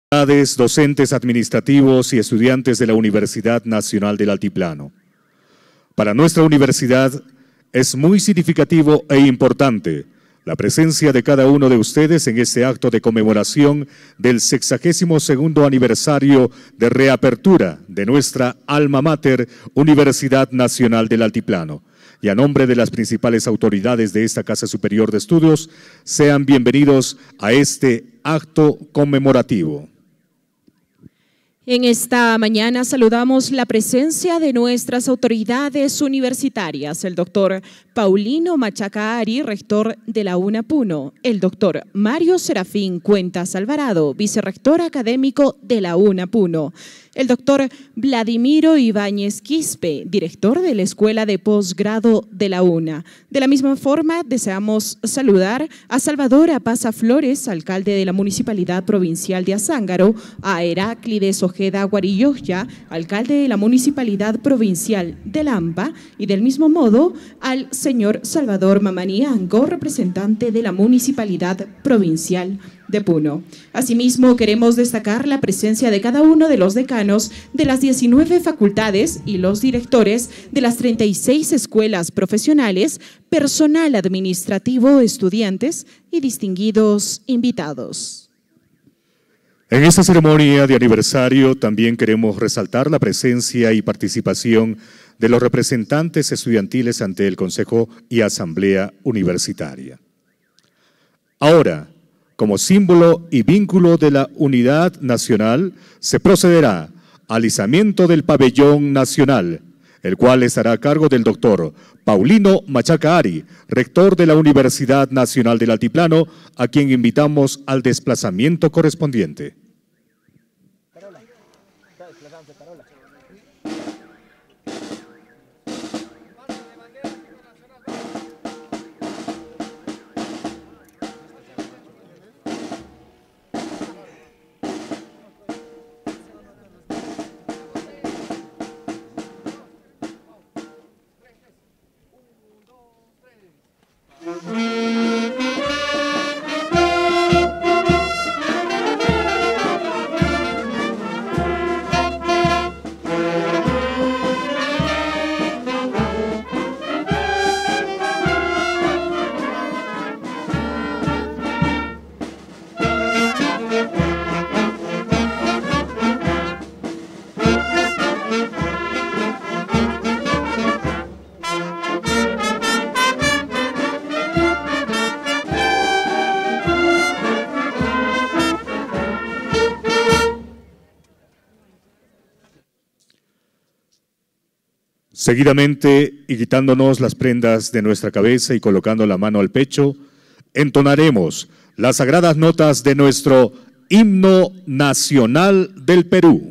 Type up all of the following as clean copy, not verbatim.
Docentes administrativos y estudiantes de la Universidad Nacional del Altiplano. Para nuestra universidad es muy significativo e importante la presencia de cada uno de ustedes en este acto de conmemoración del 62º aniversario de reapertura de nuestra alma mater, Universidad Nacional del Altiplano. Y a nombre de las principales autoridades de esta Casa Superior de Estudios, sean bienvenidos a este acto conmemorativo. En esta mañana saludamos la presencia de nuestras autoridades universitarias, el doctor Paulino Machaca Ari, rector de la UNA Puno, el doctor Mario Serafín Cuentas Alvarado, vicerrector académico de la UNA Puno, el doctor Vladimiro Ibáñez Quispe, director de la Escuela de Posgrado de la UNA. De la misma forma, deseamos saludar a Salvador Apaza Flores, alcalde de la Municipalidad Provincial de Azángaro, a Heráclides Ojeda Guarilloya, alcalde de la Municipalidad Provincial de Lampa, y del mismo modo al señor Salvador Mamaniango, representante de la Municipalidad Provincial de Puno. Asimismo, queremos destacar la presencia de cada uno de los decanos de las 19 facultades y los directores de las 36 escuelas profesionales, personal administrativo, estudiantes y distinguidos invitados. En esta ceremonia de aniversario también queremos resaltar la presencia y participación de los representantes estudiantiles ante el Consejo y Asamblea Universitaria. Ahora, como símbolo y vínculo de la unidad nacional, se procederá al izamiento del pabellón nacional, el cual estará a cargo del doctor Paulino Machaca Ari, rector de la Universidad Nacional del Altiplano, a quien invitamos al desplazamiento correspondiente. Seguidamente, y quitándonos las prendas de nuestra cabeza y colocando la mano al pecho, entonaremos las sagradas notas de nuestro himno nacional del Perú.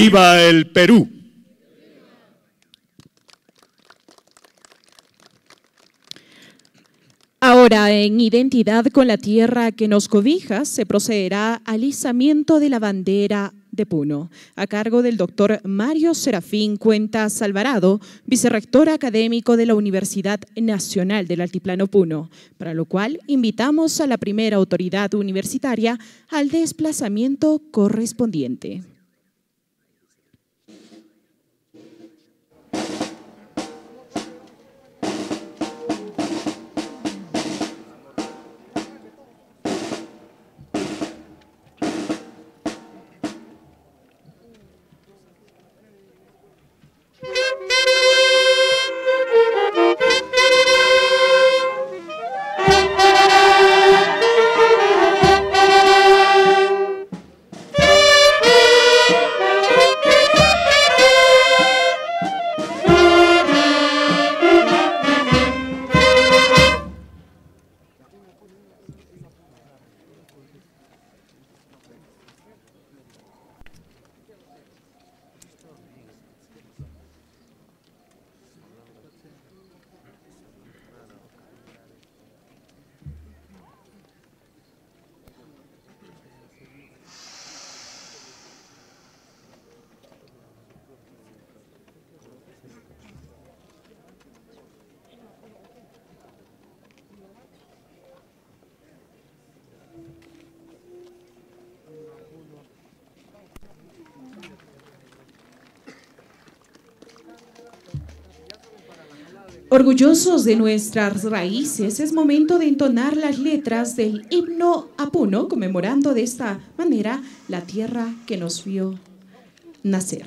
¡Viva el Perú! Ahora, en identidad con la tierra que nos cobija, se procederá al izamiento de la bandera de Puno, a cargo del doctor Mario Serafín Cuentas Alvarado, vicerrector académico de la Universidad Nacional del Altiplano Puno, para lo cual invitamos a la primera autoridad universitaria al desplazamiento correspondiente. Orgullosos de nuestras raíces, es momento de entonar las letras del himno a Puno, conmemorando de esta manera la tierra que nos vio nacer.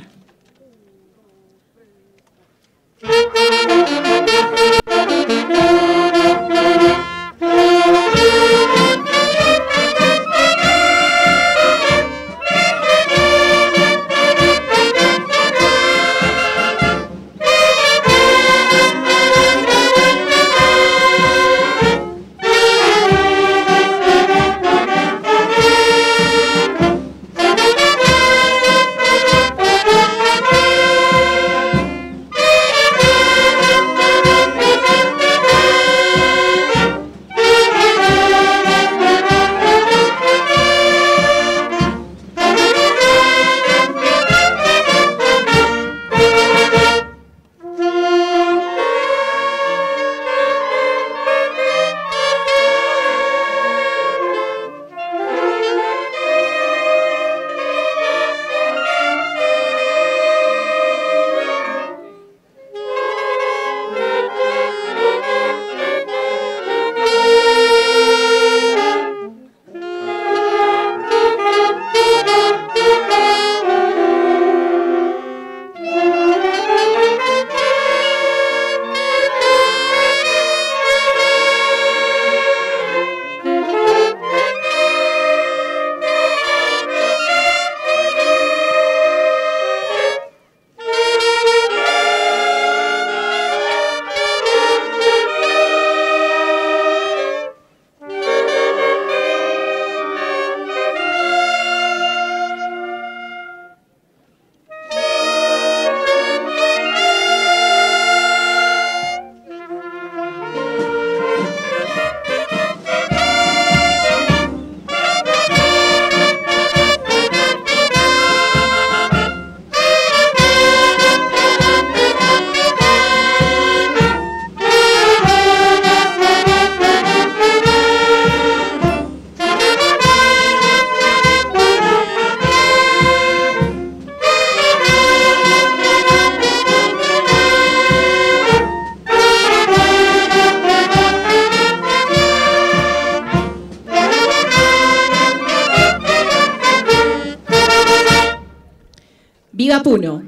¡Viva Puno!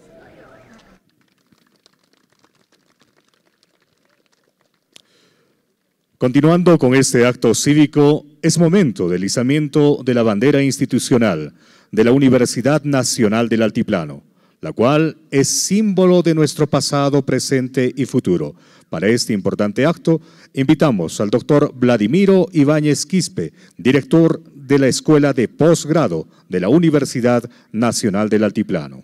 Continuando con este acto cívico, es momento del izamiento de la bandera institucional de la Universidad Nacional del Altiplano, la cual es símbolo de nuestro pasado, presente y futuro. Para este importante acto, invitamos al doctor Vladimiro Ibáñez Quispe, director de la Escuela de Posgrado de la Universidad Nacional del Altiplano.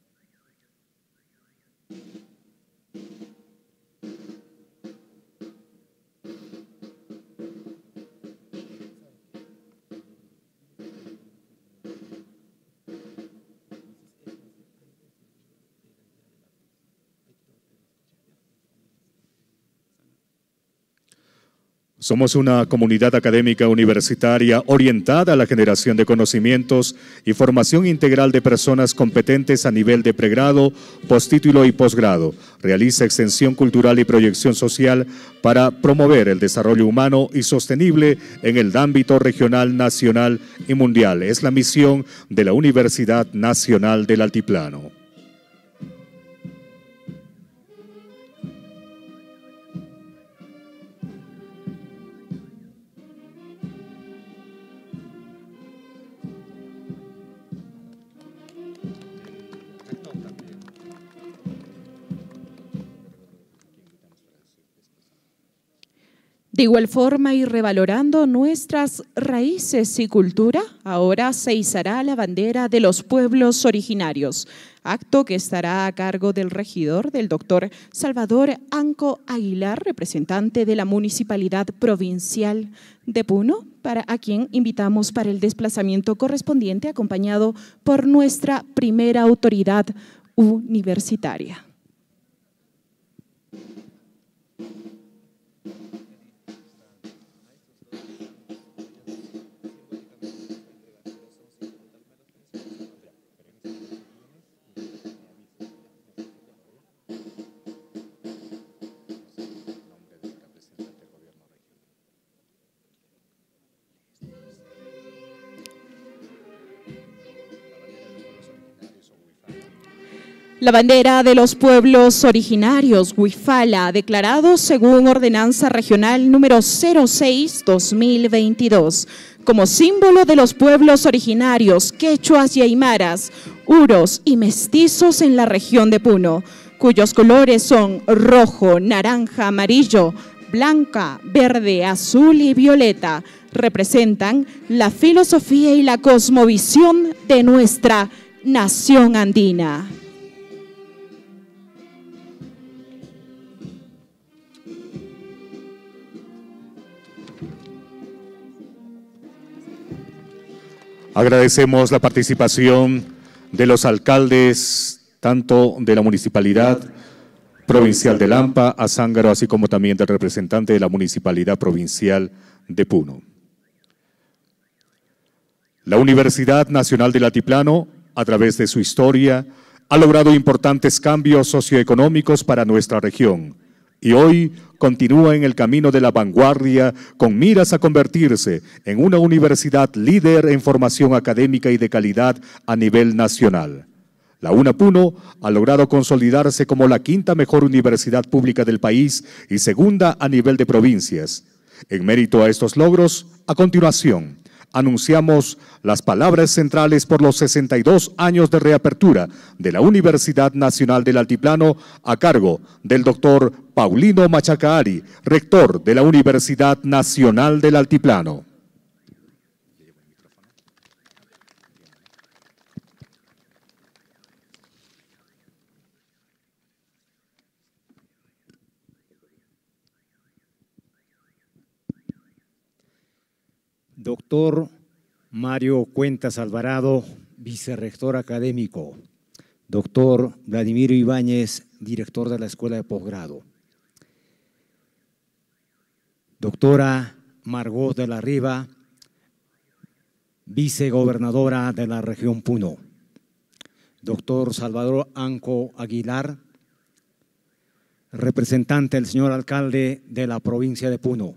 Somos una comunidad académica universitaria orientada a la generación de conocimientos y formación integral de personas competentes a nivel de pregrado, postítulo y posgrado. Realiza extensión cultural y proyección social para promover el desarrollo humano y sostenible en el ámbito regional, nacional y mundial. Es la misión de la Universidad Nacional del Altiplano. De igual forma y revalorando nuestras raíces y cultura, ahora se izará la bandera de los pueblos originarios, acto que estará a cargo del regidor, del doctor Salvador Anco Aguilar, representante de la Municipalidad Provincial de Puno, a quien invitamos para el desplazamiento correspondiente, acompañado por nuestra primera autoridad universitaria. La bandera de los pueblos originarios, Huifala, declarado según Ordenanza Regional número 06-2022, como símbolo de los pueblos originarios, quechuas y aymaras, uros y mestizos en la región de Puno, cuyos colores son rojo, naranja, amarillo, blanca, verde, azul y violeta, representan la filosofía y la cosmovisión de nuestra nación andina. Agradecemos la participación de los alcaldes, tanto de la Municipalidad Provincial de Lampa, Azángaro, así como también del representante de la Municipalidad Provincial de Puno. La Universidad Nacional del Altiplano, a través de su historia, ha logrado importantes cambios socioeconómicos para nuestra región y hoy continúa en el camino de la vanguardia con miras a convertirse en una universidad líder en formación académica y de calidad a nivel nacional. La UNA Puno ha logrado consolidarse como la quinta mejor universidad pública del país y segunda a nivel de provincias. En mérito a estos logros, a continuación, anunciamos las palabras centrales por los 62 años de reapertura de la Universidad Nacional del Altiplano a cargo del doctor Paulino Machaca Ari, rector de la Universidad Nacional del Altiplano. Doctor Mario Cuentas Alvarado, vicerrector académico. Doctor Vladimiro Ibáñez, director de la Escuela de Posgrado. Doctora Margot de la Riva, vicegobernadora de la región Puno. Doctor Salvador Anco Aguilar, representante del señor alcalde de la provincia de Puno.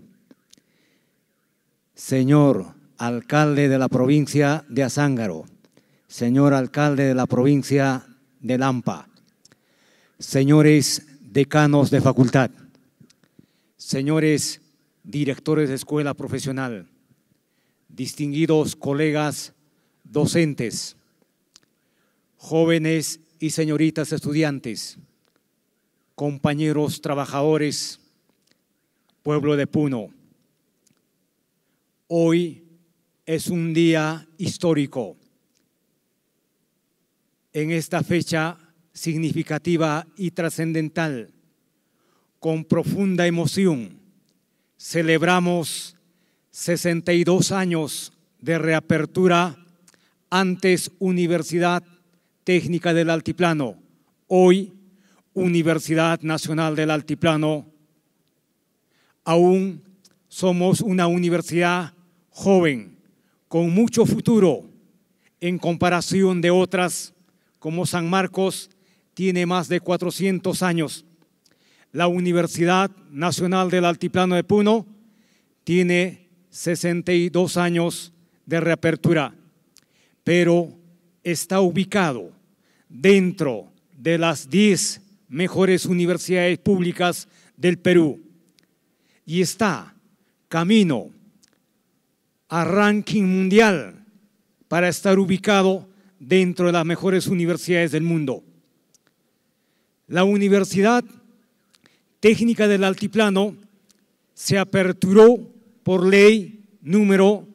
Señor alcalde de la provincia de Azángaro, señor alcalde de la provincia de Lampa, señores decanos de facultad, señores directores de escuela profesional, distinguidos colegas docentes, jóvenes y señoritas estudiantes, compañeros trabajadores, pueblo de Puno. Hoy es un día histórico. En esta fecha significativa y trascendental, con profunda emoción, celebramos 62 años de reapertura, antes Universidad Técnica del Altiplano, hoy Universidad Nacional del Altiplano. Aún somos una universidad joven, con mucho futuro, en comparación de otras, como San Marcos, tiene más de 400 años. La Universidad Nacional del Altiplano de Puno tiene 62 años de reapertura, pero está ubicado dentro de las 10 mejores universidades públicas del Perú y está camino a ranking mundial para estar ubicado dentro de las mejores universidades del mundo. La Universidad Técnica del Altiplano se aperturó por ley número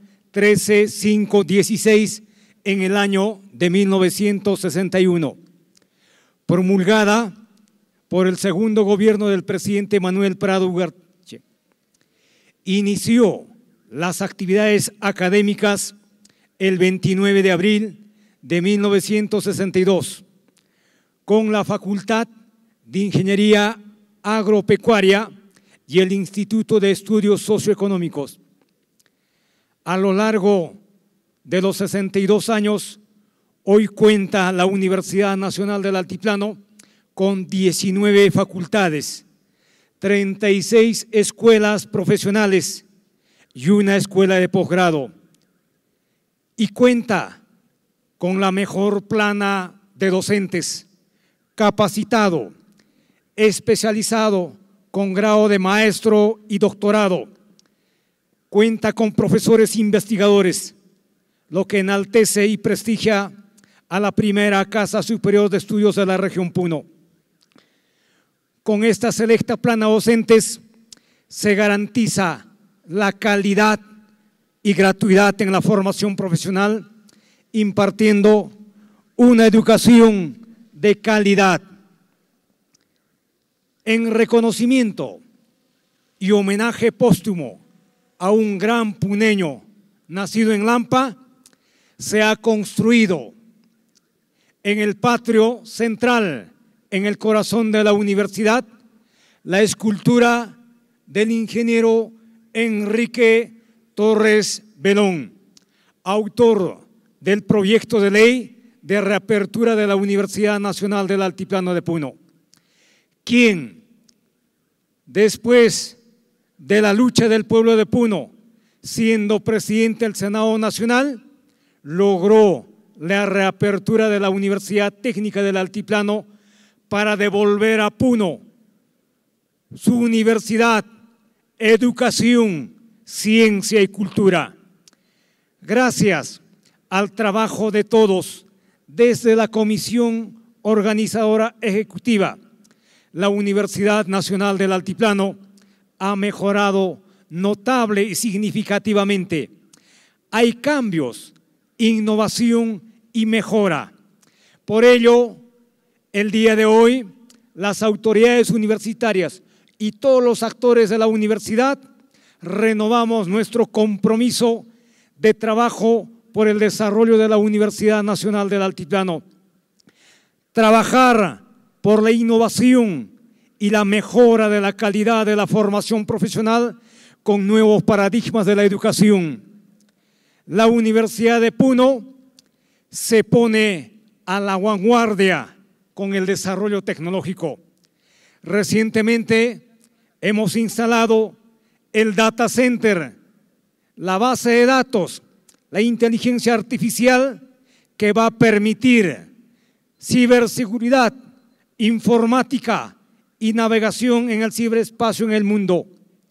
13516 en el año de 1961, promulgada por el segundo gobierno del presidente Manuel Prado Ugarteche. Inició las actividades académicas el 29 de abril de 1962 con la Facultad de Ingeniería Agropecuaria y el Instituto de Estudios Socioeconómicos. A lo largo de los 62 años, hoy cuenta la Universidad Nacional del Altiplano con 19 facultades, 36 escuelas profesionales y una escuela de posgrado. Y cuenta con la mejor plana de docentes, capacitado, especializado con grado de maestro y doctorado. Cuenta con profesores investigadores, lo que enaltece y prestigia a la primera Casa Superior de Estudios de la región Puno. Con esta selecta plana docentes se garantiza la calidad y gratuidad en la formación profesional, impartiendo una educación de calidad. En reconocimiento y homenaje póstumo a un gran puneño nacido en Lampa, se ha construido en el patio central, en el corazón de la universidad, la escultura del ingeniero Enrique Torres Belón, autor del proyecto de ley de reapertura de la Universidad Nacional del Altiplano de Puno, quien, después de la lucha del pueblo de Puno, siendo presidente del Senado Nacional, logró la reapertura de la Universidad Técnica del Altiplano para devolver a Puno su universidad, educación, ciencia y cultura. Gracias al trabajo de todos, desde la Comisión Organizadora Ejecutiva, la Universidad Nacional del Altiplano ha mejorado notable y significativamente. Hay cambios, innovación y mejora. Por ello, el día de hoy, las autoridades universitarias y todos los actores de la universidad renovamos nuestro compromiso de trabajo por el desarrollo de la Universidad Nacional del Altiplano. Trabajar por la innovación y la mejora de la calidad de la formación profesional con nuevos paradigmas de la educación. La Universidad de Puno se pone a la vanguardia con el desarrollo tecnológico. Recientemente hemos instalado el data center, la base de datos, la inteligencia artificial que va a permitir ciberseguridad, informática y navegación en el ciberespacio en el mundo.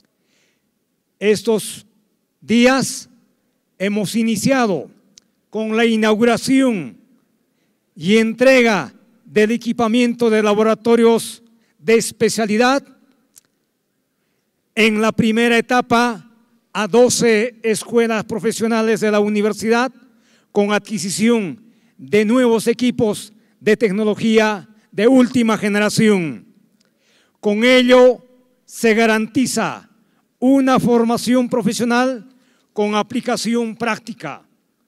Estos días hemos iniciado con la inauguración y entrega del equipamiento de laboratorios de especialidad. En la primera etapa a 12 escuelas profesionales de la universidad con adquisición de nuevos equipos de tecnología de última generación. Con ello se garantiza una formación profesional con aplicación práctica.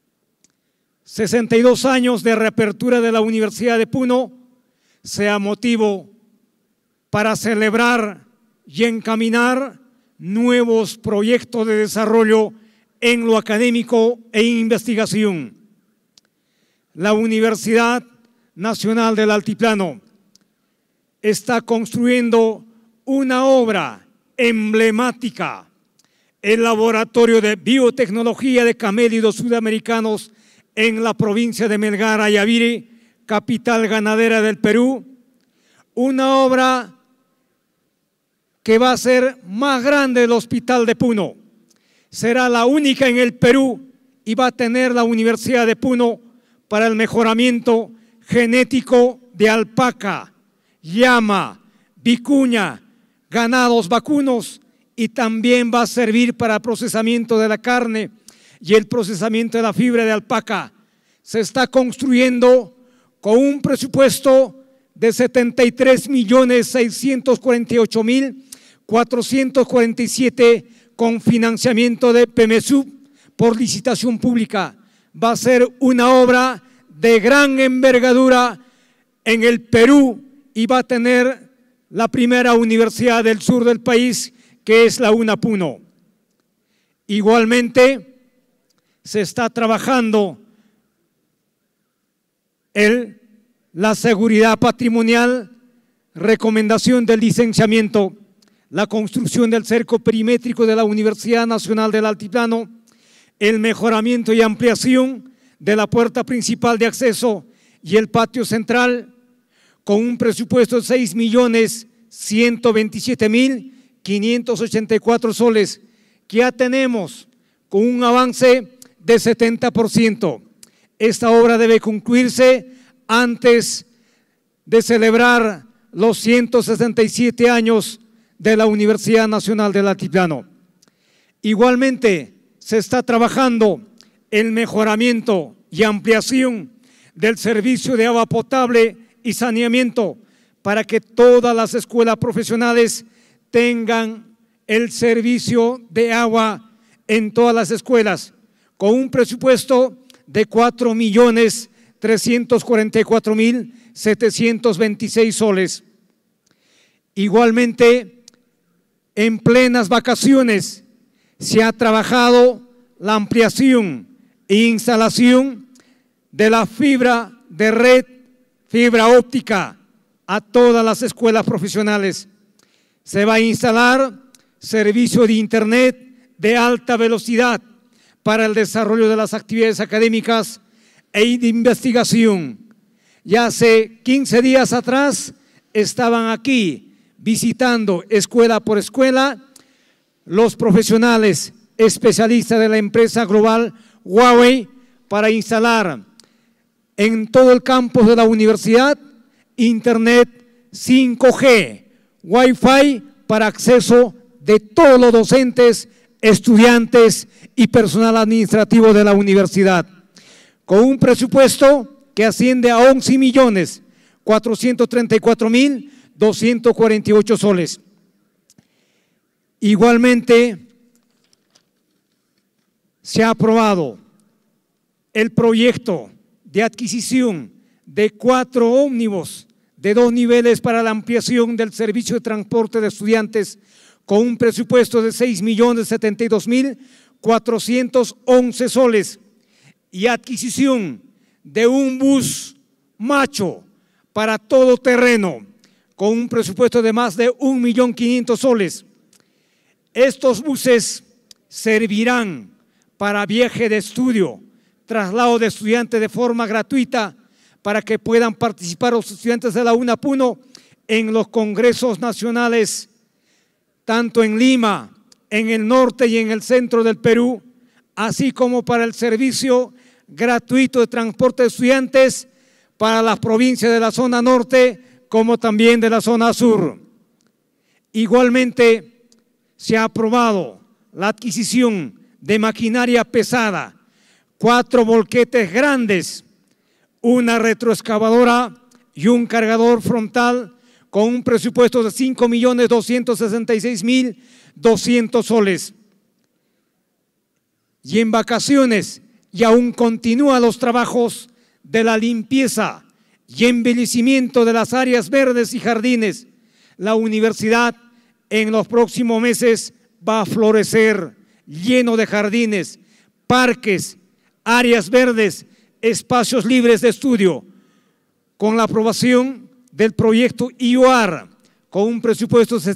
62 años de reapertura de la Universidad de Puno sea motivo para celebrar y encaminar nuevos proyectos de desarrollo en lo académico e investigación. La Universidad Nacional del Altiplano está construyendo una obra emblemática, el Laboratorio de Biotecnología de Camélidos Sudamericanos en la provincia de Melgar, Ayaviri, capital ganadera del Perú, una obra que va a ser más grande del Hospital de Puno. Será la única en el Perú y va a tener la Universidad de Puno para el mejoramiento genético de alpaca, llama, vicuña, ganados vacunos, y también va a servir para procesamiento de la carne y el procesamiento de la fibra de alpaca. Se está construyendo con un presupuesto de 73.648.447 con financiamiento de PEMESUB por licitación pública. Va a ser una obra de gran envergadura en el Perú y va a tener la primera universidad del sur del país, que es la UNA Puno. Igualmente, se está trabajando la seguridad patrimonial, recomendación del licenciamiento, la construcción del cerco perimétrico de la Universidad Nacional del Altiplano, el mejoramiento y ampliación de la puerta principal de acceso y el patio central, con un presupuesto de 6.127.584 soles, que ya tenemos con un avance de 70%. Esta obra debe concluirse antes de celebrar los 167 años de la Universidad Nacional del Altiplano. Igualmente, se está trabajando el mejoramiento y ampliación del servicio de agua potable y saneamiento para que todas las escuelas profesionales tengan el servicio de agua en todas las escuelas, con un presupuesto de 4.344.726 soles. Igualmente, en plenas vacaciones se ha trabajado la ampliación e instalación de la fibra de red, fibra óptica a todas las escuelas profesionales. Se va a instalar servicio de internet de alta velocidad para el desarrollo de las actividades académicas e de investigación. Ya hace 15 días atrás estaban aquí visitando escuela por escuela los profesionales especialistas de la empresa global Huawei para instalar en todo el campus de la universidad internet 5G, Wi-Fi para acceso de todos los docentes, estudiantes y personal administrativo de la universidad, con un presupuesto que asciende a 11.434.248 soles. Igualmente, se ha aprobado el proyecto de adquisición de 4 ómnibus de 2 niveles para la ampliación del servicio de transporte de estudiantes con un presupuesto de 6.072.411 soles y adquisición de un bus macho para todo terreno con un presupuesto de más de 1.500.000 soles. Estos buses servirán para viaje de estudio, traslado de estudiantes de forma gratuita para que puedan participar los estudiantes de la UNA Puno en los congresos nacionales, tanto en Lima, en el norte y en el centro del Perú, así como para el servicio gratuito de transporte de estudiantes para las provincias de la zona norte como también de la zona sur. Igualmente, se ha aprobado la adquisición de maquinaria pesada, 4 volquetes grandes, una retroexcavadora y un cargador frontal con un presupuesto de 5.266.200 soles. Y en vacaciones, y aún continúan los trabajos de la limpieza y embellecimiento de las áreas verdes y jardines. La universidad en los próximos meses va a florecer lleno de jardines, parques, áreas verdes, espacios libres de estudio, con la aprobación del proyecto IOAR, con un presupuesto de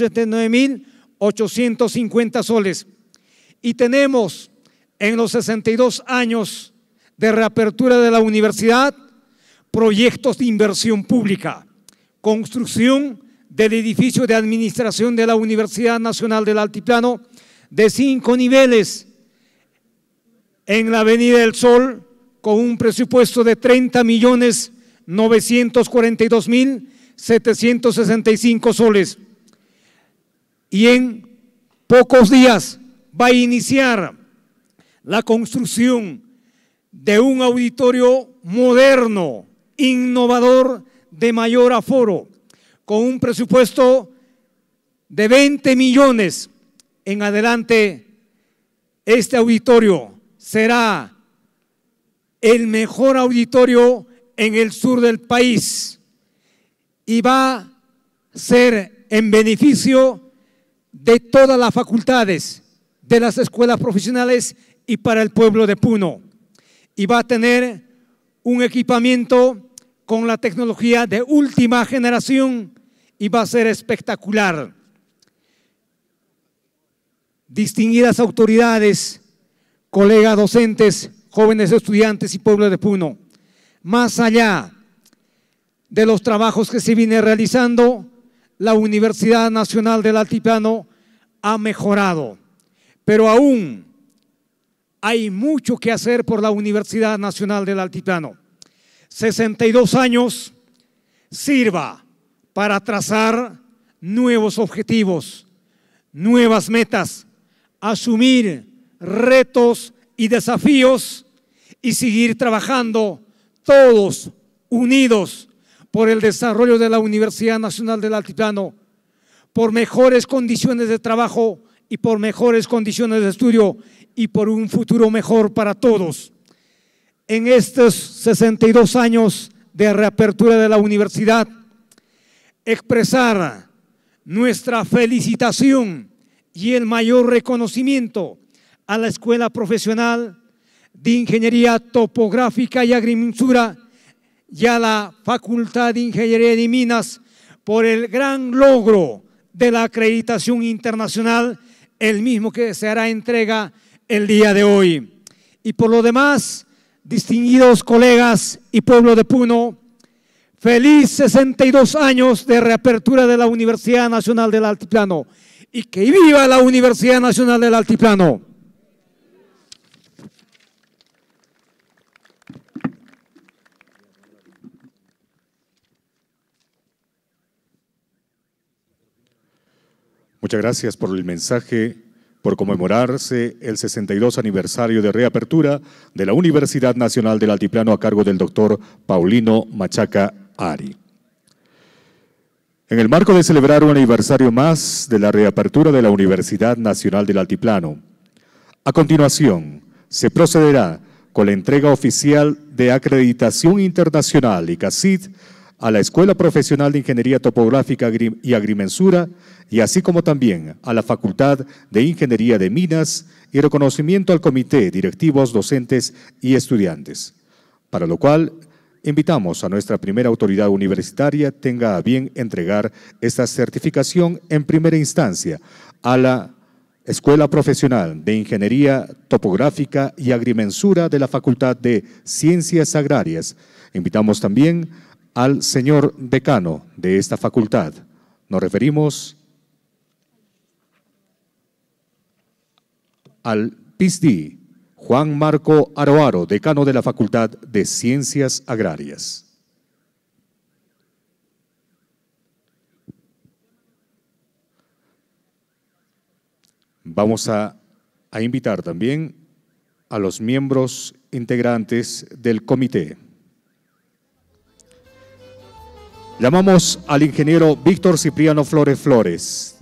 779.850 soles. Y tenemos en los 62 años de reapertura de la universidad proyectos de inversión pública, construcción del edificio de administración de la Universidad Nacional del Altiplano de 5 niveles en la Avenida del Sol, con un presupuesto de 30.942.765 soles. Y en pocos días va a iniciar la construcción de un auditorio moderno, innovador, de mayor aforo, con un presupuesto de 20 millones. En adelante, este auditorio será el mejor auditorio en el sur del país y va a ser en beneficio de todas las facultades, de las escuelas profesionales y para el pueblo de Puno. Y va a tener un equipamiento con la tecnología de última generación y va a ser espectacular. Distinguidas autoridades, colegas docentes, jóvenes estudiantes y pueblo de Puno, más allá de los trabajos que se viene realizando, la Universidad Nacional del Altiplano ha mejorado, pero aún hay mucho que hacer por la Universidad Nacional del Altiplano. 62 años sirva para trazar nuevos objetivos, nuevas metas, asumir retos y desafíos y seguir trabajando todos unidos por el desarrollo de la Universidad Nacional del Altiplano, por mejores condiciones de trabajo y por mejores condiciones de estudio y por un futuro mejor para todos. En estos 62 años de reapertura de la universidad, expresar nuestra felicitación y el mayor reconocimiento a la Escuela Profesional de Ingeniería Topográfica y Agrimensura y a la Facultad de Ingeniería de Minas por el gran logro de la acreditación internacional, el mismo que se hará entrega el día de hoy. Y por lo demás, distinguidos colegas y pueblo de Puno, feliz 62 años de reapertura de la Universidad Nacional del Altiplano y que viva la Universidad Nacional del Altiplano. Muchas gracias por el mensaje, por conmemorarse el 62 aniversario de reapertura de la Universidad Nacional del Altiplano a cargo del doctor Paulino Machaca Ari. En el marco de celebrar un aniversario más de la reapertura de la Universidad Nacional del Altiplano, a continuación se procederá con la entrega oficial de acreditación internacional ICACIT a la Escuela Profesional de Ingeniería Topográfica y Agrimensura y así como también a la Facultad de Ingeniería de Minas y reconocimiento al comité, directivos, docentes y estudiantes, para lo cual invitamos a nuestra primera autoridad universitaria tenga a bien entregar esta certificación en primera instancia a la Escuela Profesional de Ingeniería Topográfica y Agrimensura de la Facultad de Ciencias Agrarias. Invitamos también al señor decano de esta facultad. Nos referimos al PhD, Juan Marco Aroaro, decano de la Facultad de Ciencias Agrarias. Vamos a invitar también a los miembros integrantes del comité. Llamamos al ingeniero Víctor Cipriano Flores Flores.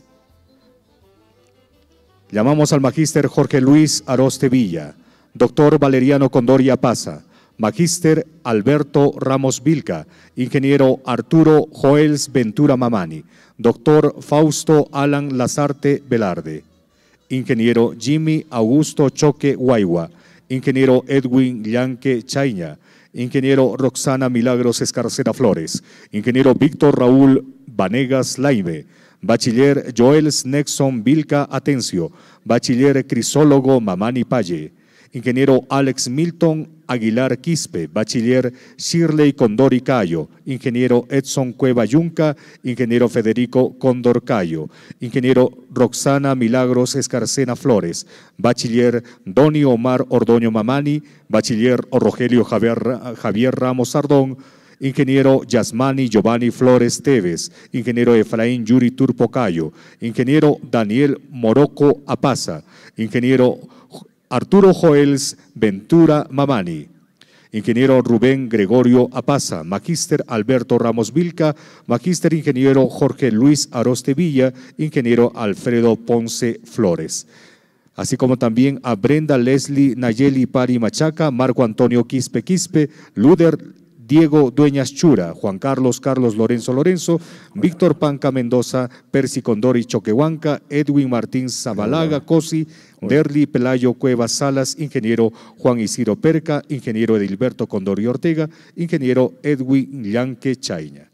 Llamamos al magíster Jorge Luis Aroste Villa, doctor Valeriano Condoria Paza, magíster Alberto Ramos Vilca, ingeniero Arturo Joels Ventura Mamani, doctor Fausto Alan Lazarte Velarde, ingeniero Jimmy Augusto Choque Guaigua, ingeniero Edwin Llanque Chaiña, ingeniero Roxana Milagros Escarcera Flores, ingeniero Víctor Raúl Vanegas Laime, bachiller Joels Nexon Vilca Atencio, bachiller Crisólogo Mamani Palle, ingeniero Alex Milton Aguilar Quispe, bachiller Shirley Condori Cayo, ingeniero Edson Cueva Yunca, ingeniero Federico Condor Cayo, ingeniero Roxana Milagros Escarcena Flores, bachiller Doni Omar Ordoño Mamani, bachiller Rogelio Javier Ramos Sardón, ingeniero Yasmani Giovanni Flores Teves, ingeniero Efraín Yuri Turpo Cayo, ingeniero Daniel Morocco Apaza, ingeniero Arturo Joels Ventura Mamani, ingeniero Rubén Gregorio Apaza, magíster Alberto Ramos Vilca, magíster ingeniero Jorge Luis Aroste Villa, ingeniero Alfredo Ponce Flores, así como también a Brenda Leslie Nayeli Pari Machaca, Marco Antonio Quispe Quispe, Luder Diego Dueñas Chura, Juan Carlos Lorenzo, Víctor Panca Mendoza, Percy Condori Choquehuanca, Edwin Martín Zabalaga Cosi, Derli Pelayo Cuevas Salas, ingeniero Juan Isidro Perca, ingeniero Edilberto Condori Ortega, ingeniero Edwin Llanque Chaiña.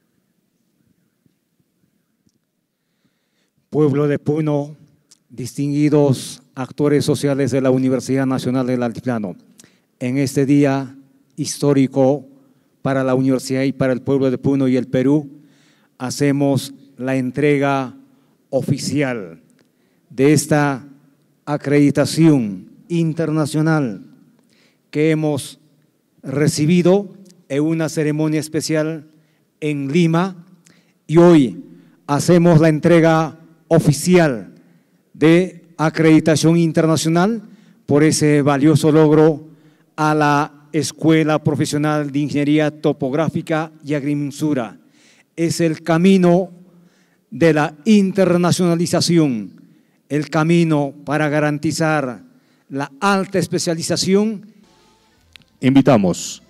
Pueblo de Puno, distinguidos actores sociales de la Universidad Nacional del Altiplano, en este día histórico para la universidad y para el pueblo de Puno y el Perú, hacemos la entrega oficial de esta acreditación internacional que hemos recibido en una ceremonia especial en Lima, y hoy hacemos la entrega oficial de acreditación internacional por ese valioso logro a la Escuela Profesional de Ingeniería Topográfica y Agrimensura. Es el camino de la internacionalización, el camino para garantizar la alta especialización. Invitamos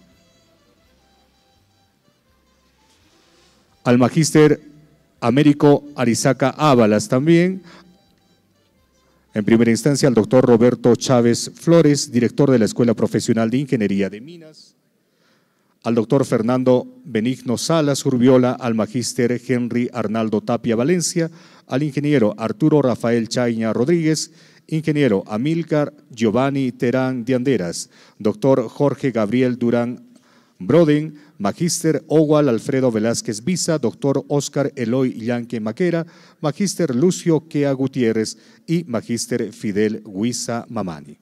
al magíster Américo Arizaca Ábalas también. En primera instancia, al doctor Roberto Chávez Flores, director de la Escuela Profesional de Ingeniería de Minas, al doctor Fernando Benigno Salas Urbiola, al magíster Henry Arnaldo Tapia Valencia, al ingeniero Arturo Rafael Chaiña Rodríguez, ingeniero Amílcar Giovanni Terán de Anderas, doctor Jorge Gabriel Durán Broden, magíster Owal Alfredo Velázquez Visa, doctor Oscar Eloy Llanque Maquera, magíster Lucio Quea Gutiérrez y magíster Fidel Huiza Mamani.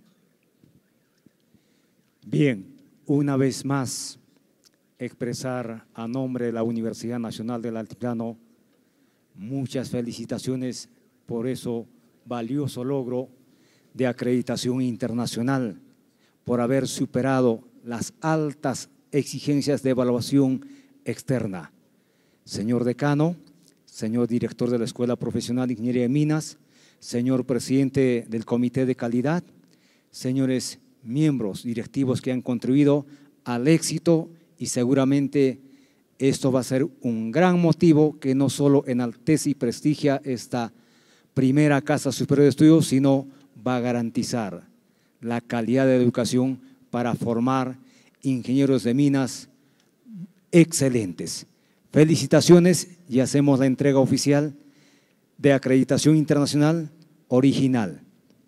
Bien, una vez más, expresar a nombre de la Universidad Nacional del Altiplano muchas felicitaciones por eso valioso logro de acreditación internacional, por haber superado las altas exigencias de evaluación externa. Señor decano, señor director de la Escuela Profesional de Ingeniería de Minas, señor presidente del Comité de Calidad, señores miembros directivos que han contribuido al éxito, y seguramente esto va a ser un gran motivo que no solo enaltece y prestigia esta primera Casa Superior de Estudios, sino va a garantizar la calidad de educación para formar ingenieros de minas excelentes. Felicitaciones, y hacemos la entrega oficial de acreditación internacional original.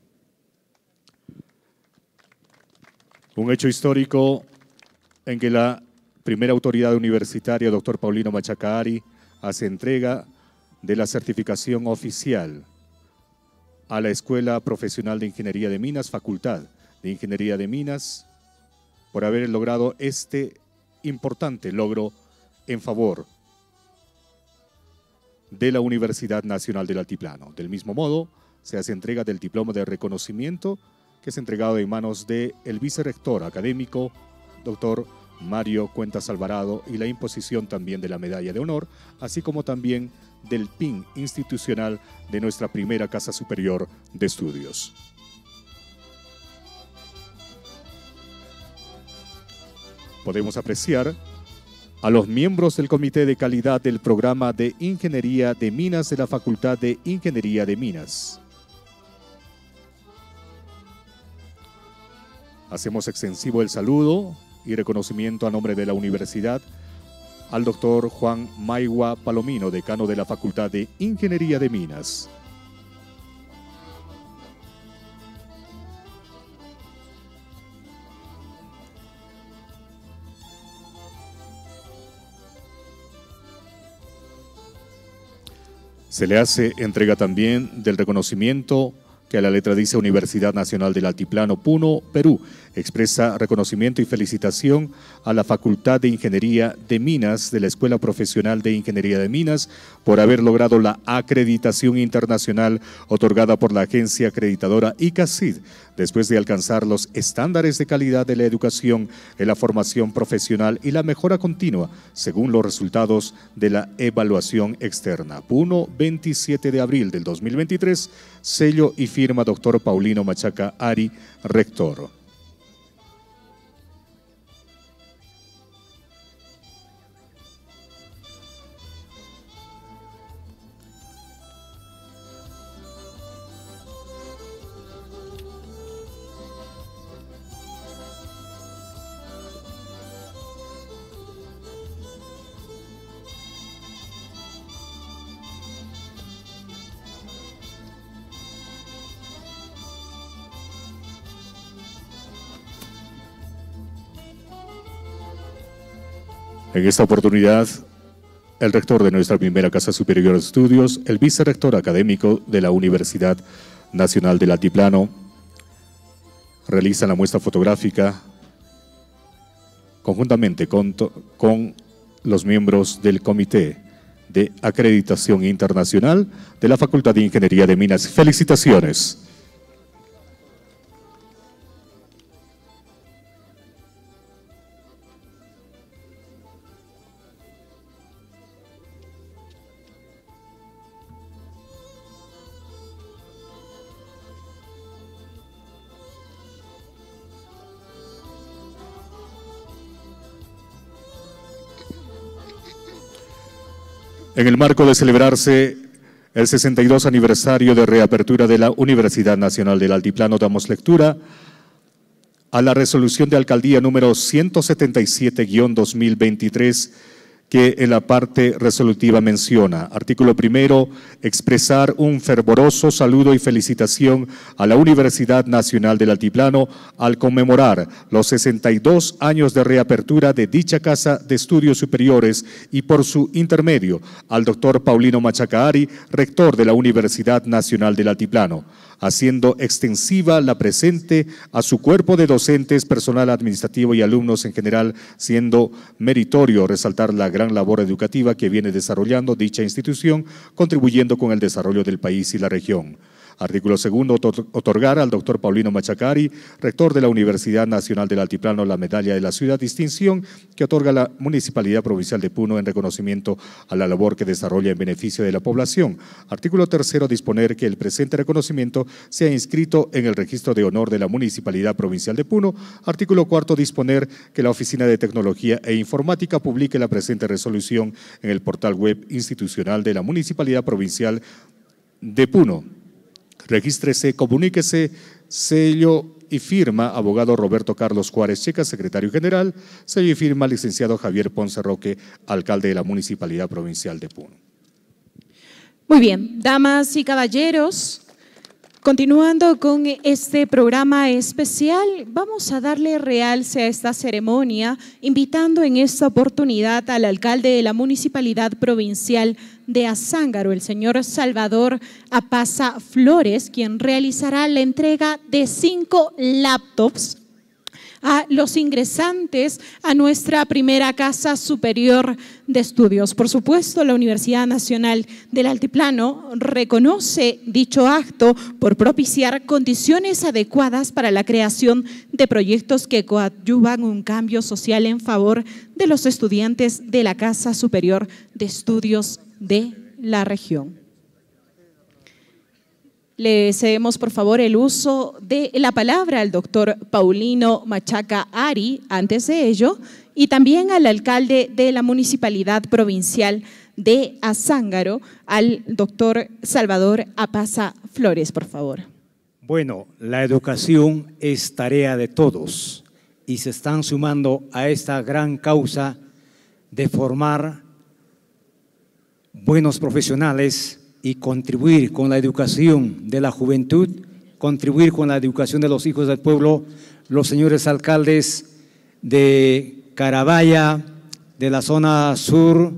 Un hecho histórico en que la primera autoridad universitaria, doctor Paulino Machaca Ari, hace entrega de la certificación oficial a la Escuela Profesional de Ingeniería de Minas, Facultad de Ingeniería de Minas, por haber logrado este importante logro en favor de la Universidad Nacional del Altiplano. Del mismo modo, se hace entrega del diploma de reconocimiento que es entregado en manos del vicerrector académico, doctor Mario Cuentas Alvarado, y la imposición también de la medalla de honor, así como también del PIN institucional de nuestra primera Casa Superior de Estudios. Podemos apreciar a los miembros del Comité de Calidad del Programa de Ingeniería de Minas de la Facultad de Ingeniería de Minas. Hacemos extensivo el saludo y reconocimiento a nombre de la universidad al doctor Juan Maigua Palomino, decano de la Facultad de Ingeniería de Minas. Se le hace entrega también del reconocimiento que a la letra dice Universidad Nacional del Altiplano, Puno, Perú. Expresa reconocimiento y felicitación a la Facultad de Ingeniería de Minas de la Escuela Profesional de Ingeniería de Minas por haber logrado la acreditación internacional otorgada por la agencia acreditadora ICACID, después de alcanzar los estándares de calidad de la educación en la formación profesional y la mejora continua, según los resultados de la evaluación externa. Puno, 27 de abril del 2023, sello y firma doctor Paulino Machaca Ari, rector. En esta oportunidad, el rector de nuestra primera Casa Superior de Estudios, el vicerrector académico de la Universidad Nacional del Altiplano, realizan la muestra fotográfica conjuntamente con los miembros del Comité de Acreditación Internacional de la Facultad de Ingeniería de Minas. ¡Felicitaciones! En el marco de celebrarse el 62 aniversario de reapertura de la Universidad Nacional del Altiplano, damos lectura a la resolución de alcaldía número 177-2023, que en la parte resolutiva menciona: artículo primero, expresar un fervoroso saludo y felicitación a la Universidad Nacional del Altiplano al conmemorar los 62 años de reapertura de dicha Casa de Estudios Superiores y por su intermedio al doctor Paulino Machaca Ari, rector de la Universidad Nacional del Altiplano, haciendo extensiva la presente a su cuerpo de docentes, personal administrativo y alumnos en general, siendo meritorio resaltar la gran labor educativa que viene desarrollando dicha institución, contribuyendo con el desarrollo del país y la región. Artículo segundo, otorgar al doctor Paulino Machaca Ari, rector de la Universidad Nacional del Altiplano, la medalla de la ciudad, distinción que otorga la Municipalidad Provincial de Puno en reconocimiento a la labor que desarrolla en beneficio de la población. Artículo tercero, disponer que el presente reconocimiento sea inscrito en el registro de honor de la Municipalidad Provincial de Puno. Artículo cuarto, disponer que la Oficina de Tecnología e Informática publique la presente resolución en el portal web institucional de la Municipalidad Provincial de Puno. Regístrese, comuníquese, sello y firma, abogado Roberto Carlos Juárez Checa, secretario general, sello y firma, licenciado Javier Ponce Roque, alcalde de la Municipalidad Provincial de Puno. Muy bien, damas y caballeros, continuando con este programa especial, vamos a darle realce a esta ceremonia, invitando en esta oportunidad al alcalde de la Municipalidad Provincial de Azángaro, el señor Salvador Apaza Flores, quien realizará la entrega de 5 laptops a los ingresantes a nuestra primera casa superior de estudios. Por supuesto, la Universidad Nacional del Altiplano reconoce dicho acto por propiciar condiciones adecuadas para la creación de proyectos que coadyuvan un cambio social en favor de los estudiantes de la Casa Superior de Estudios de la región. Le cedemos, por favor, el uso de la palabra al doctor Paulino Machaca Ari, antes de ello, y también al alcalde de la Municipalidad Provincial de Azángaro, al doctor Salvador Apaza Flores, por favor. Bueno, la educación es tarea de todos y se están sumando a esta gran causa de formar buenos profesionales y contribuir con la educación de la juventud, contribuir con la educación de los hijos del pueblo, los señores alcaldes de Carabaya, de la zona sur,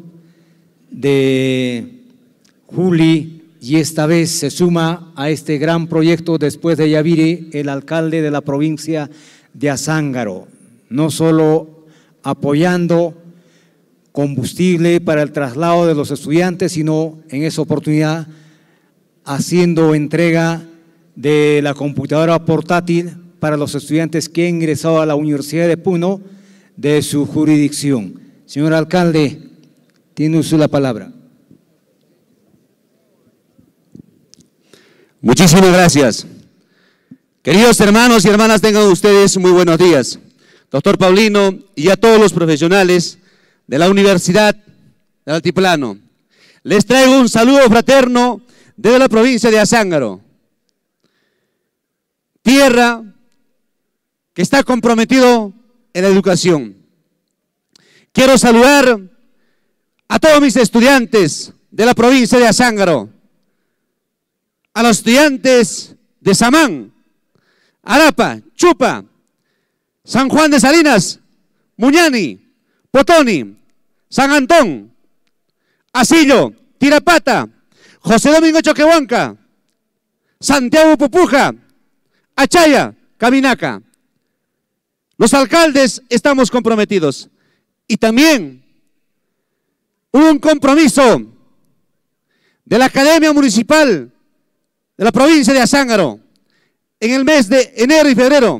de Juli, y esta vez se suma a este gran proyecto después de Yaviri el alcalde de la provincia de Azángaro, no solo apoyando combustible para el traslado de los estudiantes, sino en esa oportunidad haciendo entrega de la computadora portátil para los estudiantes que han ingresado a la Universidad de Puno de su jurisdicción. Señor alcalde, tiene usted la palabra. Muchísimas gracias. Queridos hermanos y hermanas, tengan ustedes muy buenos días. Doctor Paulino y a todos los profesionales de la Universidad del Altiplano. Les traigo un saludo fraterno desde la provincia de Azángaro, tierra que está comprometido en la educación. Quiero saludar a todos mis estudiantes de la provincia de Azángaro, a los estudiantes de Samán, Arapa, Chupa, San Juan de Salinas, Muñani, Potoni, San Antón, Asillo, Tirapata, José Domingo Choquehuanca, Santiago Pupuja, Achaya, Caminaca. Los alcaldes estamos comprometidos y también hubo un compromiso de la Academia Municipal de la provincia de Azángaro en el mes de enero y febrero.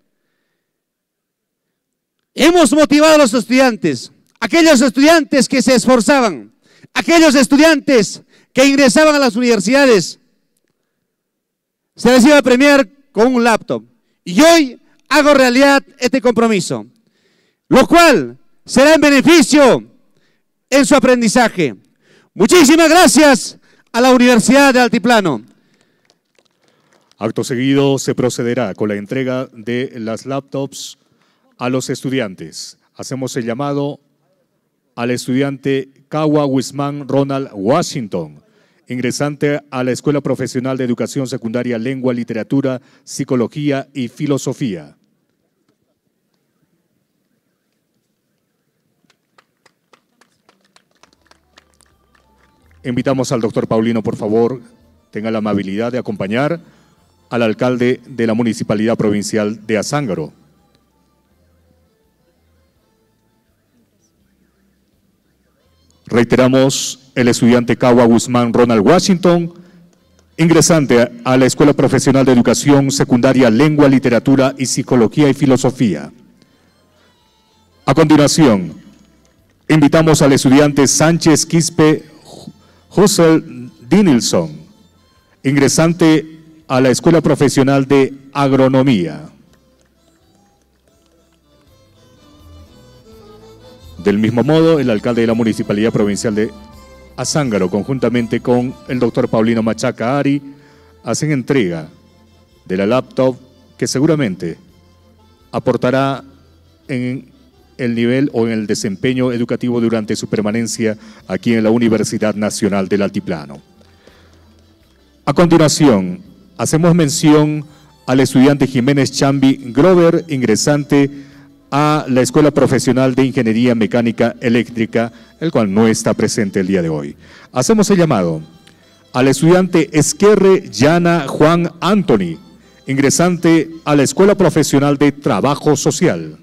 Hemos motivado a los estudiantes, aquellos estudiantes que se esforzaban, aquellos estudiantes que ingresaban a las universidades, se les iba a premiar con un laptop. Y hoy hago realidad este compromiso, lo cual será en beneficio en su aprendizaje. Muchísimas gracias a la Universidad del Altiplano. Acto seguido se procederá con la entrega de las laptops a los estudiantes. Hacemos el llamado al estudiante Kawa Wisman Ronald Washington, ingresante a la Escuela Profesional de Educación Secundaria Lengua, Literatura, Psicología y Filosofía. Invitamos al doctor Paulino, por favor, tenga la amabilidad de acompañar al alcalde de la Municipalidad Provincial de Azángaro. Reiteramos, el estudiante Kawa Guzmán Ronald Washington, ingresante a la Escuela Profesional de Educación Secundaria Lengua, Literatura y Psicología y Filosofía. A continuación, invitamos al estudiante Sánchez Quispe Hussel Dinilson, ingresante a la Escuela Profesional de Agronomía. Del mismo modo, el alcalde de la Municipalidad Provincial de Azángaro, conjuntamente con el doctor Paulino Machaca Ari, hacen entrega de la laptop que seguramente aportará en el nivel o en el desempeño educativo durante su permanencia aquí en la Universidad Nacional del Altiplano. A continuación, hacemos mención al estudiante Jiménez Chambi Grover, ingresante a la Escuela Profesional de Ingeniería Mecánica Eléctrica, el cual no está presente el día de hoy. Hacemos el llamado al estudiante Esquerre Llana Juan Anthony, ingresante a la Escuela Profesional de Trabajo Social.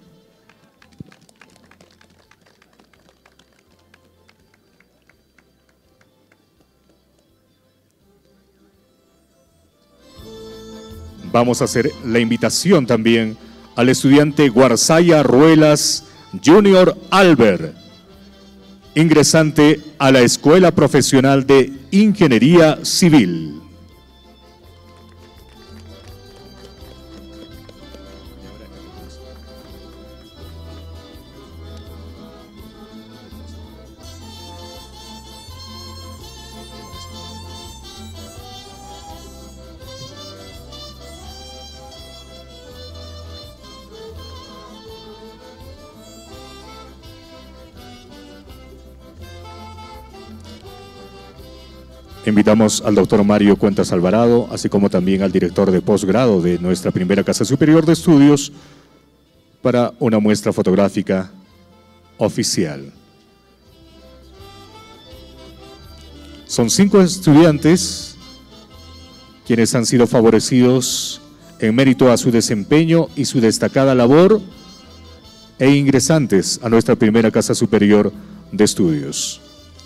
Vamos a hacer la invitación también al estudiante Guarzaya Ruelas Junior Albert, ingresante a la Escuela Profesional de Ingeniería Civil. Invitamos al doctor Mario Cuentas Alvarado, así como también al director de posgrado de nuestra primera Casa Superior de Estudios, para una muestra fotográfica oficial. Son 5 estudiantes quienes han sido favorecidos en mérito a su desempeño y su destacada labor e ingresantes a nuestra primera Casa Superior de Estudios.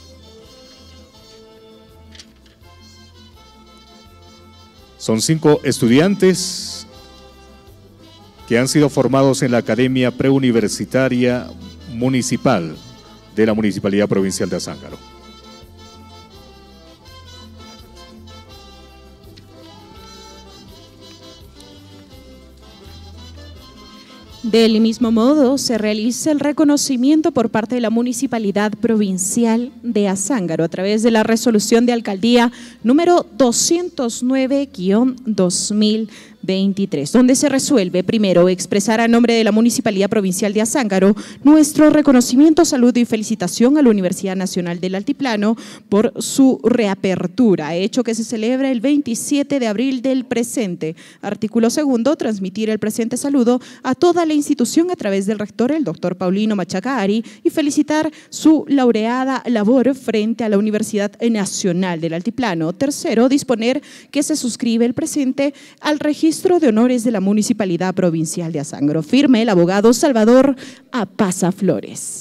Son 5 estudiantes que han sido formados en la Academia Preuniversitaria Municipal de la Municipalidad Provincial de Azángaro. Del mismo modo, se realiza el reconocimiento por parte de la Municipalidad Provincial de Azángaro a través de la resolución de alcaldía número 209-2023, donde se resuelve, primero, expresar a nombre de la Municipalidad Provincial de Azángaro nuestro reconocimiento, saludo y felicitación a la Universidad Nacional del Altiplano por su reapertura, hecho que se celebra el 27 de abril del presente. Artículo segundo, transmitir el presente saludo a toda la institución a través del rector, el doctor Paulino Machaca Ari, y felicitar su laureada labor frente a la Universidad Nacional del Altiplano. Tercero, disponer que se suscribe el presente al registro de honores de la Municipalidad Provincial de Azángaro. Firme el abogado Salvador Apaza Flores.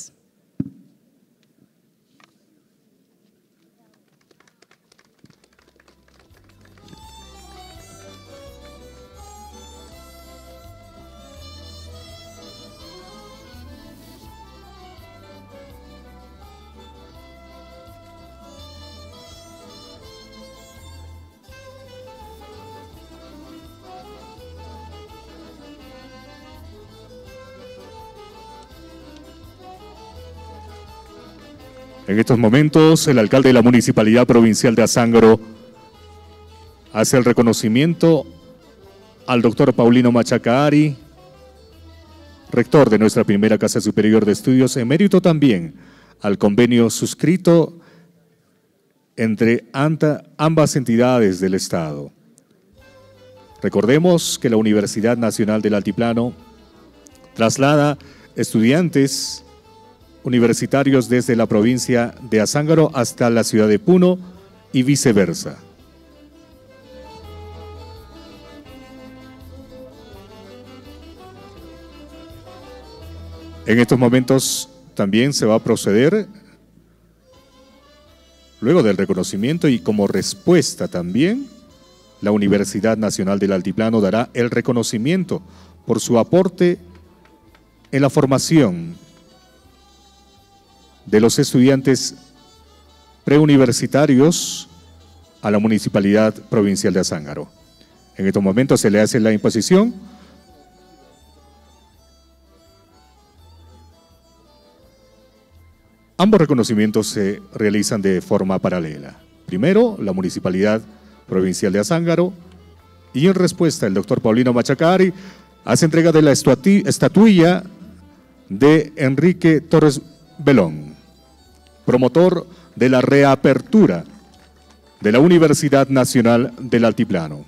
En estos momentos, el alcalde de la Municipalidad Provincial de Azángaro hace el reconocimiento al doctor Paulino Machaca Ari, rector de nuestra primera Casa Superior de Estudios, en mérito también al convenio suscrito entre ambas entidades del Estado. Recordemos que la Universidad Nacional del Altiplano traslada estudiantes universitarios desde la provincia de Azángaro hasta la ciudad de Puno y viceversa. En estos momentos también se va a proceder, luego del reconocimiento y como respuesta también, la Universidad Nacional del Altiplano dará el reconocimiento por su aporte en la formación de los estudiantes preuniversitarios a la Municipalidad Provincial de Azángaro. En estos momentos se le hace la imposición. Ambos reconocimientos se realizan de forma paralela. Primero, la Municipalidad Provincial de Azángaro, y en respuesta el doctor Paulino Machaca Ari hace entrega de la estatuilla de Enrique Torres Belón, promotor de la reapertura de la Universidad Nacional del Altiplano.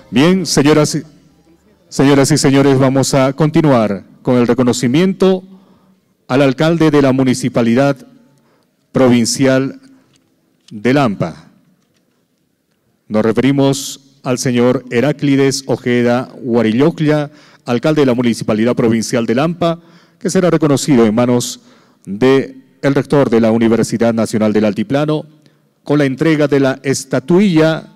Bien, señoras y señores, vamos a continuar con el reconocimiento al alcalde de la Municipalidad Provincial de Lampa. Nos referimos al señor Heráclides Ojeda Guarilloclia, alcalde de la Municipalidad Provincial de Lampa, que será reconocido en manos del rector de la Universidad Nacional del Altiplano con la entrega de la estatuilla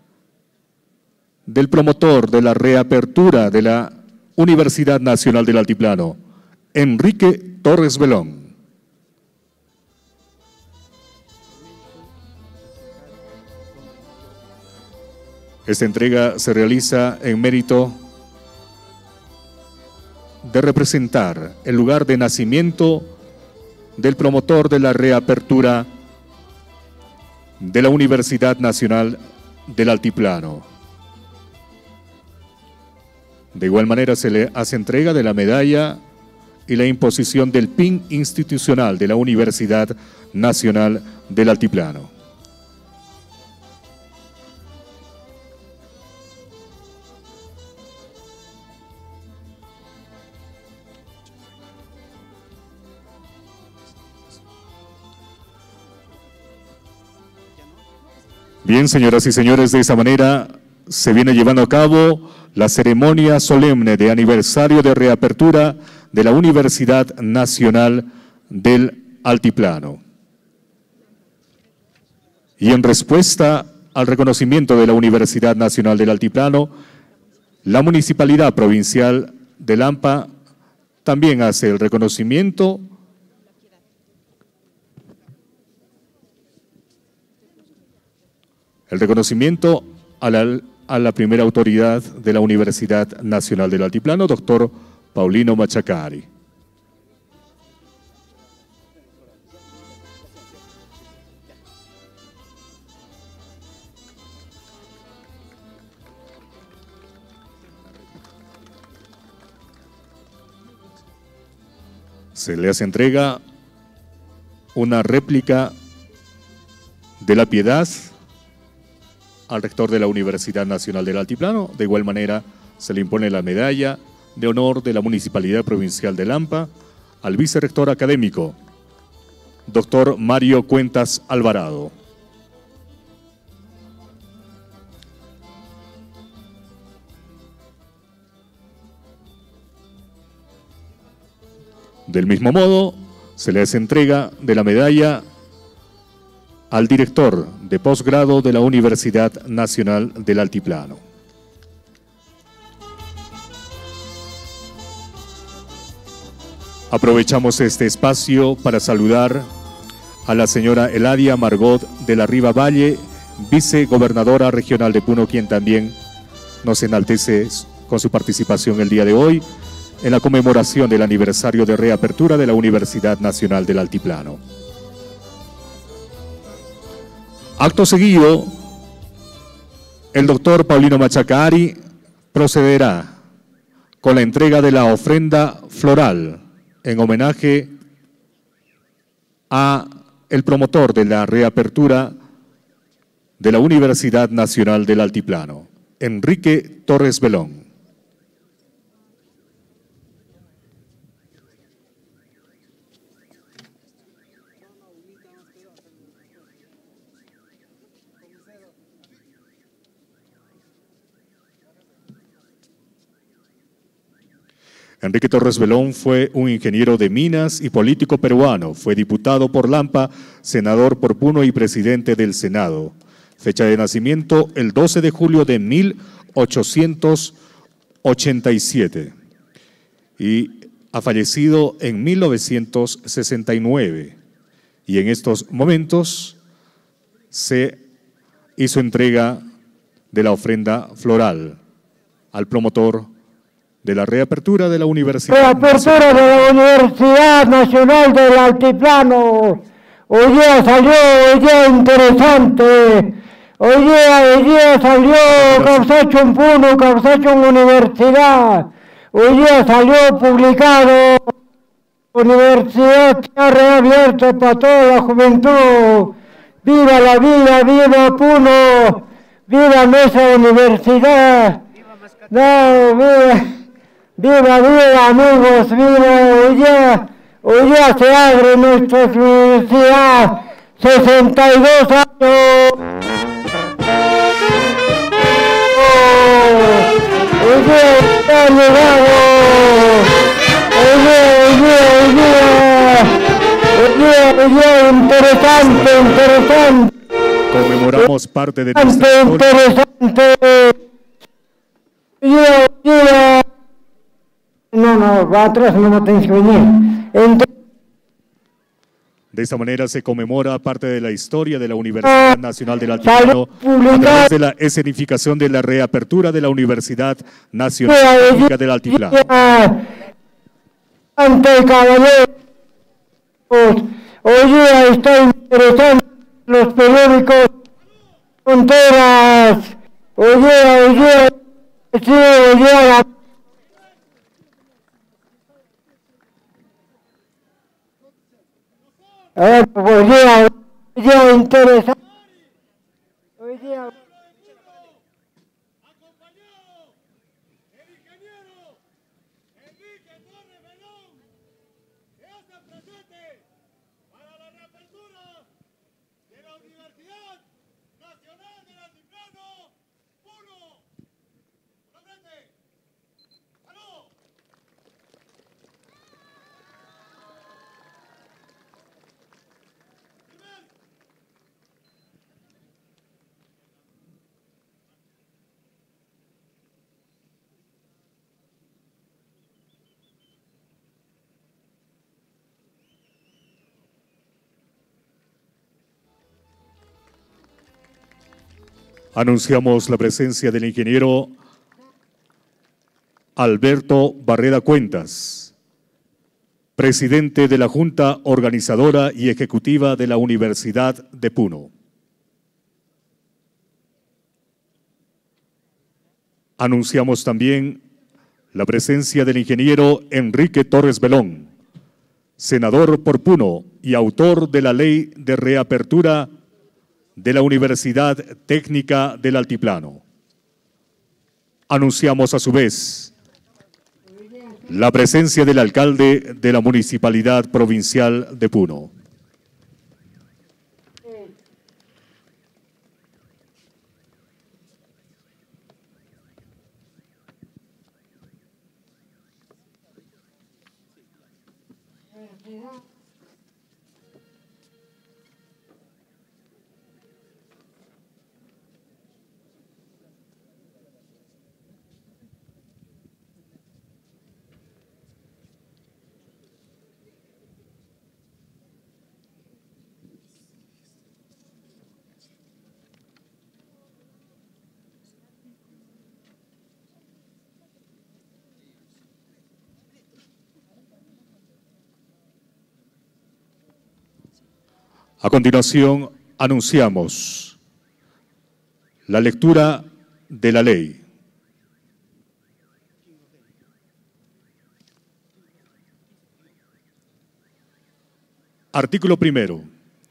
del promotor de la reapertura de la Universidad Nacional del Altiplano, Enrique Torres Belón. Esta entrega se realiza en mérito de representar el lugar de nacimiento del promotor de la reapertura de la Universidad Nacional del Altiplano. De igual manera se le hace entrega de la medalla y la imposición del PIN institucional de la Universidad Nacional del Altiplano. Bien, señoras y señores, de esa manera se viene llevando a cabo la ceremonia solemne de aniversario de reapertura de la Universidad Nacional del Altiplano. Y en respuesta al reconocimiento de la Universidad Nacional del Altiplano, la Municipalidad Provincial de Lampa también hace el reconocimiento a la primera autoridad de la Universidad Nacional del Altiplano, doctor Paulino Machacari. Se le hace entrega una réplica de la Piedad al rector de la Universidad Nacional del Altiplano. De igual manera, se le impone la medalla de honor de la Municipalidad Provincial de Lampa al vicerrector académico, doctor Mario Cuentas Alvarado. Del mismo modo, se le hace entrega de la medalla al director de posgrado de la Universidad Nacional del Altiplano. Aprovechamos este espacio para saludar a la señora Eladia Margot de la Riva Valle, vicegobernadora regional de Puno, quien también nos enaltece con su participación el día de hoy en la conmemoración del aniversario de reapertura de la Universidad Nacional del Altiplano. Acto seguido, el doctor Paulino Machacari procederá con la entrega de la ofrenda floral en homenaje a el promotor de la reapertura de la Universidad Nacional del Altiplano, Enrique Torres Belón. Enrique Torres Belón fue un ingeniero de minas y político peruano. Fue diputado por Lampa, senador por Puno y presidente del Senado. Fecha de nacimiento, el 12 de julio de 1887. Y ha fallecido en 1969. Y en estos momentos se hizo entrega de la ofrenda floral al promotor de la reapertura de la Universidad Reapertura de la Universidad Nacional del Altiplano. Hoy día salió, hoy día interesante. Hoy día salió Causachon Puno, Causachon Universidad. Hoy día salió publicado. Universidad que ha reabierto para toda la juventud. ¡Viva la vida, viva Puno! viva nuestra universidad. No, viva amigos, viva hoy día se abre nuestra universidad, 62 años. Hoy día está llegado, hoy día interesante. Conmemoramos parte de nuestra historia. No, va atrás, no tienes que venir. De esta manera se conmemora parte de la historia de la Universidad Nacional del Altiplano a través de la escenificación de la reapertura de la Universidad Nacional del Altiplano. Ante caballeros, hoy día está interesante los periódicos Fronteras, hoy día la hoy día interesante. Hoy día Anunciamos la presencia del ingeniero Alberto Barreda Cuentas, presidente de la Junta Organizadora y Ejecutiva de la Universidad de Puno. Anunciamos también la presencia del ingeniero Enrique Torres Belón, senador por Puno y autor de la Ley de Reapertura de la Universidad Técnica del Altiplano. Anunciamos a su vez la presencia del alcalde de la Municipalidad Provincial de Puno. A continuación, anunciamos la lectura de la ley. Artículo primero.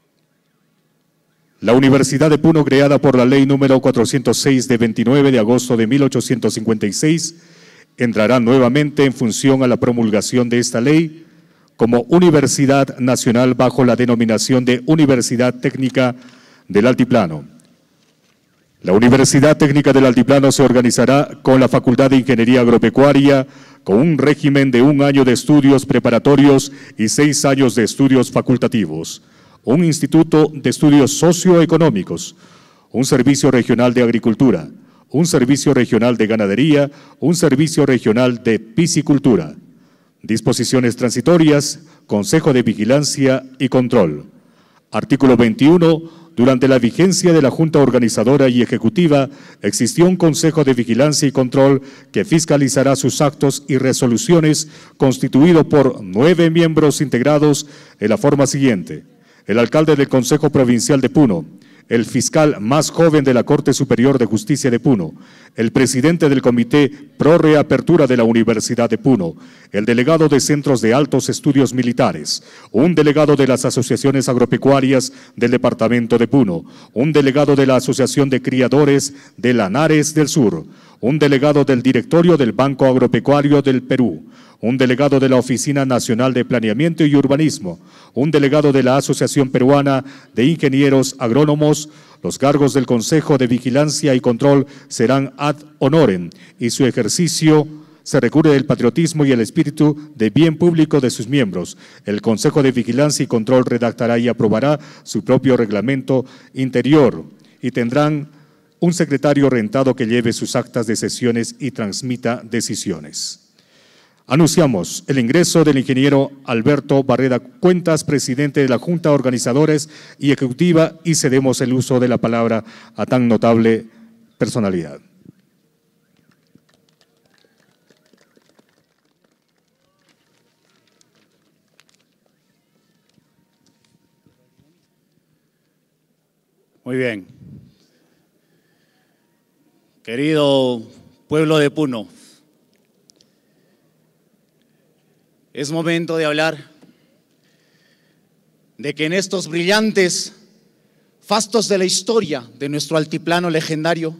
La Universidad de Puno, creada por la Ley número 406 de 29 de agosto de 1856, entrará nuevamente en función a la promulgación de esta ley como Universidad Nacional bajo la denominación de Universidad Técnica del Altiplano. La Universidad Técnica del Altiplano se organizará con la Facultad de Ingeniería Agropecuaria, con un régimen de 1 año de estudios preparatorios y 6 años de estudios facultativos, un instituto de estudios socioeconómicos, un servicio regional de agricultura, un servicio regional de ganadería, un servicio regional de piscicultura. Disposiciones transitorias, Consejo de Vigilancia y Control. Artículo 21. Durante la vigencia de la Junta Organizadora y Ejecutiva, existió un Consejo de Vigilancia y Control que fiscalizará sus actos y resoluciones, constituido por 9 miembros integrados en la forma siguiente: el alcalde del Consejo Provincial de Puno, el fiscal más joven de la Corte Superior de Justicia de Puno, el presidente del Comité pro reapertura de la Universidad de Puno, el delegado de Centros de Altos Estudios Militares, un delegado de las asociaciones agropecuarias del Departamento de Puno, un delegado de la Asociación de Criadores de Lanares del Sur, un delegado del Directorio del Banco Agropecuario del Perú, un delegado de la Oficina Nacional de Planeamiento y Urbanismo, un delegado de la Asociación Peruana de Ingenieros Agrónomos. Los cargos del Consejo de Vigilancia y Control serán ad honorem y su ejercicio se recurre del patriotismo y el espíritu de bien público de sus miembros. El Consejo de Vigilancia y Control redactará y aprobará su propio reglamento interior y tendrán un secretario rentado que lleve sus actas de sesiones y transmita decisiones. Anunciamos el ingreso del ingeniero Alberto Barreda Cuentas, presidente de la Junta de Organizadores y Ejecutiva, y cedemos el uso de la palabra a tan notable personalidad. Muy bien. Querido pueblo de Puno, es momento de hablar de que en estos brillantes fastos de la historia de nuestro altiplano legendario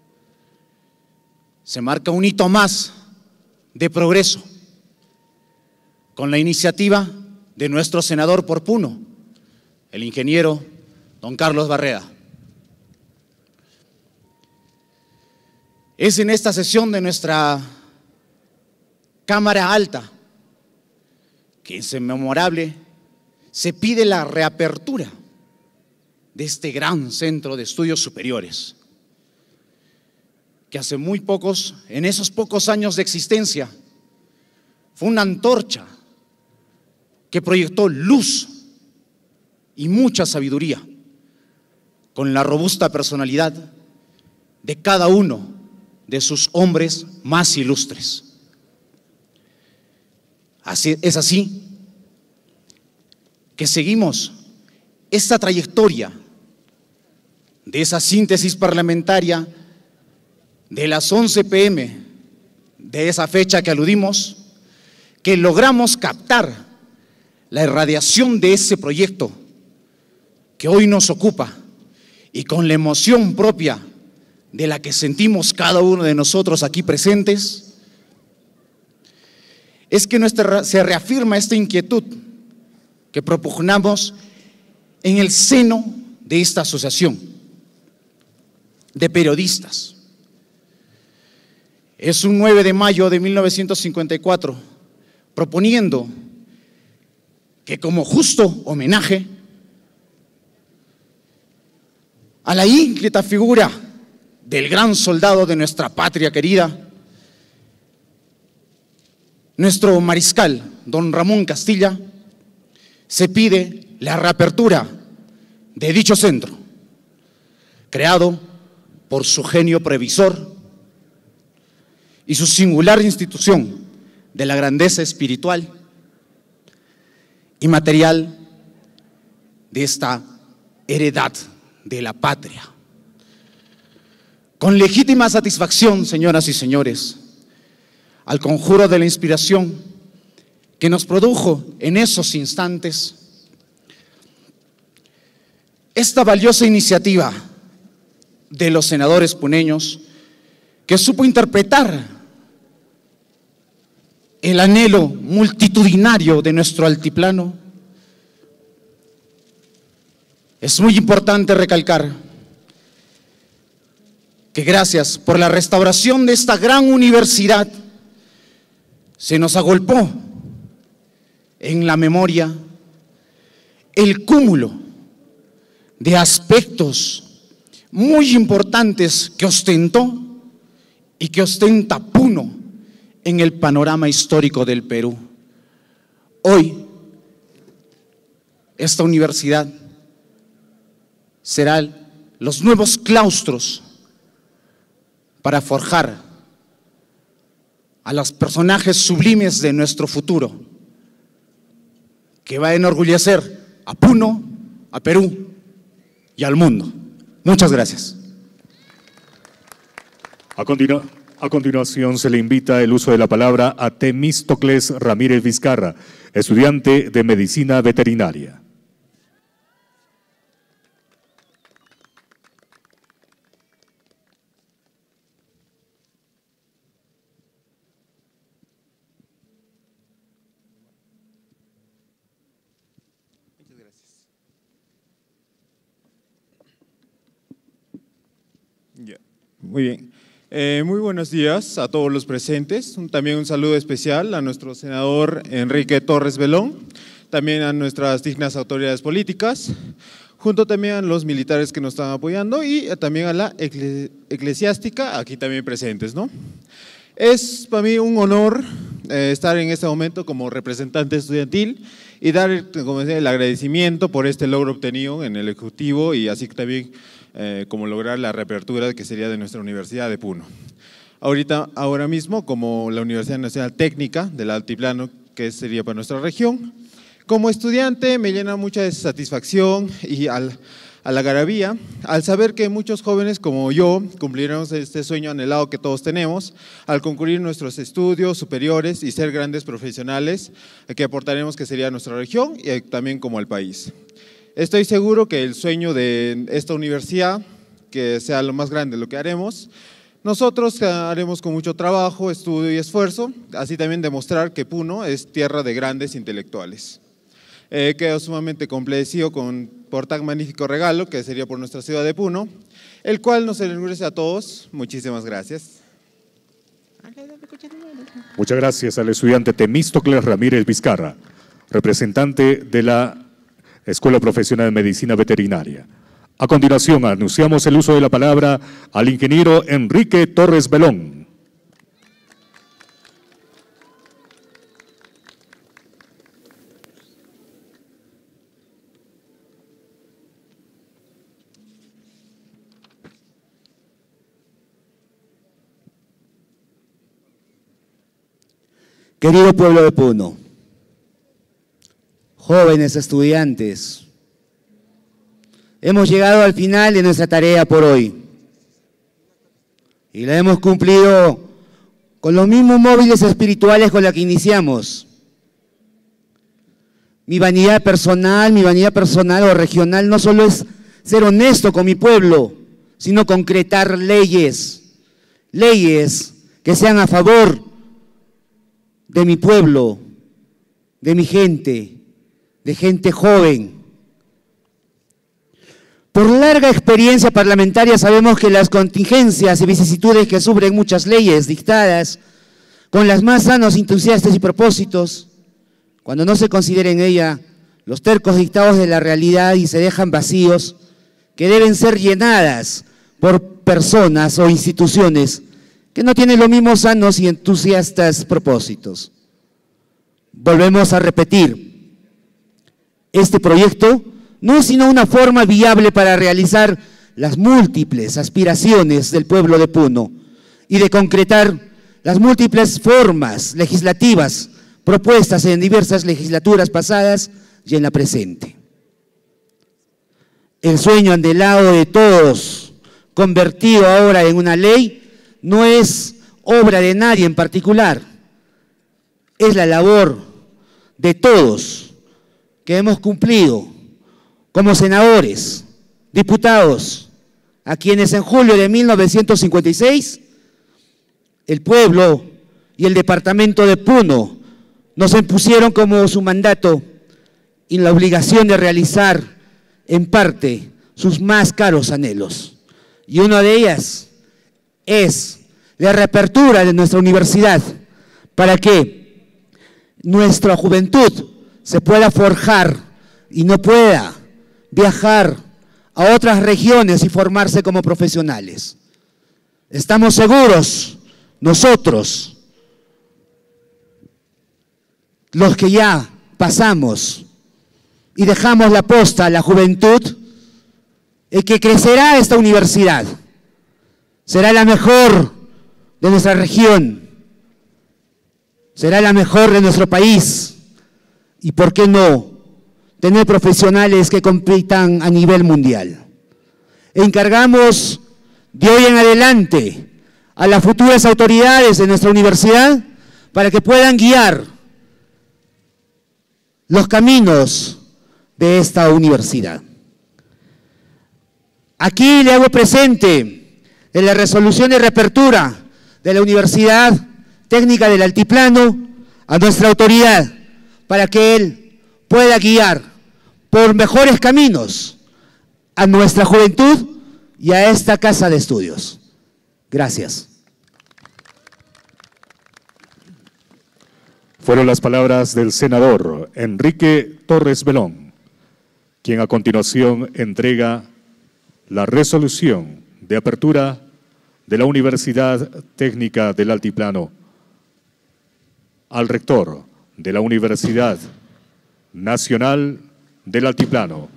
se marca un hito más de progreso con la iniciativa de nuestro senador por Puno, el ingeniero don Carlos Barreda. Es en esta sesión de nuestra Cámara Alta que es memorable, se pide la reapertura de este gran centro de estudios superiores, que hace muy pocos, en esos pocos años de existencia, fue una antorcha que proyectó luz y mucha sabiduría con la robusta personalidad de cada uno de sus hombres más ilustres. Es así que seguimos esta trayectoria de esa síntesis parlamentaria de las 11 p.m. de esa fecha que aludimos, que logramos captar la irradiación de ese proyecto que hoy nos ocupa, y con la emoción propia de la que sentimos cada uno de nosotros aquí presentes, es que se reafirma esta inquietud que propugnamos en el seno de esta asociación de periodistas. Es un 9 de mayo de 1954, proponiendo que como justo homenaje a la ínclita figura del gran soldado de nuestra patria querida, nuestro mariscal, don Ramón Castilla, se pide la reapertura de dicho centro, creado por su genio previsor y su singular institución de la grandeza espiritual y material de esta heredad de la patria. Con legítima satisfacción, señoras y señores, al conjuro de la inspiración que nos produjo en esos instantes esta valiosa iniciativa de los senadores puneños, que supo interpretar el anhelo multitudinario de nuestro altiplano. Es muy importante recalcar que gracias por la restauración de esta gran universidad se nos agolpó en la memoria el cúmulo de aspectos muy importantes que ostentó y que ostenta Puno en el panorama histórico del Perú. Hoy, esta universidad será los nuevos claustros para forjar a los personajes sublimes de nuestro futuro, que va a enorgullecer a Puno, a Perú y al mundo. Muchas gracias. A A continuación se le invita el uso de la palabra a Temístocles Ramírez Vizcarra, estudiante de Medicina Veterinaria. Muy bien. Muy buenos días a todos los presentes. También un saludo especial a nuestro senador Enrique Torres Belón, también a nuestras dignas autoridades políticas, junto también a los militares que nos están apoyando y también a la eclesiástica aquí también presentes, ¿no? Es para mí un honor estar en este momento como representante estudiantil y dar, como decía, el agradecimiento por este logro obtenido en el Ejecutivo y así también como lograr la reapertura que sería de nuestra Universidad de Puno. Ahora mismo, como la Universidad Nacional Técnica del Altiplano, que sería para nuestra región, como estudiante me llena mucha satisfacción y a la algarabía al saber que muchos jóvenes como yo cumpliremos este sueño anhelado que todos tenemos al concluir nuestros estudios superiores y ser grandes profesionales que aportaremos que sería a nuestra región y también como al país. Estoy seguro que el sueño de esta universidad, que sea lo más grande lo que haremos, nosotros haremos con mucho trabajo, estudio y esfuerzo, así también demostrar que Puno es tierra de grandes intelectuales. Quedo sumamente complacido por tan magnífico regalo que sería por nuestra ciudad de Puno, el cual nos enorgullece a todos. Muchísimas gracias. Muchas gracias al estudiante Temístocles Ramírez Vizcarra, representante de la Escuela Profesional de Medicina Veterinaria. A continuación, anunciamos el uso de la palabra al ingeniero Enrique Torres Belón. Querido pueblo de Puno, jóvenes estudiantes, hemos llegado al final de nuestra tarea por hoy y la hemos cumplido con los mismos móviles espirituales con la que iniciamos. Mi vanidad personal o regional no solo es ser honesto con mi pueblo, sino concretar leyes que sean a favor de mi pueblo, de mi gente, de gente joven. Por larga experiencia parlamentaria sabemos que las contingencias y vicisitudes que sufren muchas leyes dictadas con las más sanos entusiastas y propósitos, cuando no se considera en ella los tercos dictados de la realidad y se dejan vacíos que deben ser llenadas por personas o instituciones que no tienen los mismos sanos y entusiastas propósitos. Volvemos a repetir, este proyecto no es sino una forma viable para realizar las múltiples aspiraciones del pueblo de Puno y de concretar las múltiples formas legislativas propuestas en diversas legislaturas pasadas y en la presente. El sueño anhelado de todos, convertido ahora en una ley, no es obra de nadie en particular, es la labor de todos que hemos cumplido como senadores, diputados, a quienes en julio de 1956 el pueblo y el departamento de Puno nos impusieron como su mandato y la obligación de realizar en parte sus más caros anhelos. Y una de ellas es la reapertura de nuestra universidad para que nuestra juventud se pueda forjar y no pueda viajar a otras regiones y formarse como profesionales. Estamos seguros, nosotros, los que ya pasamos y dejamos la posta a la juventud, el que crecerá esta universidad será la mejor de nuestra región, será la mejor de nuestro país y, ¿por qué no?, tener profesionales que compitan a nivel mundial. Encargamos de hoy en adelante a las futuras autoridades de nuestra universidad para que puedan guiar los caminos de esta universidad. Aquí le hago presente en la resolución de reapertura de la Universidad Técnica del Altiplano a nuestra autoridad para que él pueda guiar por mejores caminos a nuestra juventud y a esta casa de estudios. Gracias. Fueron las palabras del senador Enrique Torres Belón, quien a continuación entrega la resolución de apertura de la Universidad Técnica del Altiplano al rector de la Universidad Nacional del Altiplano.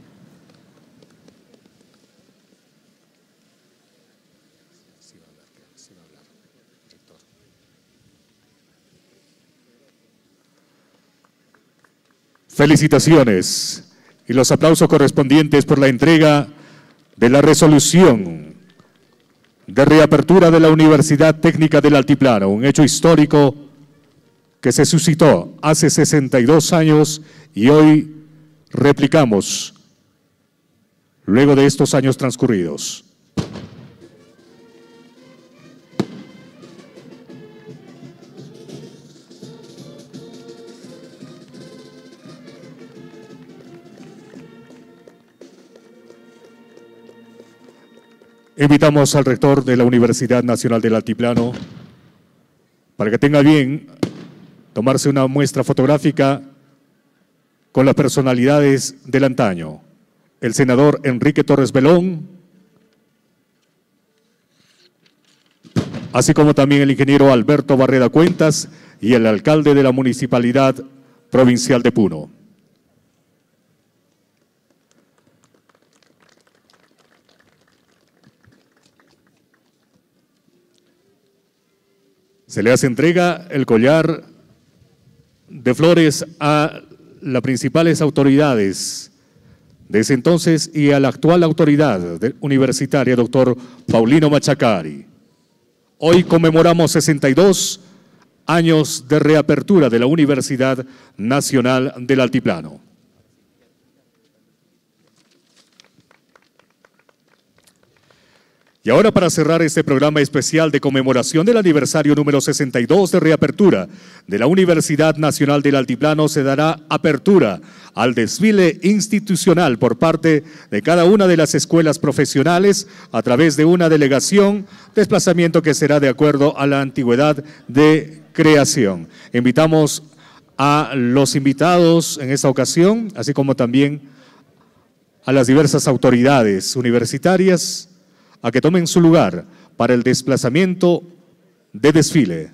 Felicitaciones y los aplausos correspondientes por la entrega de la resolución de reapertura de la Universidad Técnica del Altiplano, un hecho histórico que se suscitó hace 62 años y hoy replicamos luego de estos años transcurridos. Invitamos al rector de la Universidad Nacional del Altiplano para que tenga bien tomarse una muestra fotográfica con las personalidades del antaño. El senador Enrique Torres Belón, así como también el ingeniero Alberto Barreda Cuentas y el alcalde de la Municipalidad Provincial de Puno. Se le hace entrega el collar de flores a las principales autoridades de ese entonces y a la actual autoridad universitaria, doctor Paulino Machacari. Hoy conmemoramos 62 años de reapertura de la Universidad Nacional del Altiplano. Y ahora, para cerrar este programa especial de conmemoración del aniversario número 62 de reapertura de la Universidad Nacional del Altiplano, se dará apertura al desfile institucional por parte de cada una de las escuelas profesionales a través de una delegación, desplazamiento que será de acuerdo a la antigüedad de creación. Invitamos a los invitados en esta ocasión, así como también a las diversas autoridades universitarias, a que tomen su lugar para el desplazamiento de desfile.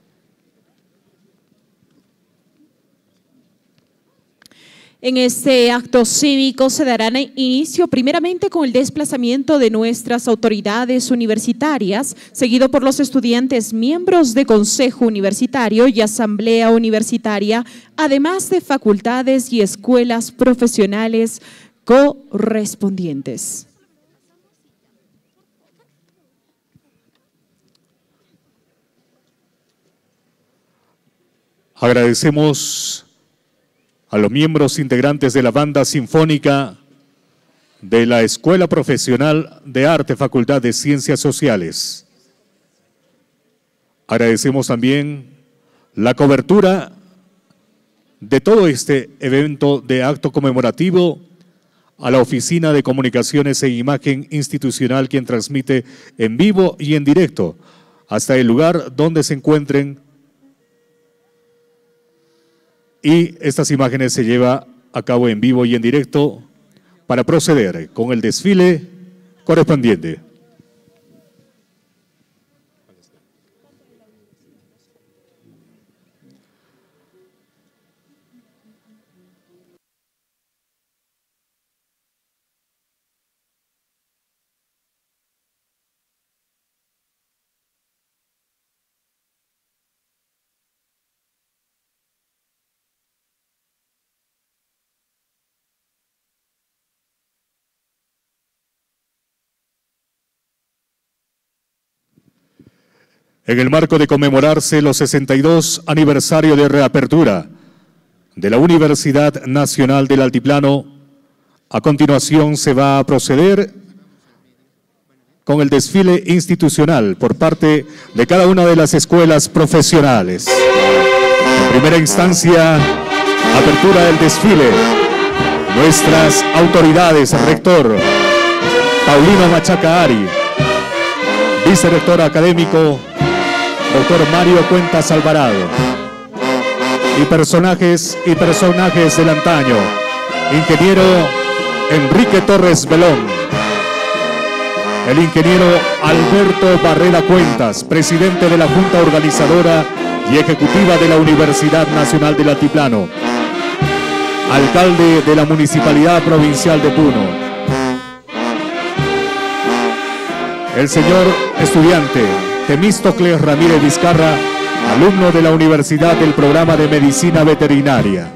En este acto cívico se dará inicio primeramente con el desplazamiento de nuestras autoridades universitarias, seguido por los estudiantes miembros de Consejo Universitario y Asamblea Universitaria, además de facultades y escuelas profesionales correspondientes. Agradecemos a los miembros integrantes de la banda sinfónica de la Escuela Profesional de Arte, Facultad de Ciencias Sociales. Agradecemos también la cobertura de todo este evento de acto conmemorativo a la Oficina de Comunicaciones e Imagen Institucional, quien transmite en vivo y en directo hasta el lugar donde se encuentren. Y estas imágenes se llevan a cabo en vivo y en directo para proceder con el desfile correspondiente. En el marco de conmemorarse los 62 aniversario de reapertura de la Universidad Nacional del Altiplano, a continuación se va a proceder con el desfile institucional por parte de cada una de las escuelas profesionales. En primera instancia, apertura del desfile. Nuestras autoridades, rector Paulino Machaca Ari, vicerrector académico doctor Mario Cuentas Alvarado, y personajes del antaño, ingeniero Enrique Torres Belón, el ingeniero Alberto Barrera Cuentas, presidente de la Junta Organizadora y Ejecutiva de la Universidad Nacional del Altiplano, alcalde de la Municipalidad Provincial de Puno, el señor estudiante Temístocles Ramírez Vizcarra, alumno de la Universidad del Programa de Medicina Veterinaria.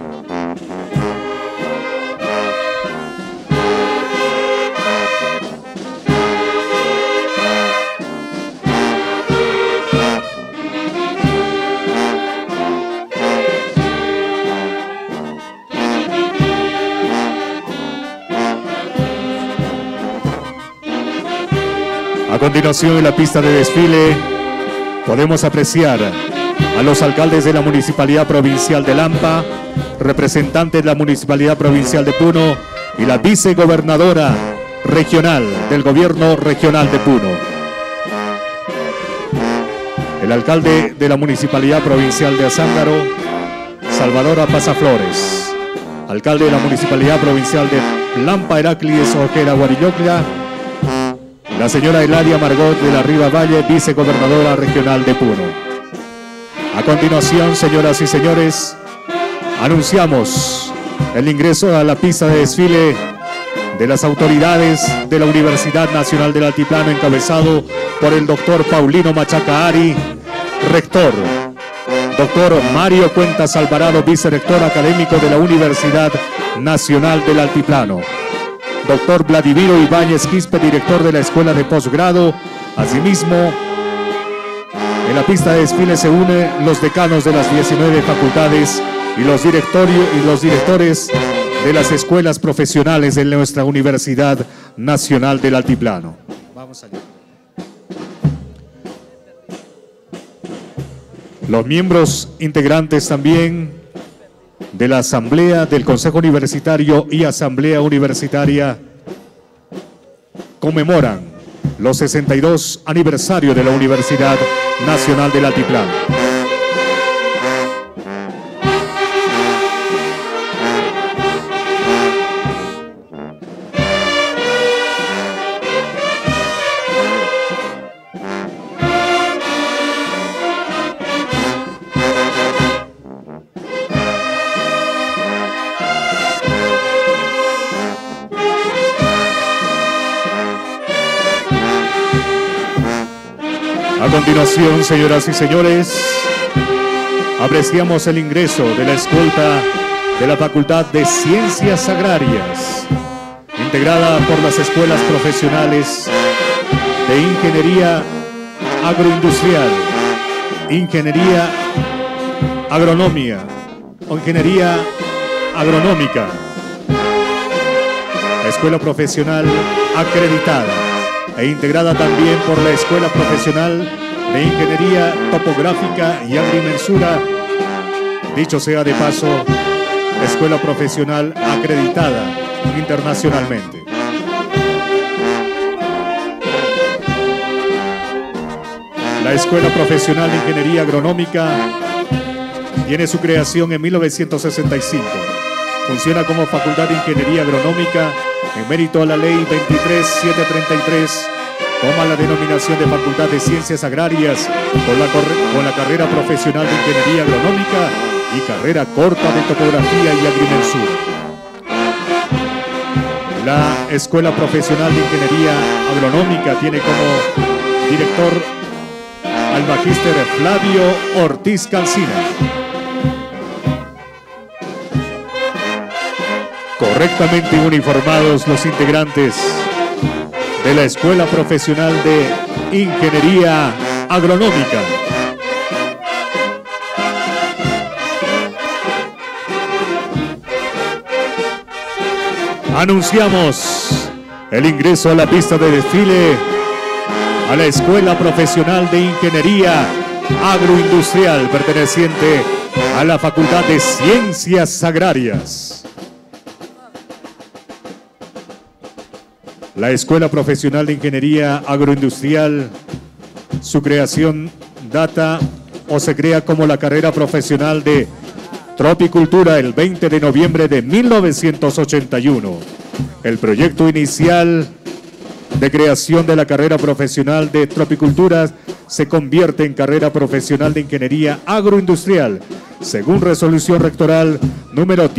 A continuación, en la pista de desfile, podemos apreciar a los alcaldes de la Municipalidad Provincial de Lampa, representantes de la Municipalidad Provincial de Puno y la vicegobernadora regional del Gobierno Regional de Puno. El alcalde de la Municipalidad Provincial de Azángaro, Salvador Apazaflores. Alcalde de la Municipalidad Provincial de Lampa, Heraclides Ojeda Guarillocla. La señora Eladia Margot de la Riva Valle, vicegobernadora regional de Puno. A continuación, señoras y señores, anunciamos el ingreso a la pista de desfile de las autoridades de la Universidad Nacional del Altiplano, encabezado por el doctor Paulino Machaca Ari, rector. Doctor Mario Cuentas Alvarado, vicerrector académico de la Universidad Nacional del Altiplano. Doctor Vladimiro Ibáñez Quispe, director de la Escuela de Posgrado. Asimismo, en la pista de desfile se unen los decanos de las 19 facultades y los directores de las escuelas profesionales de nuestra Universidad Nacional del Altiplano. Vamos allá. Los miembros integrantes también de la Asamblea del Consejo Universitario y Asamblea Universitaria conmemoran los 62 aniversarios de la Universidad Nacional del Altiplano. A continuación, señoras y señores, apreciamos el ingreso de la escolta de la Facultad de Ciencias Agrarias, integrada por las escuelas profesionales de Ingeniería Agroindustrial, Ingeniería Agronómica, Escuela Profesional acreditada e integrada también por la Escuela Profesional de Ingeniería Topográfica y Agrimensura, dicho sea de paso, Escuela Profesional acreditada internacionalmente. La Escuela Profesional de Ingeniería Agronómica tiene su creación en 1965. Funciona como Facultad de Ingeniería Agronómica en mérito a la Ley 23733. Toma la denominación de Facultad de Ciencias Agrarias con la carrera profesional de Ingeniería Agronómica y carrera corta de Topografía y Agrimensura. La Escuela Profesional de Ingeniería Agronómica tiene como director al magíster Flavio Ortiz Cancina. Correctamente uniformados los integrantes de la Escuela Profesional de Ingeniería agronómica. Anunciamos el ingreso a la pista de desfile a la Escuela Profesional de Ingeniería Agroindustrial, perteneciente a la Facultad de Ciencias Agrarias. La Escuela Profesional de Ingeniería Agroindustrial, su creación data o se crea como la carrera profesional de Tropicultura el 20 de noviembre de 1981. El proyecto inicial de creación de la carrera profesional de Tropicultura se convierte en carrera profesional de Ingeniería Agroindustrial, según resolución rectoral número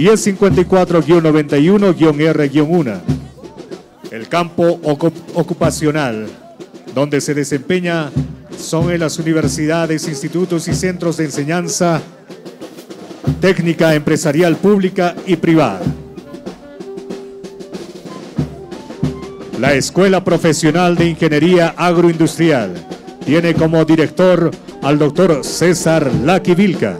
1054-91-R-1. El campo ocupacional donde se desempeña son en las universidades, institutos y centros de enseñanza técnica, empresarial, pública y privada. La Escuela Profesional de Ingeniería Agroindustrial tiene como director al doctor César Laki Vilca.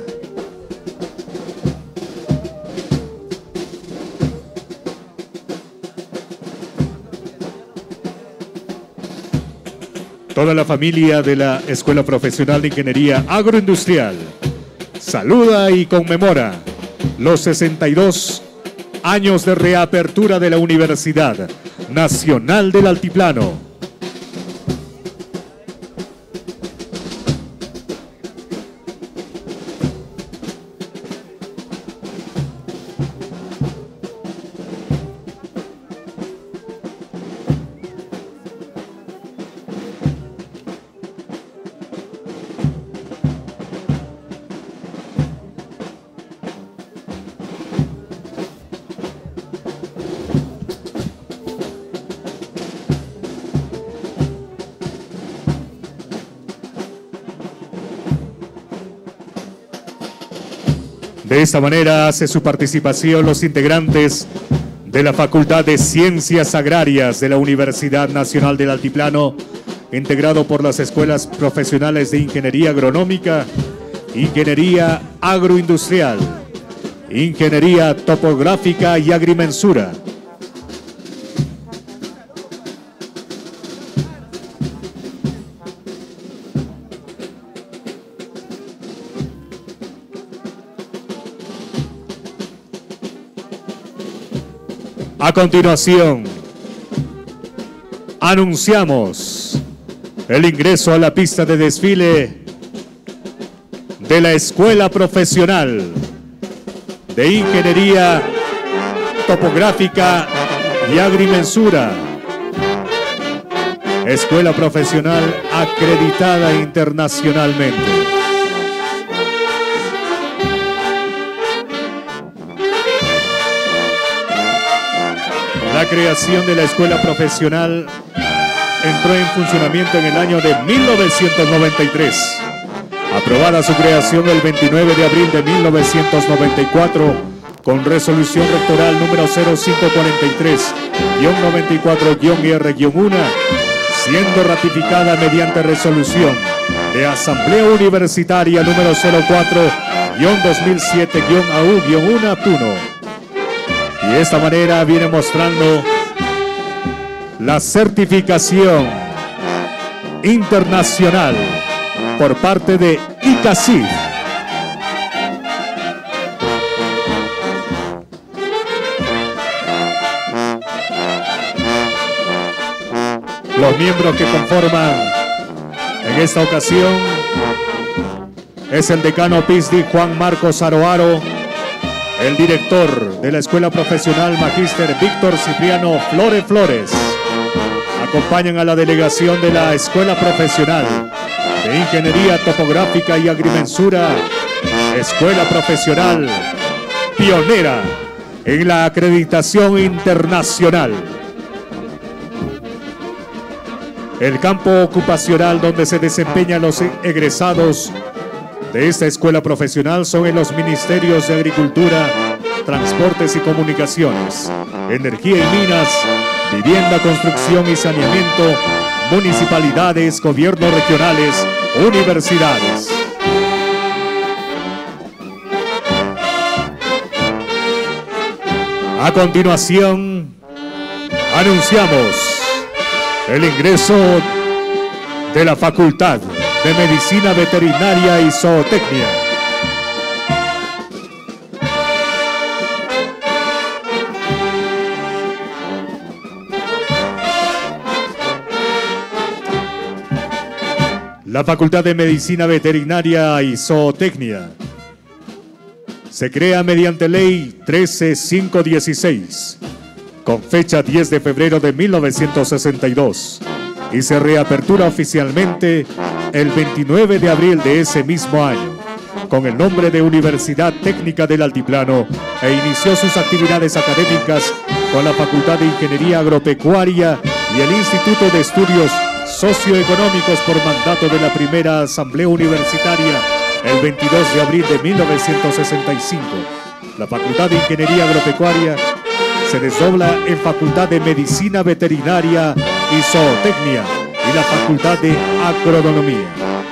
Toda la familia de la Escuela Profesional de Ingeniería Agroindustrial saluda y conmemora los 62 años de reapertura de la Universidad Nacional del Altiplano. De esta manera hace su participación los integrantes de la Facultad de Ciencias Agrarias de la Universidad Nacional del Altiplano, integrado por las escuelas profesionales de Ingeniería Agronómica, Ingeniería Agroindustrial, Ingeniería Topográfica y Agrimensura. A continuación, anunciamos el ingreso a la pista de desfile de la Escuela Profesional de Ingeniería Topográfica y Agrimensura, escuela profesional acreditada internacionalmente. La creación de la escuela profesional entró en funcionamiento en el año de 1993. Aprobada su creación el 29 de abril de 1994 con resolución rectoral número 0543-94-R-1, siendo ratificada mediante resolución de Asamblea Universitaria número 04-2007-AU-1-1. Y de esta manera viene mostrando la certificación internacional por parte de ICACID. Los miembros que conforman en esta ocasión es el decano PISDI Juan Marcos Aroaro, el director de la Escuela Profesional Magíster Víctor Cipriano Flores. Acompañan a la delegación de la Escuela Profesional de Ingeniería Topográfica y Agrimensura, escuela profesional pionera en la acreditación internacional. El campo ocupacional donde se desempeñan los egresados de esta escuela profesional son en los ministerios de Agricultura, Transportes y Comunicaciones, Energía y Minas, Vivienda, Construcción y Saneamiento, municipalidades, gobiernos regionales, universidades. A continuación, anunciamos el ingreso de la Facultad de Medicina Veterinaria y Zootecnia. La Facultad de Medicina Veterinaria y Zootecnia se crea mediante Ley 13516, con fecha 10 de febrero de 1962, y se reapertura oficialmente el 29 de abril de ese mismo año, con el nombre de Universidad Técnica del Altiplano, e inició sus actividades académicas con la Facultad de Ingeniería Agropecuaria y el Instituto de Estudios Socioeconómicos por mandato de la primera Asamblea Universitaria el 22 de abril de 1965. La Facultad de Ingeniería Agropecuaria se desdobla en Facultad de Medicina Veterinaria y Zootecnia y la Facultad de Agronomía.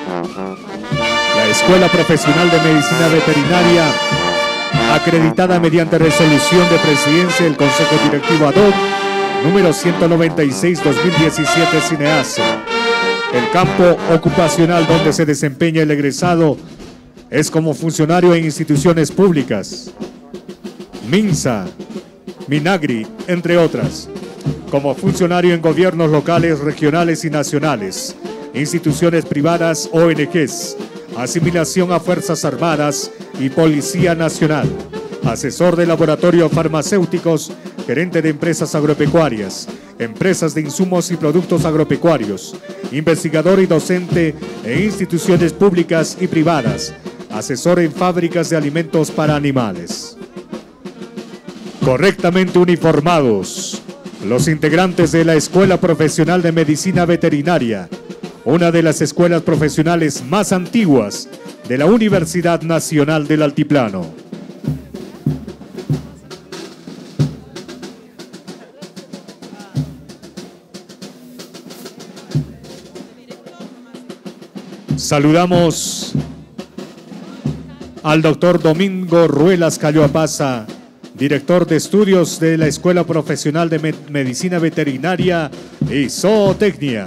La Escuela Profesional de Medicina Veterinaria, acreditada mediante resolución de presidencia del Consejo Directivo ad hoc número 196-2017 Cinease. El campo ocupacional donde se desempeña el egresado es como funcionario en instituciones públicas, MINSA, Minagri, entre otras, como funcionario en gobiernos locales, regionales y nacionales, instituciones privadas, ONGs, asimilación a Fuerzas Armadas y Policía Nacional, asesor de laboratorios farmacéuticos, gerente de empresas agropecuarias, empresas de insumos y productos agropecuarios, investigador y docente en instituciones públicas y privadas, asesor en fábricas de alimentos para animales. Correctamente uniformados, los integrantes de la Escuela Profesional de Medicina Veterinaria, una de las escuelas profesionales más antiguas de la Universidad Nacional del Altiplano. Saludamos al doctor Domingo Ruelas Calloapaza, director de estudios de la Escuela Profesional de Medicina Veterinaria y Zootecnia.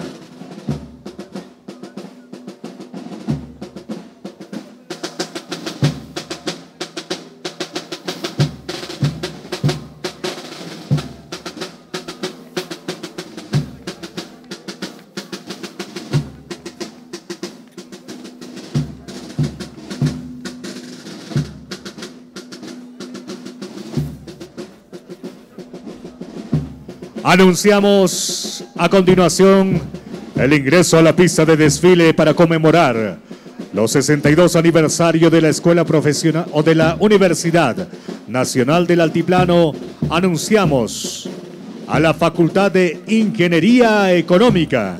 Anunciamos a continuación el ingreso a la pista de desfile para conmemorar los 62 aniversarios de la Escuela Profesional o de la Universidad Nacional del Altiplano. Anunciamos a la Facultad de Ingeniería Económica.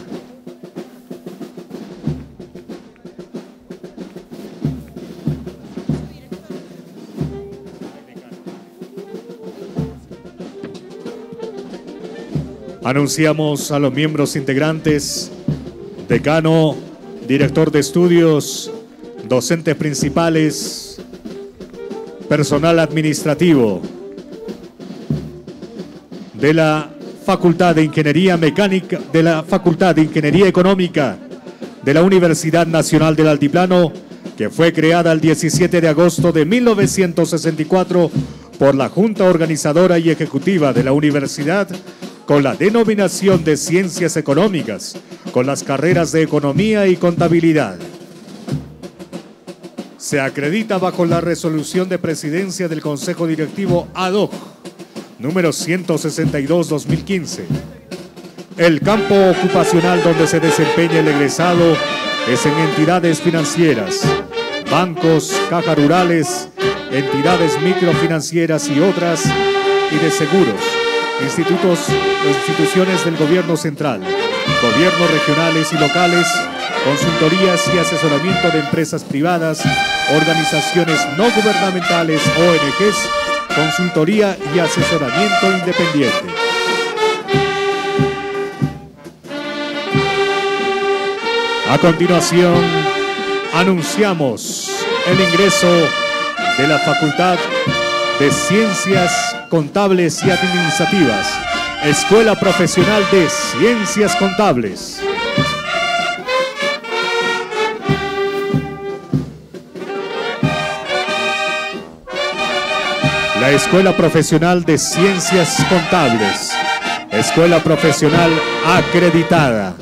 Anunciamos a los miembros integrantes, decano, director de estudios, docentes principales, personal administrativo de la Facultad de Ingeniería Mecánica, de la Facultad de Ingeniería Económica de la Universidad Nacional del Altiplano, que fue creada el 17 de agosto de 1964 por la Junta Organizadora y Ejecutiva de la Universidad, con la denominación de Ciencias Económicas, con las carreras de Economía y Contabilidad. Se acredita bajo la resolución de presidencia del Consejo Directivo ad hoc, número 162-2015. El campo ocupacional donde se desempeña el egresado es en entidades financieras, bancos, cajas rurales, entidades microfinancieras y otras, y de seguros, instituciones del gobierno central, gobiernos regionales y locales, consultorías y asesoramiento de empresas privadas, organizaciones no gubernamentales, ONGs, consultoría y asesoramiento independiente. A continuación, anunciamos el ingreso de la Facultad de Ciencias Contables y Administrativas, Escuela Profesional de Ciencias Contables. La Escuela Profesional de Ciencias Contables, Escuela Profesional acreditada.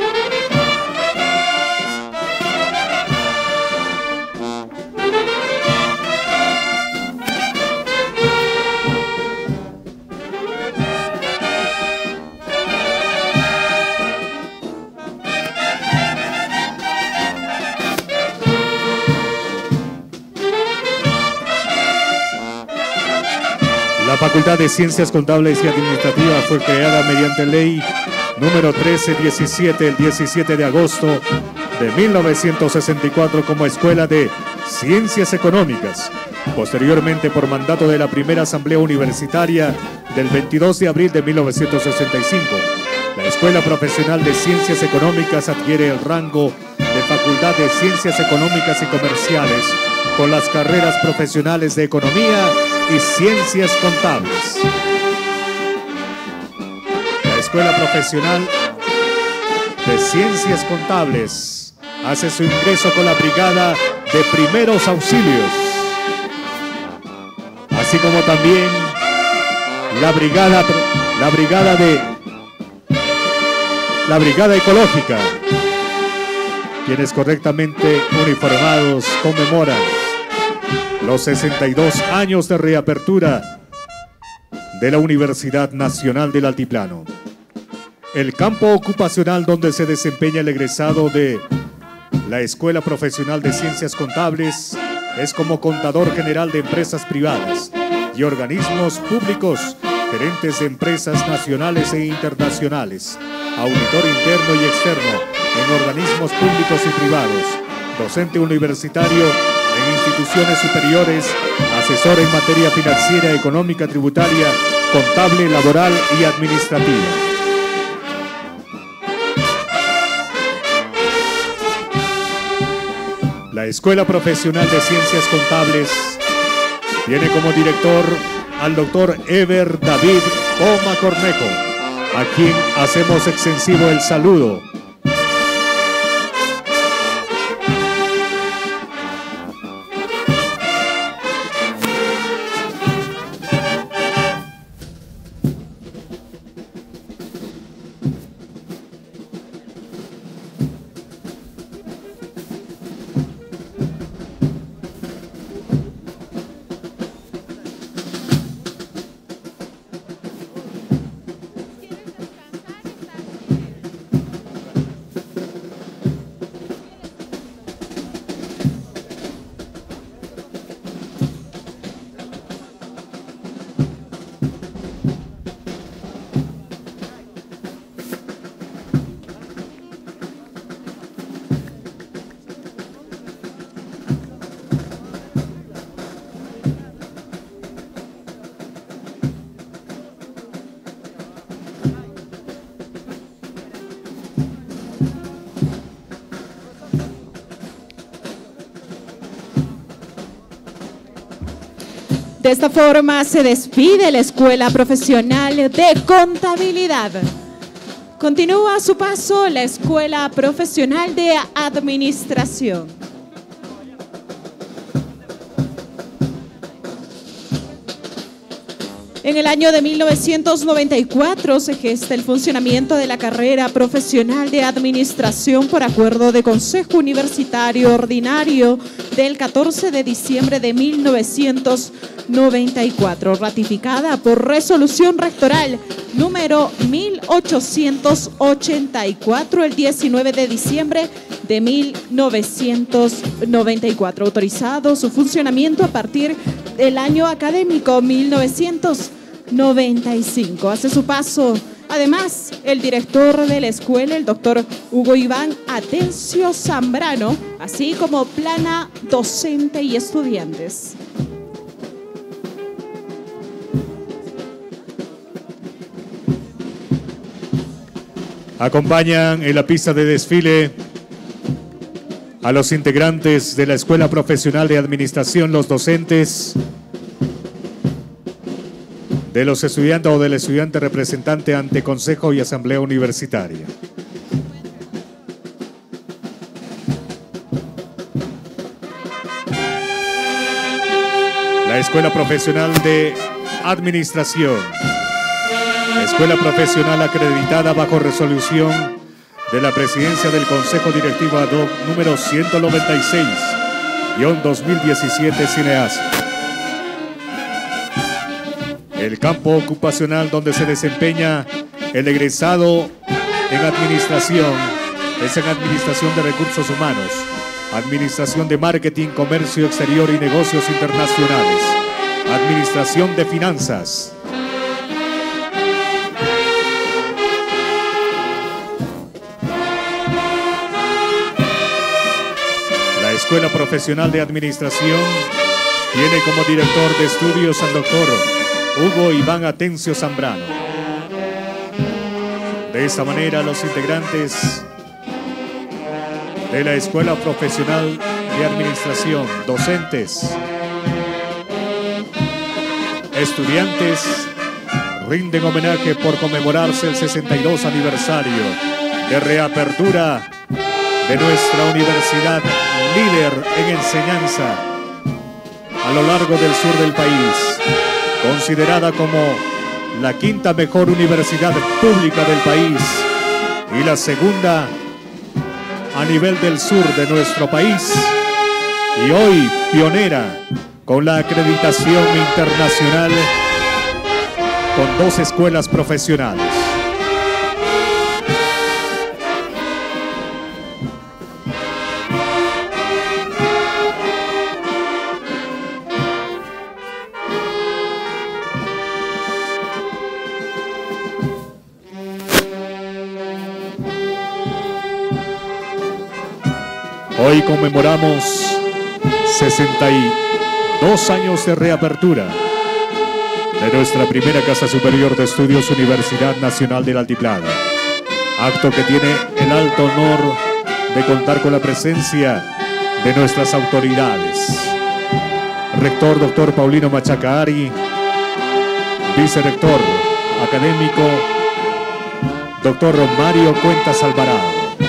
La Facultad de Ciencias Contables y Administrativas fue creada mediante ley número 1317 el 17 de agosto de 1964 como Escuela de Ciencias Económicas. Posteriormente, por mandato de la primera Asamblea Universitaria del 22 de abril de 1965, la Escuela Profesional de Ciencias Económicas adquiere el rango de Facultad de Ciencias Económicas y Comerciales con las carreras profesionales de Economía y Ciencias Contables. La Escuela Profesional de Ciencias Contables hace su ingreso con la Brigada de Primeros Auxilios, así como también la Brigada Ecológica, quienes correctamente uniformados conmemoran los 62 años de reapertura de la Universidad Nacional del Altiplano. El campo ocupacional donde se desempeña el egresado de la Escuela Profesional de Ciencias Contables es como contador general de empresas privadas y organismos públicos, gerentes de empresas nacionales e internacionales, auditor interno y externo en organismos públicos y privados, docente universitario en instituciones superiores, asesor en materia financiera, económica, tributaria, contable, laboral y administrativa. La Escuela Profesional de Ciencias Contables tiene como director al doctor Eber David Poma Cornejo, a quien hacemos extensivo el saludo. De esta forma se despide la Escuela Profesional de Contabilidad. Continúa a su paso la Escuela Profesional de Administración. En el año de 1994 se gesta el funcionamiento de la carrera profesional de administración por acuerdo de Consejo Universitario Ordinario del 14 de diciembre de 1994, ratificada por resolución rectoral número 1884 el 19 de diciembre de 1994, autorizado su funcionamiento a partir del año académico 1995. Hace su paso, además, el director de la escuela, el doctor Hugo Iván Atencio Zambrano, así como plana docente y estudiantes. Acompañan en la pista de desfile a los integrantes de la Escuela Profesional de Administración, los docentes, de los estudiantes o del estudiante representante ante Consejo y Asamblea Universitaria. La Escuela Profesional de Administración, escuela profesional acreditada bajo resolución de la Presidencia del Consejo Directivo ad hoc número 196-2017 Cineasa. El campo ocupacional donde se desempeña el egresado en administración es en Administración de Recursos Humanos, Administración de Marketing, Comercio Exterior y Negocios Internacionales, Administración de Finanzas. La Escuela Profesional de Administración tiene como director de estudios al doctor Hugo Iván Atencio Zambrano. De esta manera, los integrantes de la Escuela Profesional de Administración, docentes, estudiantes, rinden homenaje por conmemorarse el 62 aniversario de reapertura de nuestra universidad, líder en enseñanza a lo largo del sur del país, considerada como la quinta mejor universidad pública del país y la segunda a nivel del sur de nuestro país, y hoy pionera con la acreditación internacional con 2 escuelas profesionales. Hoy conmemoramos 62 años de reapertura de nuestra primera Casa Superior de Estudios, Universidad Nacional del Altiplano. Acto que tiene el alto honor de contar con la presencia de nuestras autoridades. Rector Dr. Paulino Machaca Ari, Vicerrector académico Dr. Mario Cuentas Alvarado.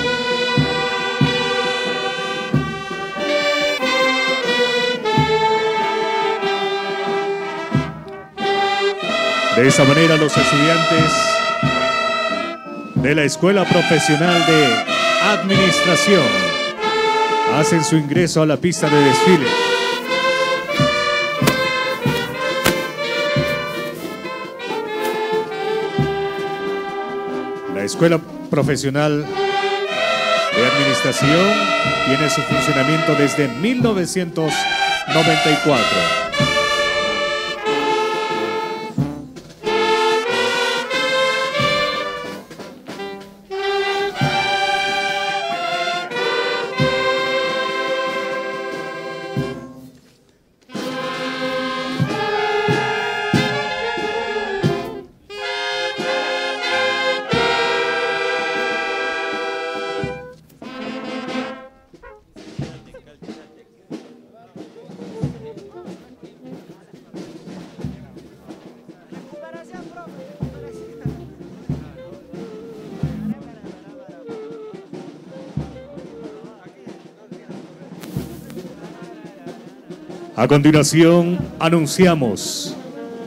De esa manera, los estudiantes de la Escuela Profesional de Administración hacen su ingreso a la pista de desfile. La Escuela Profesional de Administración tiene su funcionamiento desde 1994. A continuación, anunciamos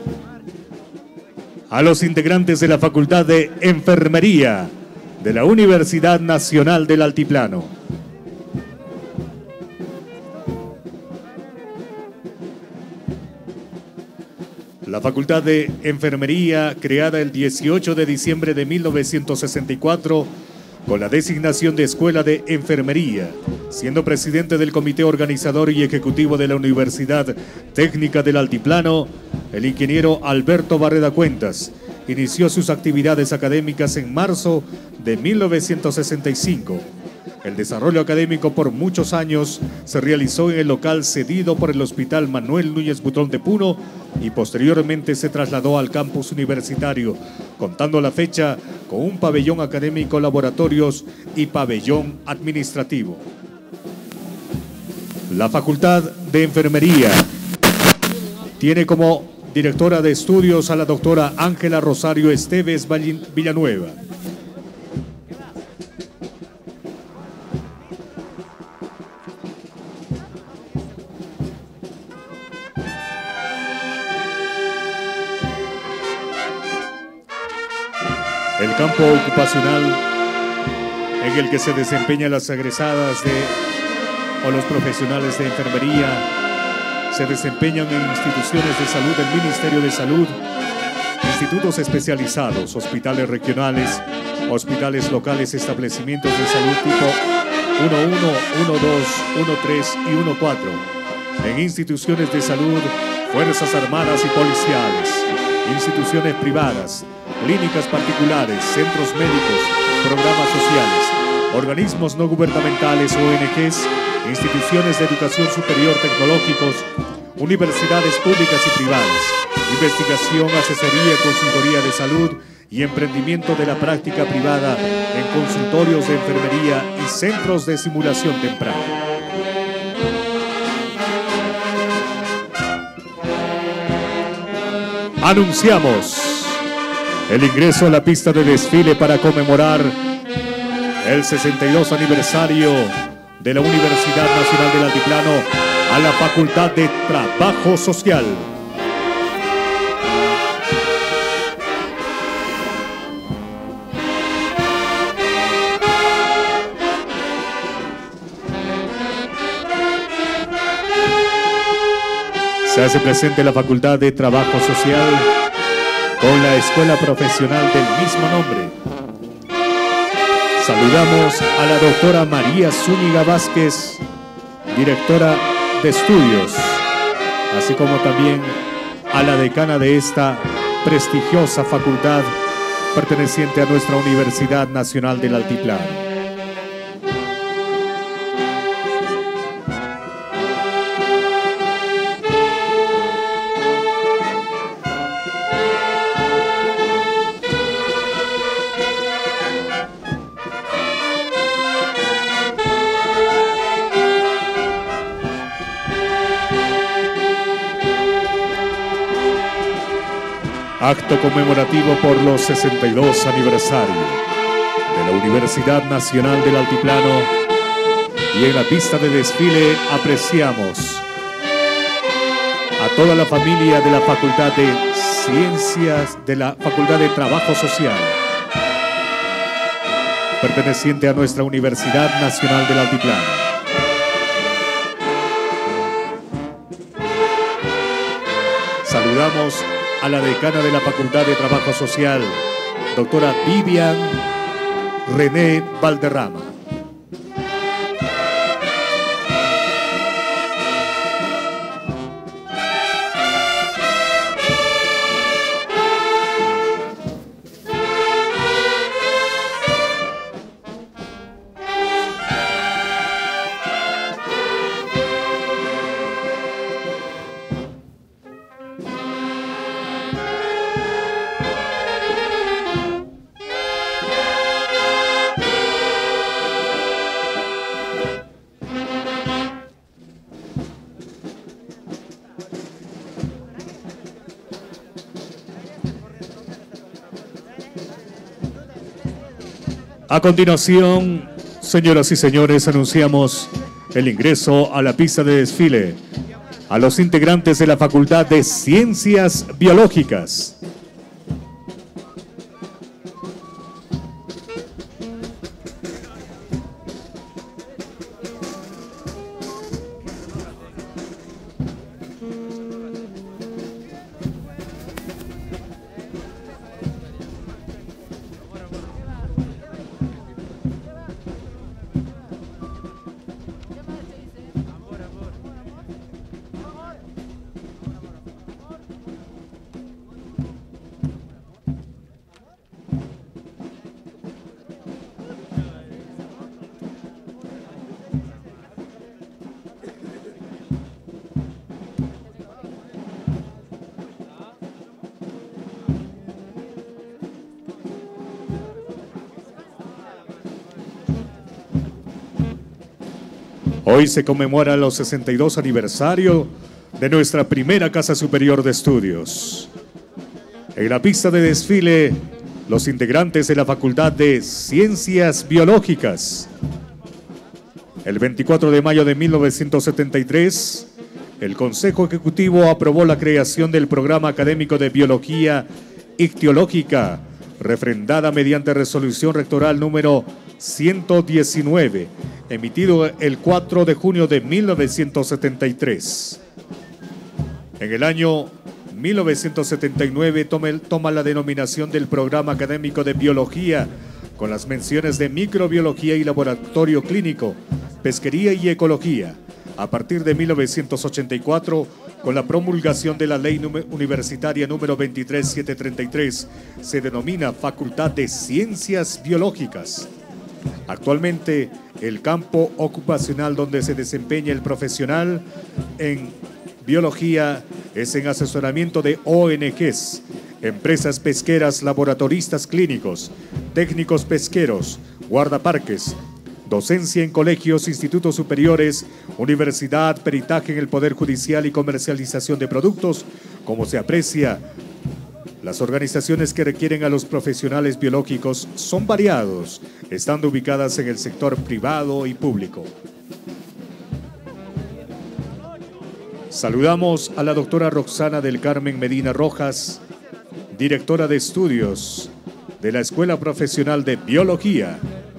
a los integrantes de la Facultad de Enfermería de la Universidad Nacional del Altiplano. La Facultad de Enfermería, creada el 18 de diciembre de 1964, con la designación de Escuela de Enfermería, siendo presidente del Comité Organizador y Ejecutivo de la Universidad Técnica del Altiplano, el ingeniero Alberto Barreda Cuentas, inició sus actividades académicas en marzo de 1965. El desarrollo académico por muchos años se realizó en el local cedido por el Hospital Manuel Núñez Butrón de Puno y posteriormente se trasladó al campus universitario, contando la fecha con un pabellón académico, laboratorios y pabellón administrativo. La Facultad de Enfermería tiene como directora de estudios a la doctora Ángela Rosario Esteves Villanueva. El campo ocupacional en el que se desempeñan las egresadas o los profesionales de enfermería se desempeñan en instituciones de salud del Ministerio de Salud, institutos especializados, hospitales regionales, hospitales locales, establecimientos de salud tipo 1.1, 1.2, 1.3 y 1.4, en instituciones de salud, fuerzas armadas y policiales, instituciones privadas, clínicas particulares, centros médicos, programas sociales, organismos no gubernamentales, ONGs, instituciones de educación superior tecnológicos, universidades públicas y privadas, investigación, asesoría y consultoría de salud y emprendimiento de la práctica privada en consultorios de enfermería y centros de simulación temprana. Anunciamos el ingreso a la pista de desfile para conmemorar el 62 aniversario de la Universidad Nacional del Altiplano a la Facultad de Trabajo Social. Se hace presente la Facultad de Trabajo Social con la Escuela Profesional del mismo nombre. Saludamos a la doctora María Zúñiga Vázquez, directora de estudios, así como también a la decana de esta prestigiosa facultad perteneciente a nuestra Universidad Nacional del Altiplano. Acto conmemorativo por los 62 aniversario de la Universidad Nacional del Altiplano, y en la pista de desfile apreciamos a toda la familia de la Facultad de Ciencias, de la Facultad de Trabajo Social, perteneciente a nuestra Universidad Nacional del Altiplano. Saludamos a la decana de la Facultad de Trabajo Social, doctora Vivian René Valderrama. A continuación, señoras y señores, anunciamos el ingreso a la pista de desfile a los integrantes de la Facultad de Ciencias Biológicas. Hoy se conmemora los 62 aniversario de nuestra primera Casa Superior de Estudios. En la pista de desfile, los integrantes de la Facultad de Ciencias Biológicas. El 24 de mayo de 1973, el Consejo Ejecutivo aprobó la creación del Programa Académico de Biología Ictiológica, refrendada mediante resolución rectoral número 119, emitido el 4 de junio de 1973. En el año 1979 toma la denominación del Programa Académico de Biología, con las menciones de microbiología y laboratorio clínico, pesquería y ecología. A partir de 1984, con la promulgación de la Ley Universitaria número 23733, se denomina Facultad de Ciencias Biológicas. Actualmente, el campo ocupacional donde se desempeña el profesional en biología es en asesoramiento de ONGs, empresas pesqueras, laboratoristas clínicos, técnicos pesqueros, guardaparques, docencia en colegios, institutos superiores, universidad, peritaje en el Poder Judicial y comercialización de productos. Como se aprecia, las organizaciones que requieren a los profesionales biológicos son variados, estando ubicadas en el sector privado y público. Saludamos a la doctora Roxana del Carmen Medina Rojas, directora de estudios de la Escuela Profesional de Biología.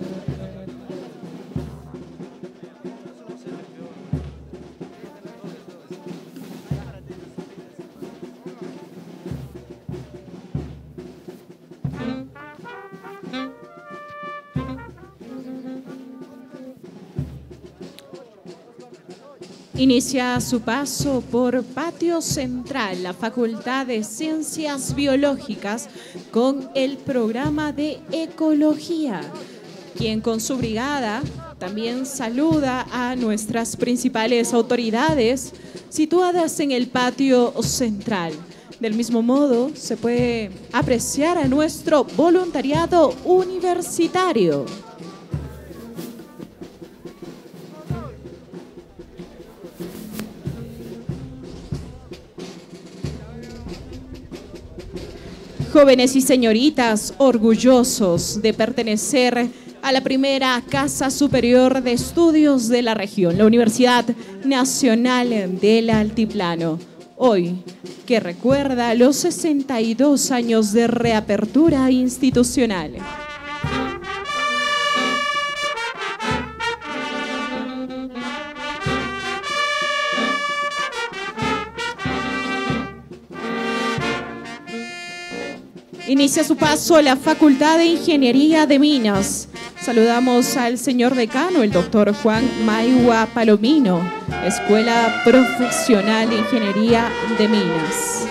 Inicia su paso por Patio Central, la Facultad de Ciencias Biológicas, con el programa de Ecología, quien con su brigada también saluda a nuestras principales autoridades situadas en el Patio Central. Del mismo modo, se puede apreciar a nuestro voluntariado universitario. Jóvenes y señoritas orgullosos de pertenecer a la primera Casa Superior de Estudios de la región, la Universidad Nacional del Altiplano. Hoy, que recuerda los 62 años de reapertura institucional. Inicia su paso la Facultad de Ingeniería de Minas. Saludamos al señor decano, el doctor Juan Maigua Palomino, Escuela Profesional de Ingeniería de Minas.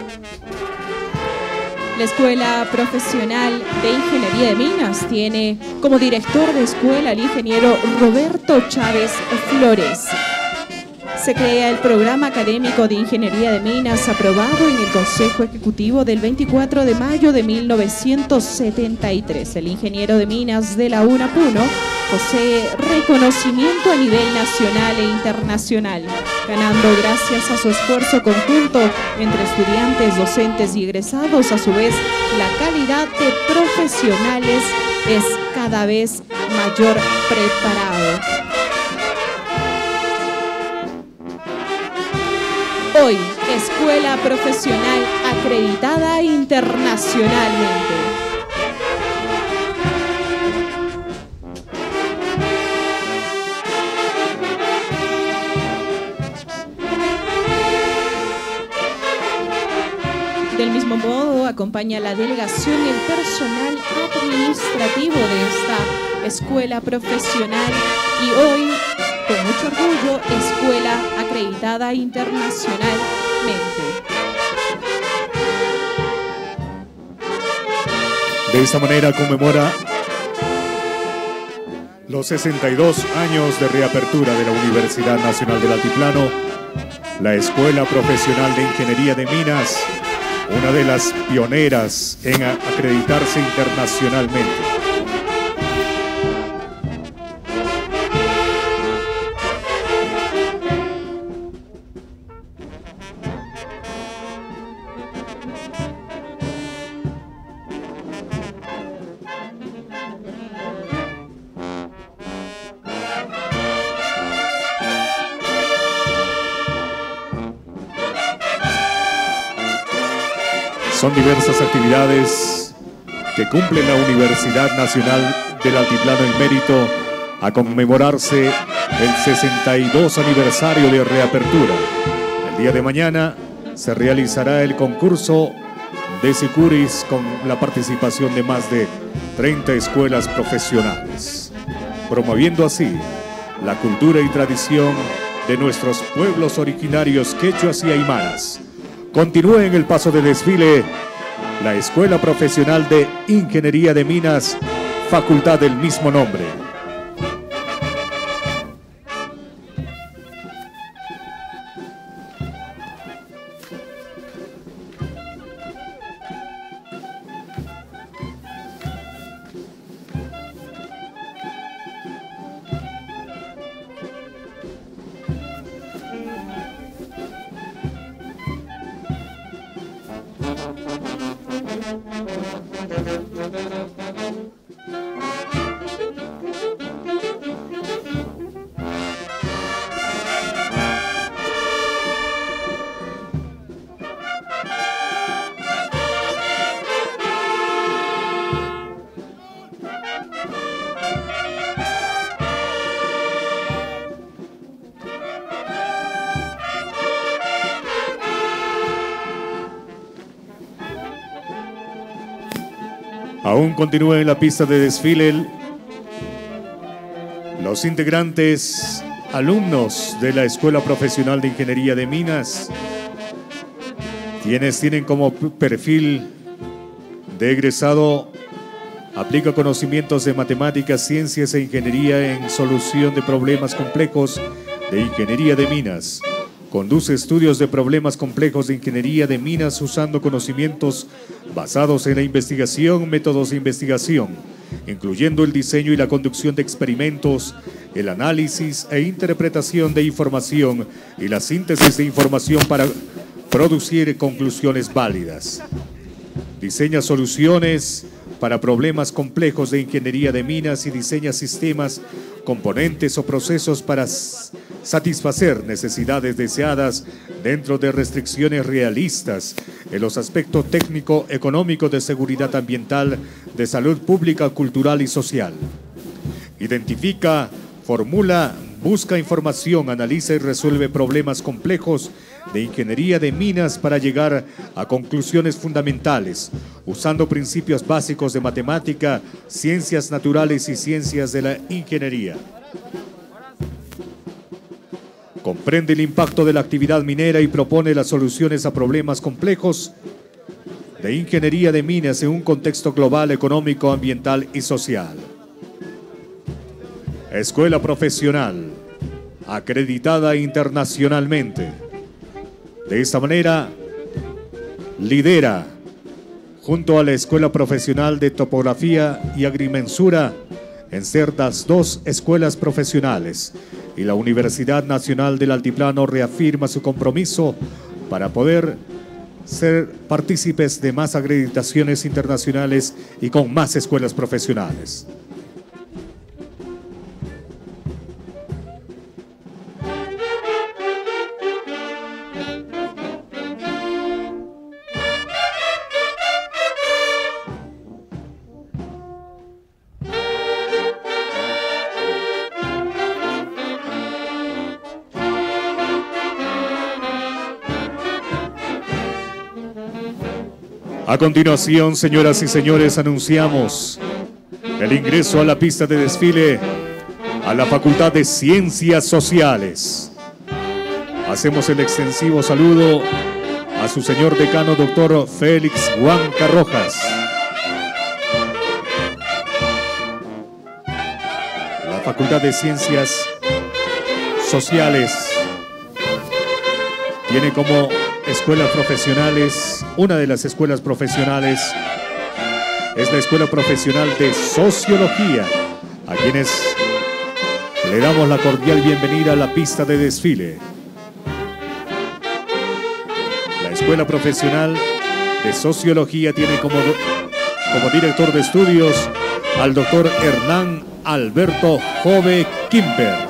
La Escuela Profesional de Ingeniería de Minas tiene como director de escuela al ingeniero Roberto Chávez Flores. Se crea el Programa Académico de Ingeniería de Minas, aprobado en el Consejo Ejecutivo del 24 de mayo de 1973. El ingeniero de minas de la UNA Puno posee reconocimiento a nivel nacional e internacional, ganando gracias a su esfuerzo conjunto entre estudiantes, docentes y egresados. A su vez, la calidad de profesionales es cada vez mayor preparado. Hoy, Escuela Profesional acreditada internacionalmente. Del mismo modo, acompaña la delegación el personal administrativo de esta Escuela Profesional y hoy, con mucho orgullo, escuela acreditada internacionalmente. De esta manera conmemora los 62 años de reapertura de la Universidad Nacional del Altiplano, la Escuela Profesional de Ingeniería de Minas, una de las pioneras en acreditarse internacionalmente. Son diversas actividades que cumple la Universidad Nacional del Altiplano en mérito a conmemorarse el 62 aniversario de reapertura. El día de mañana se realizará el concurso de Sicuris con la participación de más de 30 escuelas profesionales, promoviendo así la cultura y tradición de nuestros pueblos originarios quechuas y aymaras. Continúa en el paso de desfile la Escuela Profesional de Ingeniería de Minas, facultad del mismo nombre. Aún continúa en la pista de desfile los integrantes, alumnos de la Escuela Profesional de Ingeniería de Minas, quienes tienen como perfil de egresado, aplica conocimientos de matemáticas, ciencias e ingeniería en solución de problemas complejos de ingeniería de minas. Conduce estudios de problemas complejos de ingeniería de minas usando conocimientos basados en la investigación, métodos de investigación, incluyendo el diseño y la conducción de experimentos, el análisis e interpretación de información y la síntesis de información para producir conclusiones válidas. Diseña soluciones para problemas complejos de ingeniería de minas y diseña sistemas, componentes o procesos para satisfacer necesidades deseadas dentro de restricciones realistas en los aspectos técnico, económico, de seguridad ambiental, de salud pública, cultural y social. Identifica, formula, busca información, analiza y resuelve problemas complejos de ingeniería de minas para llegar a conclusiones fundamentales, usando principios básicos de matemática, ciencias naturales y ciencias de la ingeniería. Comprende el impacto de la actividad minera y propone las soluciones a problemas complejos de ingeniería de minas en un contexto global, económico, ambiental y social. Escuela profesional, acreditada internacionalmente. De esta manera, lidera, junto a la Escuela Profesional de Topografía y Agrimensura, en ser las dos escuelas profesionales, y la Universidad Nacional del Altiplano reafirma su compromiso para poder ser partícipes de más acreditaciones internacionales y con más escuelas profesionales. A continuación, señoras y señores, anunciamos el ingreso a la pista de desfile a la Facultad de Ciencias Sociales. Hacemos el extensivo saludo a su señor decano, doctor Félix Huanca Rojas. La Facultad de Ciencias Sociales tiene como escuelas profesionales, una de las escuelas profesionales es la Escuela Profesional de Sociología, a quienes le damos la cordial bienvenida a la pista de desfile. La Escuela Profesional de Sociología tiene como director de estudios al doctor Hernán Alberto Jove Quimper.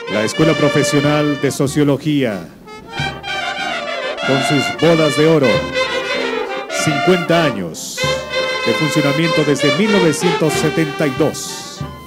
La Escuela Profesional de Sociología, con sus bodas de oro, 50 años de funcionamiento desde 1972.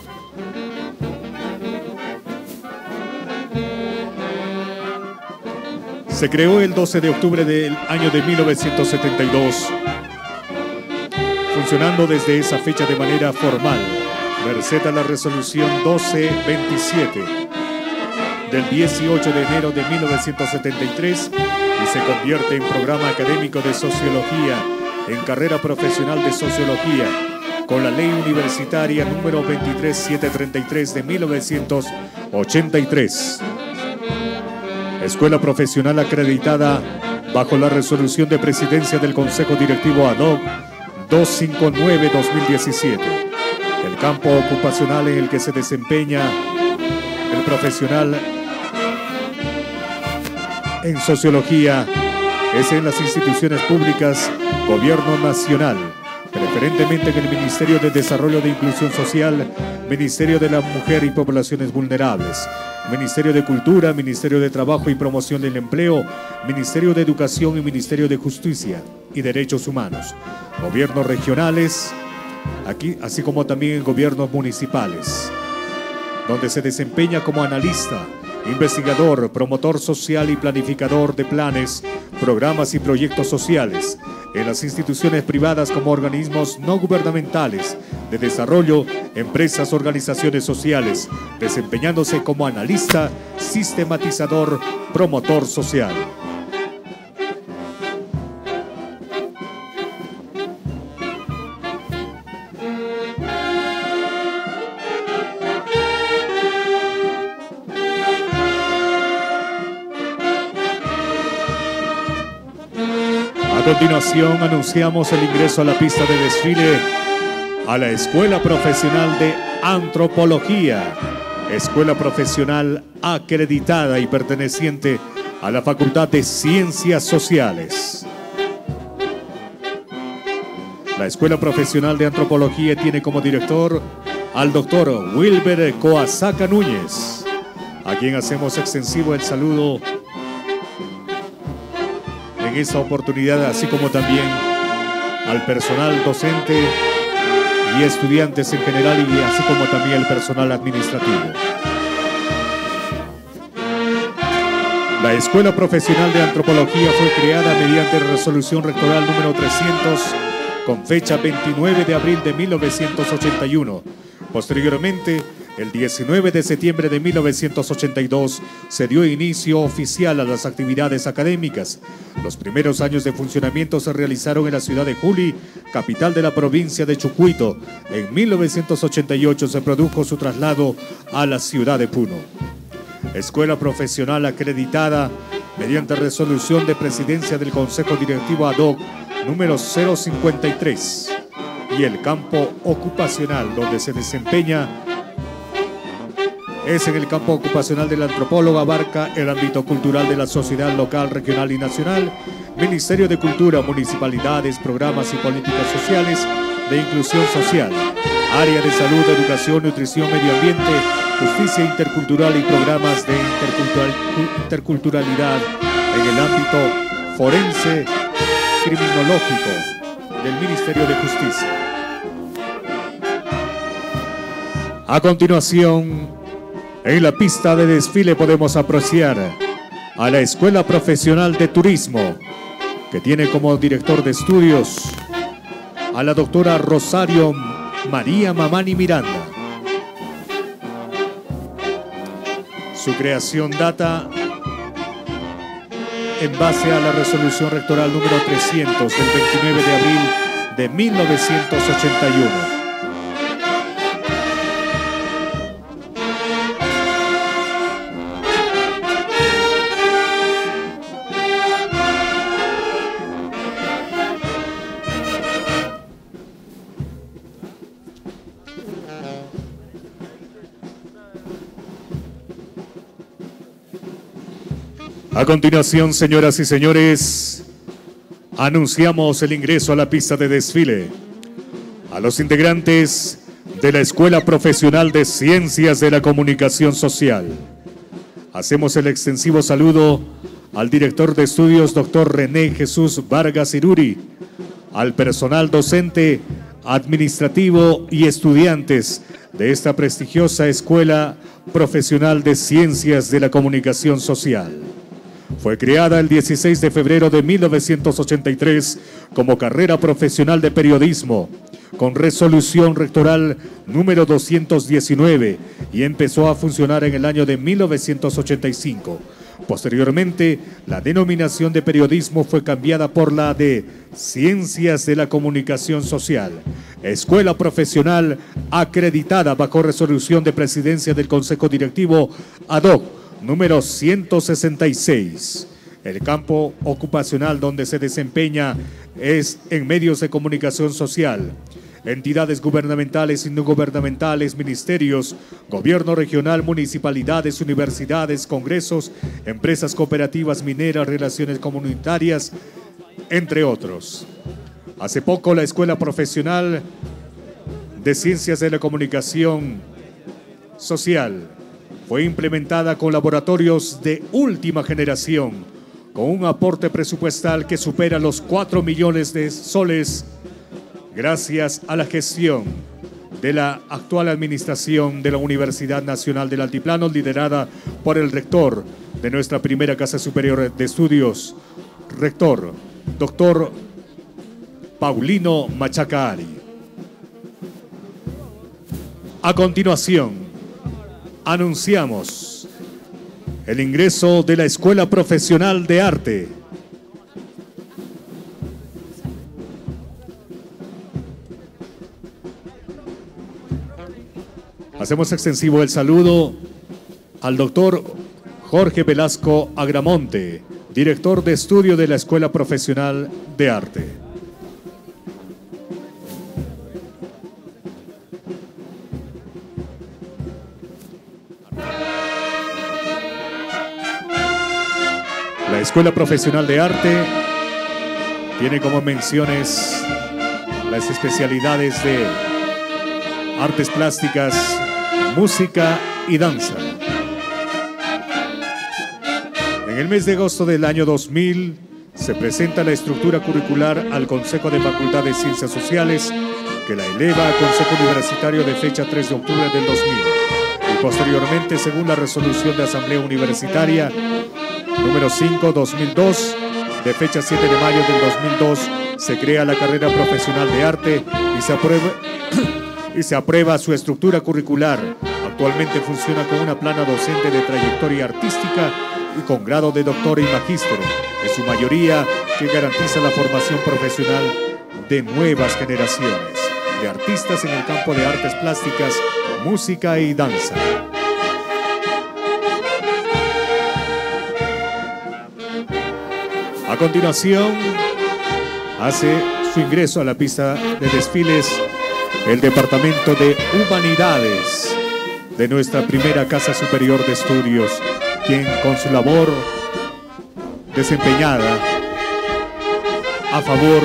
Se creó el 12 de octubre del año de 1972, funcionando desde esa fecha de manera formal, merced a la resolución 1227 del 18 de enero de 1973, y se convierte en programa académico de sociología en carrera profesional de sociología con la ley universitaria número 23733 de 1983. Escuela profesional acreditada bajo la resolución de presidencia del Consejo Directivo ad hoc 259-2017. El campo ocupacional en el que se desempeña el profesional en sociología es en las instituciones públicas, gobierno nacional, preferentemente en el Ministerio de Desarrollo de Inclusión Social, Ministerio de la Mujer y Poblaciones Vulnerables, Ministerio de Cultura, Ministerio de Trabajo y Promoción del Empleo, Ministerio de Educación y Ministerio de Justicia y Derechos Humanos, gobiernos regionales, aquí, así como también en gobiernos municipales, donde se desempeña como analista, investigador, promotor social y planificador de planes, programas y proyectos sociales en las instituciones privadas como organismos no gubernamentales de desarrollo, empresas, organizaciones sociales, desempeñándose como analista, sistematizador, promotor social. A continuación anunciamos el ingreso a la pista de desfile a la Escuela Profesional de Antropología, escuela profesional acreditada y perteneciente a la Facultad de Ciencias Sociales. La Escuela Profesional de Antropología tiene como director al doctor Wilber Coasaca Núñez, a quien hacemos extensivo el saludo en esta oportunidad, así como también al personal docente y estudiantes en general, y así como también el personal administrativo. La Escuela Profesional de Antropología fue creada mediante resolución rectoral número 300 con fecha 29 de abril de 1981. Posteriormente, el 19 de septiembre de 1982 se dio inicio oficial a las actividades académicas. Los primeros años de funcionamiento se realizaron en la ciudad de Juli, capital de la provincia de Chucuito. En 1988 se produjo su traslado a la ciudad de Puno. Escuela profesional acreditada mediante resolución de presidencia del Consejo Directivo ad hoc número 053, y el campo ocupacional donde se desempeña es en el campo ocupacional del antropólogo, abarca el ámbito cultural de la sociedad local, regional y nacional, Ministerio de Cultura, municipalidades, programas y políticas sociales de inclusión social, área de salud, educación, nutrición, medio ambiente, justicia intercultural y programas de interculturalidad en el ámbito forense criminológico del Ministerio de Justicia. A continuación, en la pista de desfile podemos apreciar a la Escuela Profesional de Turismo, que tiene como director de estudios a la doctora Rosario María Mamani Miranda. Su creación data en base a la resolución rectoral número 300 del 29 de abril de 1981. A continuación, señoras y señores, anunciamos el ingreso a la pista de desfile a los integrantes de la Escuela Profesional de Ciencias de la Comunicación Social. Hacemos el extensivo saludo al director de estudios, doctor René Jesús Vargas Iruri, al personal docente, administrativo y estudiantes de esta prestigiosa Escuela Profesional de Ciencias de la Comunicación Social. Fue creada el 16 de febrero de 1983 como carrera profesional de periodismo, con resolución rectoral número 219 y empezó a funcionar en el año de 1985. Posteriormente, la denominación de periodismo fue cambiada por la de Ciencias de la Comunicación Social, escuela profesional acreditada bajo resolución de presidencia del Consejo Directivo ad hoc número 166. El campo ocupacional donde se desempeña es en medios de comunicación social, entidades gubernamentales y no gubernamentales, ministerios, gobierno regional, municipalidades, universidades, congresos, empresas cooperativas mineras, relaciones comunitarias, entre otros. Hace poco la Escuela Profesional de Ciencias de la Comunicación Social fue implementada con laboratorios de última generación, con un aporte presupuestal que supera los 4 millones de soles, gracias a la gestión de la actual administración de la Universidad Nacional del Altiplano, liderada por el rector de nuestra primera Casa Superior de Estudios, rector, doctor Paulino Machaca Ari. A continuación, anunciamos el ingreso de la Escuela Profesional de Arte. Hacemos extensivo el saludo al doctor Jorge Velasco Agramonte, director de estudio de la Escuela Profesional de Arte. La Escuela Profesional de Arte tiene como menciones las especialidades de artes plásticas, música y danza. En el mes de agosto del año 2000 se presenta la estructura curricular al Consejo de Facultad de Ciencias Sociales, que la eleva a Consejo Universitario de fecha 3 de octubre del 2000. Y posteriormente, según la resolución de Asamblea Universitaria número 5/2002, de fecha 7 de mayo del 2002, se crea la carrera profesional de arte y se aprueba su estructura curricular. Actualmente funciona con una plana docente de trayectoria artística y con grado de doctor y magíster, en su mayoría, que garantiza la formación profesional de nuevas generaciones de artistas en el campo de artes plásticas, música y danza. A continuación, hace su ingreso a la pista de desfiles el Departamento de Humanidades de nuestra primera Casa Superior de Estudios, quien con su labor desempeñada a favor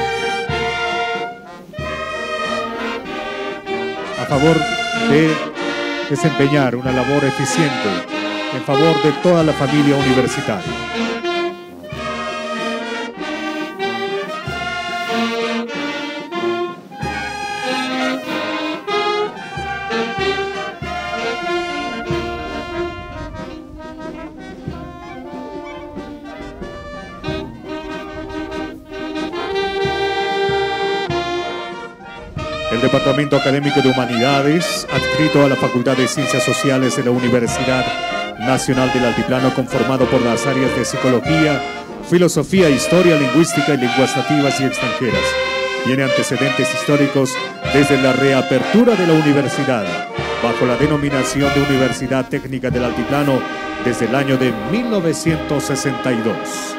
de desempeñar una labor eficiente en favor de toda la familia universitaria. El Departamento Académico de Humanidades, adscrito a la Facultad de Ciencias Sociales de la Universidad Nacional del Altiplano, conformado por las áreas de Psicología, Filosofía, Historia, Lingüística y Lenguas Nativas y Extranjeras. Tiene antecedentes históricos desde la reapertura de la universidad, bajo la denominación de Universidad Técnica del Altiplano, desde el año de 1962.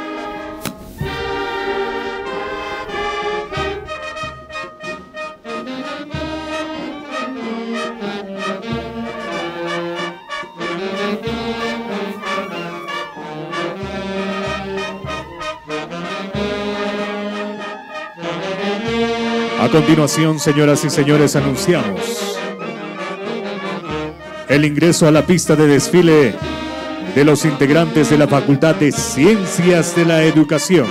A continuación, señoras y señores, anunciamos el ingreso a la pista de desfile de los integrantes de la Facultad de Ciencias de la Educación.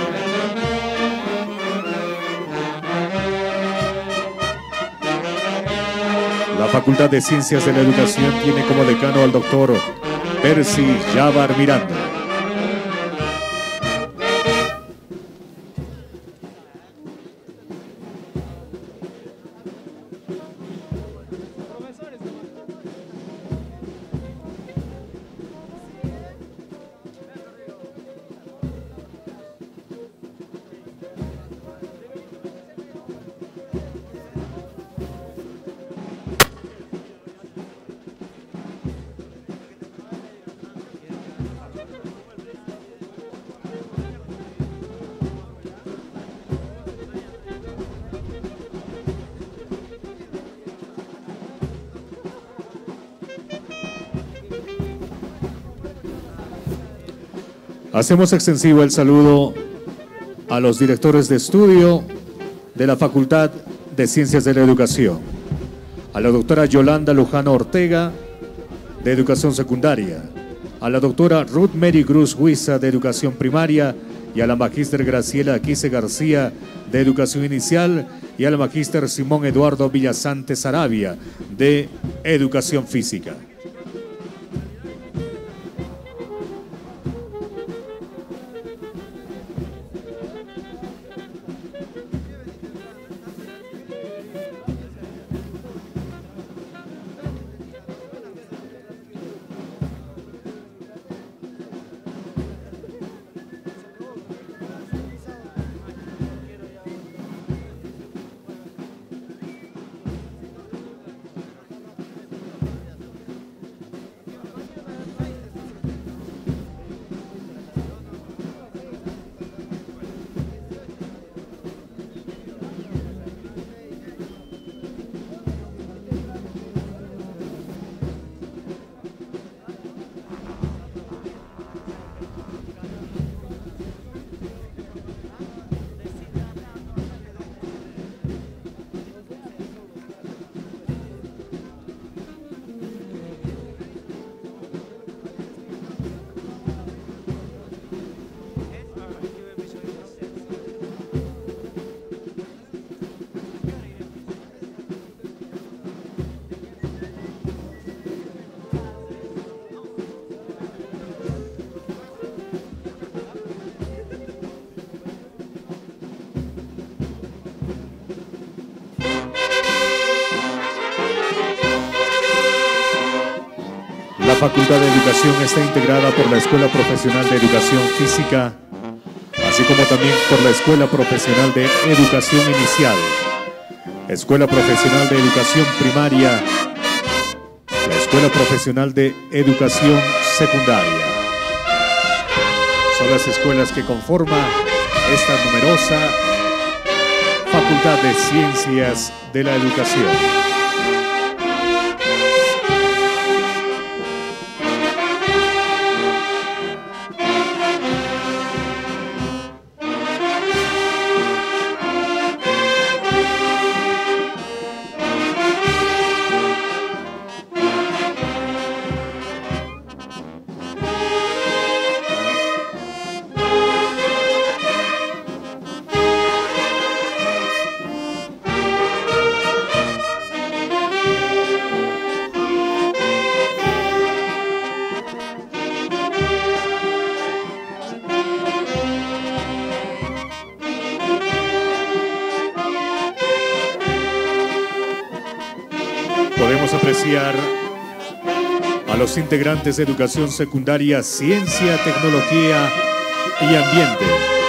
La Facultad de Ciencias de la Educación tiene como decano al doctor Percy Yavar Miranda. Hacemos extensivo el saludo a los directores de estudio de la Facultad de Ciencias de la Educación, a la doctora Yolanda Lujano Ortega, de Educación Secundaria, a la doctora Ruth Mary Cruz Huiza, de Educación Primaria, y a la magíster Graciela Aquise García, de Educación Inicial, y al magíster Simón Eduardo Villasante Sarabia, de Educación Física. La Facultad de Educación está integrada por la Escuela Profesional de Educación Física, así como también por la Escuela Profesional de Educación Inicial, Escuela Profesional de Educación Primaria, la Escuela Profesional de Educación Secundaria. Son las escuelas que conforman esta numerosa Facultad de Ciencias de la Educación. Podemos apreciar a los integrantes de Educación Secundaria, Ciencia, Tecnología y Ambiente.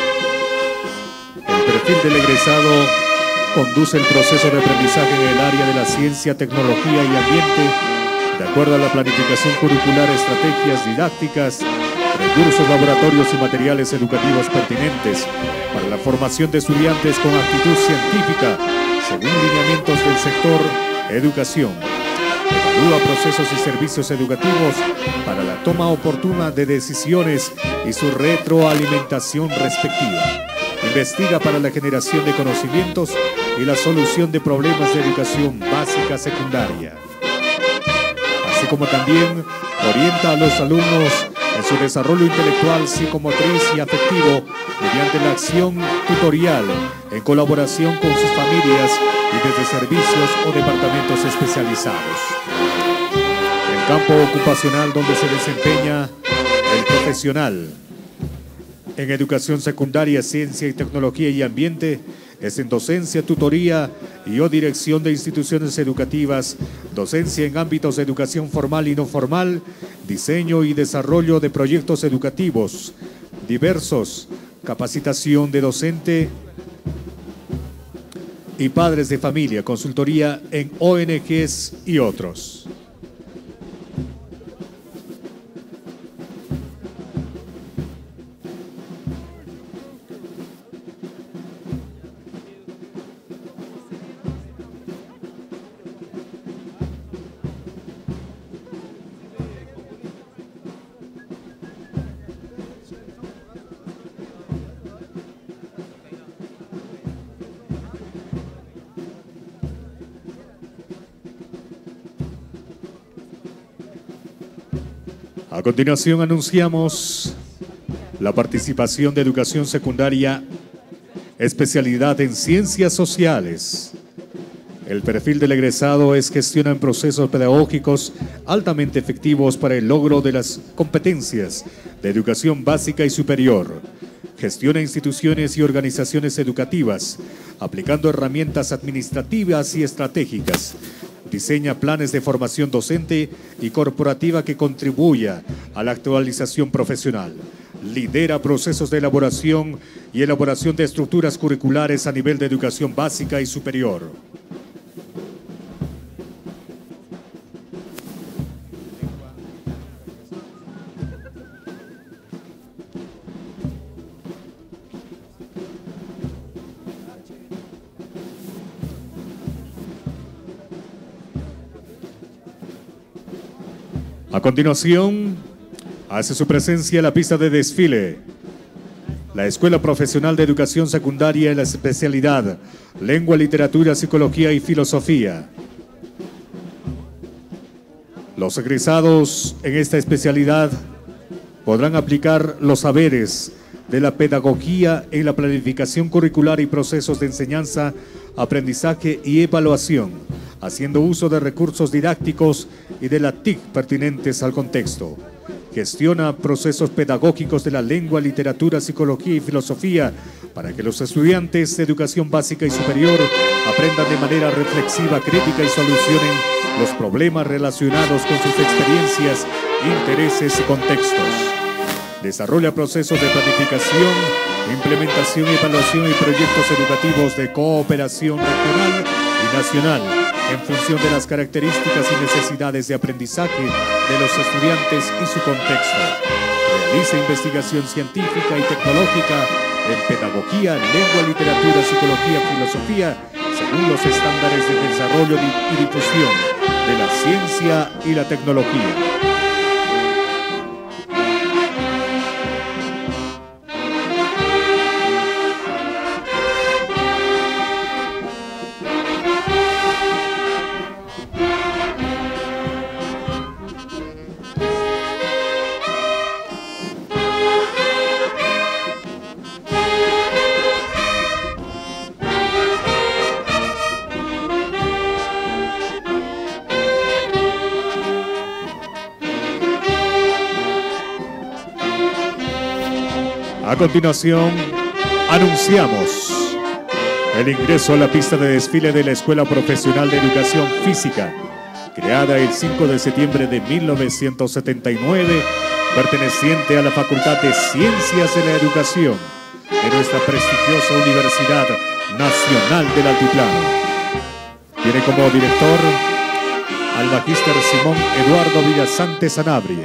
El perfil del egresado conduce el proceso de aprendizaje en el área de la ciencia, tecnología y ambiente, de acuerdo a la planificación curricular, estrategias didácticas, recursos, laboratorios y materiales educativos pertinentes para la formación de estudiantes con actitud científica, según lineamientos del sector educación. Evalúa procesos y servicios educativos para la toma oportuna de decisiones y su retroalimentación respectiva. Investiga para la generación de conocimientos y la solución de problemas de educación básica secundaria. Así como también orienta a los alumnos en su desarrollo intelectual, psicomotriz y afectivo mediante la acción tutorial en colaboración con sus familias y desde servicios o departamentos especializados. El campo ocupacional donde se desempeña el profesional en educación secundaria, ciencia y tecnología y ambiente es en docencia, tutoría y o dirección de instituciones educativas, docencia en ámbitos de educación formal y no formal, diseño y desarrollo de proyectos educativos diversos, capacitación de docente y padres de familia, consultoría en ONGs y otros. A continuación anunciamos la participación de educación secundaria, especialidad en ciencias sociales. El perfil del egresado es gestiona en procesos pedagógicos altamente efectivos para el logro de las competencias de educación básica y superior. Gestiona instituciones y organizaciones educativas, aplicando herramientas administrativas y estratégicas. Diseña planes de formación docente y corporativa que contribuya a la actualización profesional. Lidera procesos de elaboración de estructuras curriculares a nivel de educación básica y superior. A continuación, hace su presencia en la pista de desfile la Escuela Profesional de Educación Secundaria en la especialidad Lengua, Literatura, Psicología y Filosofía. Los egresados en esta especialidad podrán aplicar los saberes de la pedagogía en la planificación curricular y procesos de enseñanza, aprendizaje y evaluación, haciendo uso de recursos didácticos y de la TIC pertinentes al contexto. Gestiona procesos pedagógicos de la lengua, literatura, psicología y filosofía para que los estudiantes de educación básica y superior aprendan de manera reflexiva, crítica y solucionen los problemas relacionados con sus experiencias, intereses y contextos. Desarrolla procesos de planificación, implementación y evaluación y proyectos educativos de cooperación regional y nacional en función de las características y necesidades de aprendizaje de los estudiantes y su contexto. Realiza investigación científica y tecnológica en pedagogía, lengua, literatura, psicología, filosofía, según los estándares de desarrollo y difusión de la ciencia y la tecnología. A continuación, anunciamos el ingreso a la pista de desfile de la Escuela Profesional de Educación Física, creada el 5 de septiembre de 1979, perteneciente a la Facultad de Ciencias de la Educación de nuestra prestigiosa Universidad Nacional del Altiplano. Tiene como director al magíster Simón Eduardo Villasante Sanabria.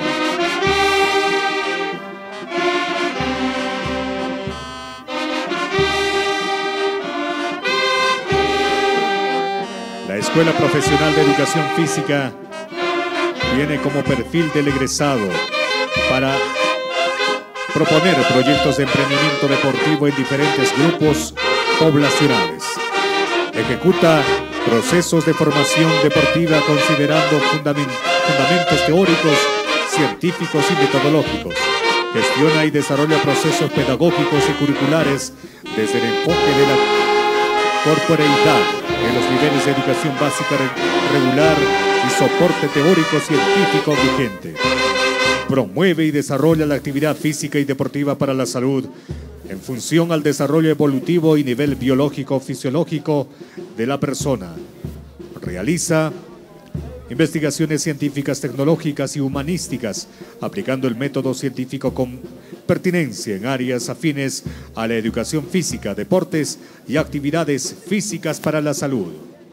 La Escuela Profesional de Educación Física tiene como perfil del egresado para proponer proyectos de emprendimiento deportivo en diferentes grupos poblacionales. Ejecuta procesos de formación deportiva considerando fundamentos teóricos, científicos y metodológicos. Gestiona y desarrolla procesos pedagógicos y curriculares desde el enfoque de la corporeidad en los niveles de educación básica regular y soporte teórico científico vigente. Promueve y desarrolla la actividad física y deportiva para la salud en función al desarrollo evolutivo y nivel biológico-fisiológico de la persona. Realiza investigaciones científicas, tecnológicas y humanísticas, aplicando el método científico con pertinencia en áreas afines a la educación física, deportes y actividades físicas para la salud.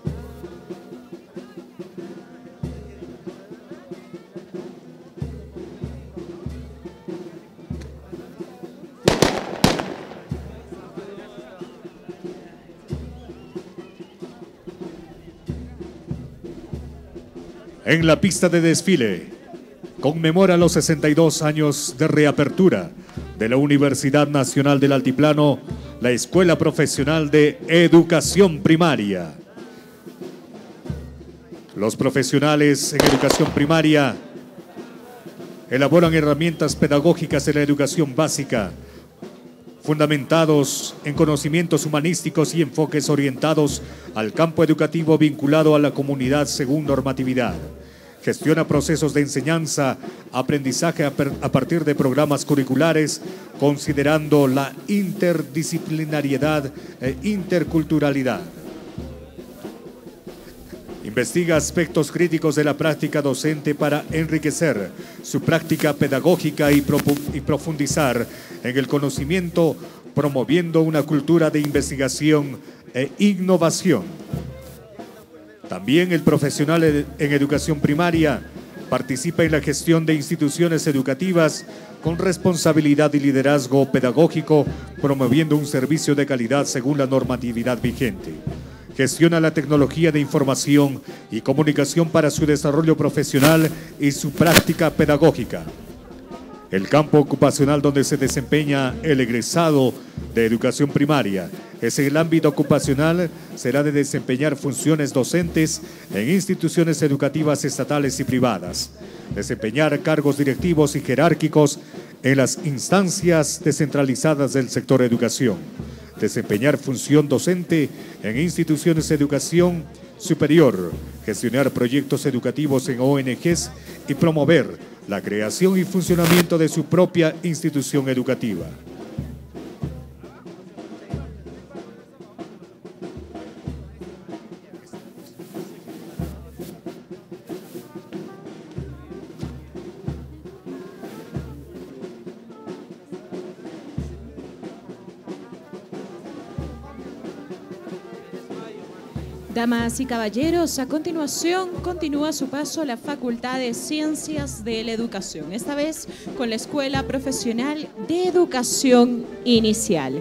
En la pista de desfile, conmemora los 62 años de reapertura de la Universidad Nacional del Altiplano, la Escuela Profesional de Educación Primaria. Los profesionales en educación primaria elaboran herramientas pedagógicas en la educación básica, fundamentados en conocimientos humanísticos y enfoques orientados al campo educativo vinculado a la comunidad según normatividad. Gestiona procesos de enseñanza, aprendizaje a partir de programas curriculares, considerando la interdisciplinariedad e interculturalidad. Investiga aspectos críticos de la práctica docente para enriquecer su práctica pedagógica y profundizar en el conocimiento, promoviendo una cultura de investigación e innovación. También el profesional en educación primaria participa en la gestión de instituciones educativas con responsabilidad y liderazgo pedagógico, promoviendo un servicio de calidad según la normatividad vigente. Gestiona la tecnología de información y comunicación para su desarrollo profesional y su práctica pedagógica. El campo ocupacional donde se desempeña el egresado de educación primaria es el ámbito ocupacional, será de desempeñar funciones docentes en instituciones educativas estatales y privadas, desempeñar cargos directivos y jerárquicos en las instancias descentralizadas del sector educación, desempeñar función docente en instituciones de educación superior, gestionar proyectos educativos en ONGs y promover la creación y funcionamiento de su propia institución educativa. Damas y caballeros, a continuación continúa su paso a la Facultad de Ciencias de la Educación, esta vez con la Escuela Profesional de Educación Inicial.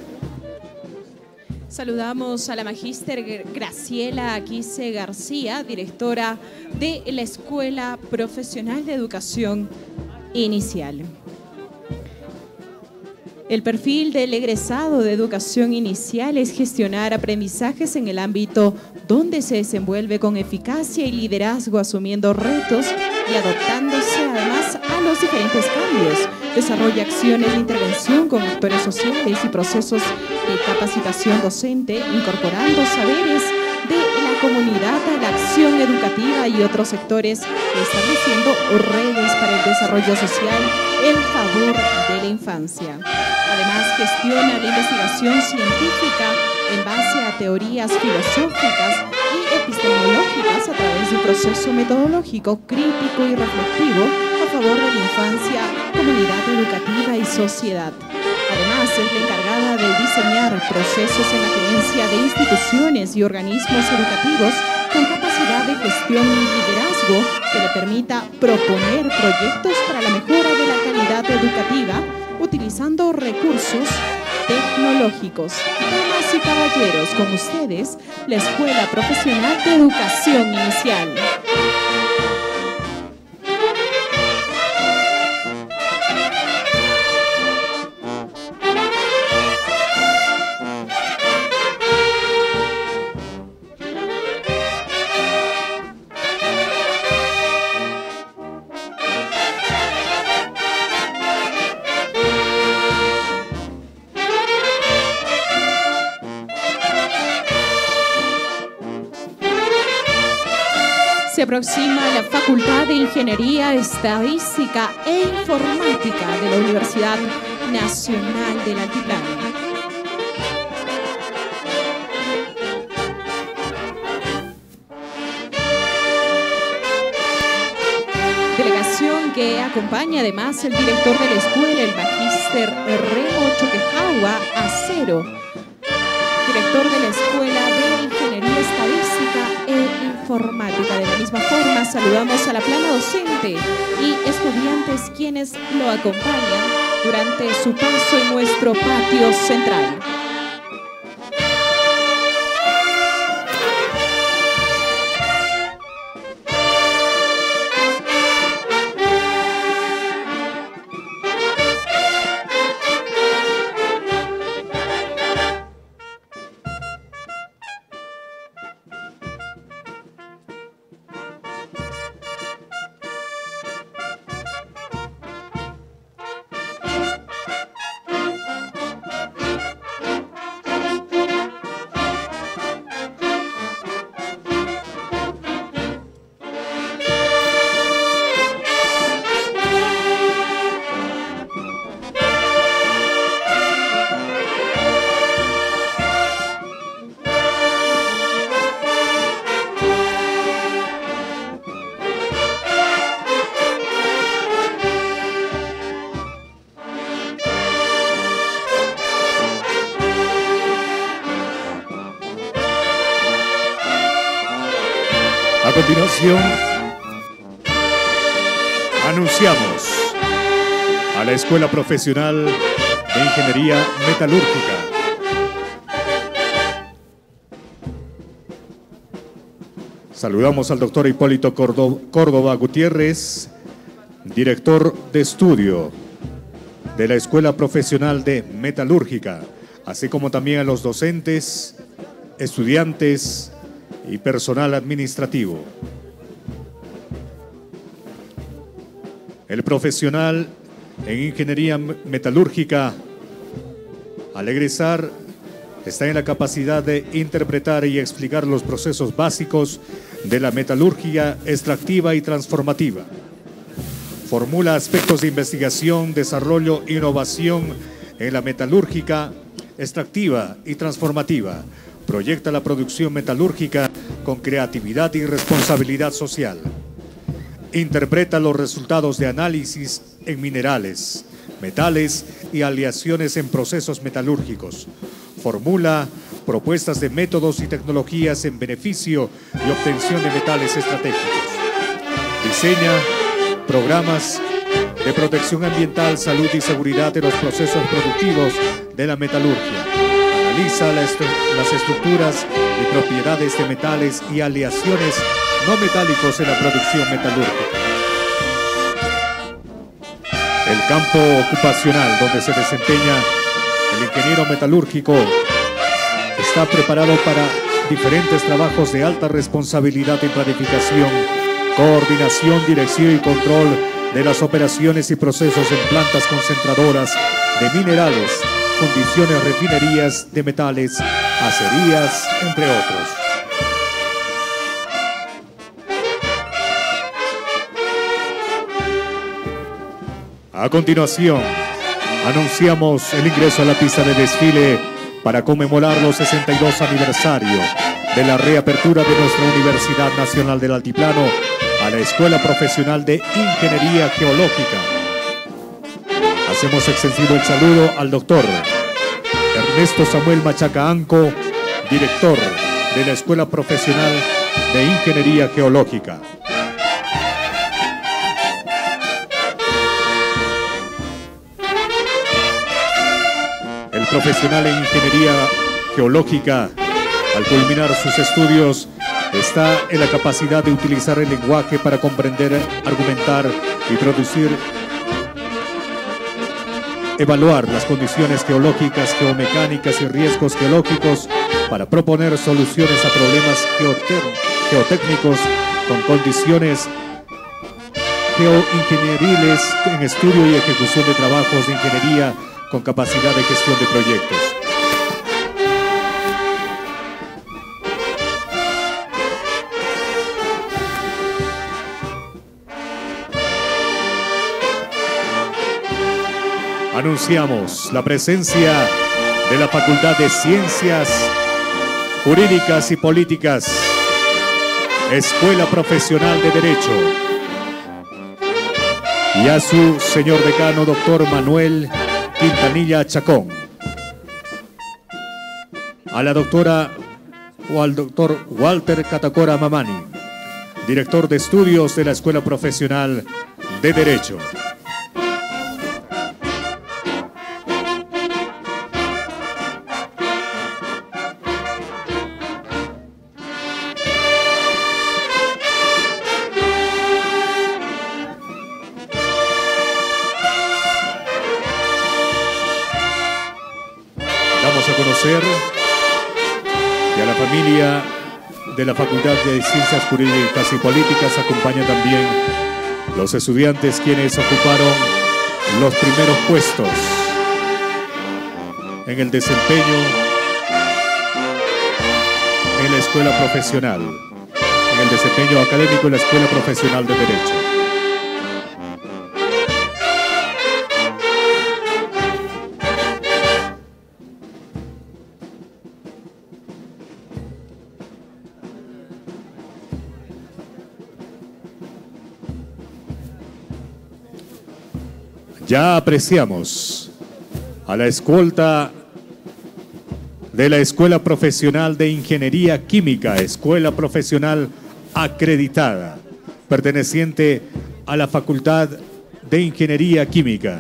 Saludamos a la magíster Graciela Aquise García, directora de la Escuela Profesional de Educación Inicial. El perfil del egresado de educación inicial es gestionar aprendizajes en el ámbito donde se desenvuelve con eficacia y liderazgo, asumiendo retos y adaptándose además a los diferentes cambios. Desarrolla acciones de intervención con actores sociales y procesos de capacitación docente, incorporando saberes de la comunidad a la acción educativa y otros sectores, estableciendo redes para el desarrollo social en favor de la infancia. Además, gestiona la investigación científica en base a teorías filosóficas y epistemológicas a través de un proceso metodológico crítico y reflexivo a favor de la infancia, comunidad educativa y sociedad. Además, es la encargada de diseñar procesos en la gerencia de instituciones y organismos educativos con capacidad de gestión y liderazgo que le permita proponer proyectos para la mejora de la calidad educativa utilizando recursos tecnológicos. Damas y caballeros, con ustedes, la Escuela Profesional de Educación Inicial. aproxima la Facultad de Ingeniería Estadística e Informática de la Universidad Nacional del Altiplano. Delegación que acompaña además el director de la escuela, el magíster Remo Choquejagua Acero, director de la Escuela de Ingeniería Estadística e Informática. De la misma forma, saludamos a la plana docente y estudiantes quienes lo acompañan durante su paso en nuestro patio central. A continuación, anunciamos a la Escuela Profesional de Ingeniería Metalúrgica. Saludamos al doctor Hipólito Córdoba Gutiérrez, director de estudio de la Escuela Profesional de Metalúrgica, así como también a los docentes, estudiantes y personal administrativo. El profesional en ingeniería metalúrgica, al egresar, está en la capacidad de interpretar y explicar los procesos básicos de la metalurgia extractiva y transformativa. Formula aspectos de investigación, desarrollo e innovación en la metalúrgica extractiva y transformativa. Proyecta la producción metalúrgica con creatividad y responsabilidad social. Interpreta los resultados de análisis en minerales, metales y aleaciones en procesos metalúrgicos. Formula propuestas de métodos y tecnologías en beneficio y obtención de metales estratégicos. Diseña programas de protección ambiental, salud y seguridad de los procesos productivos de la metalurgia. Analiza las estructuras y propiedades de metales y aleaciones no metálicos en la producción metalúrgica. El campo ocupacional donde se desempeña el ingeniero metalúrgico está preparado para diferentes trabajos de alta responsabilidad en planificación, coordinación, dirección y control de las operaciones y procesos en plantas concentradoras de minerales, fundiciones, refinerías de metales, acerías, entre otros. A continuación, anunciamos el ingreso a la pista de desfile para conmemorar los 62 aniversario de la reapertura de nuestra Universidad Nacional del Altiplano a la Escuela Profesional de Ingeniería Geológica. Hacemos extensivo el saludo al doctor Ernesto Samuel Machaca Anco, director de la Escuela Profesional de Ingeniería Geológica. El profesional en Ingeniería Geológica, al culminar sus estudios, está en la capacidad de utilizar el lenguaje para comprender, argumentar y producir, evaluar las condiciones geológicas, geomecánicas y riesgos geológicos para proponer soluciones a problemas geotécnicos con condiciones geoingenieriles en estudio y ejecución de trabajos de ingeniería con capacidad de gestión de proyectos. anunciamos la presencia de la Facultad de Ciencias Jurídicas y Políticas, Escuela Profesional de Derecho, y a su señor decano, doctor Manuel Quintanilla Chacón, a la doctora o al doctor Walter Catacora Mamani, director de estudios de la Escuela Profesional de Derecho. Damos a conocer que a la familia de la Facultad de Ciencias Jurídicas y Políticas acompañan también los estudiantes quienes ocuparon los primeros puestos en el desempeño en la escuela profesional, en el desempeño académico en la Escuela Profesional de Derecho. Ya apreciamos a la escolta de la Escuela Profesional de Ingeniería Química, escuela profesional acreditada, perteneciente a la Facultad de Ingeniería Química.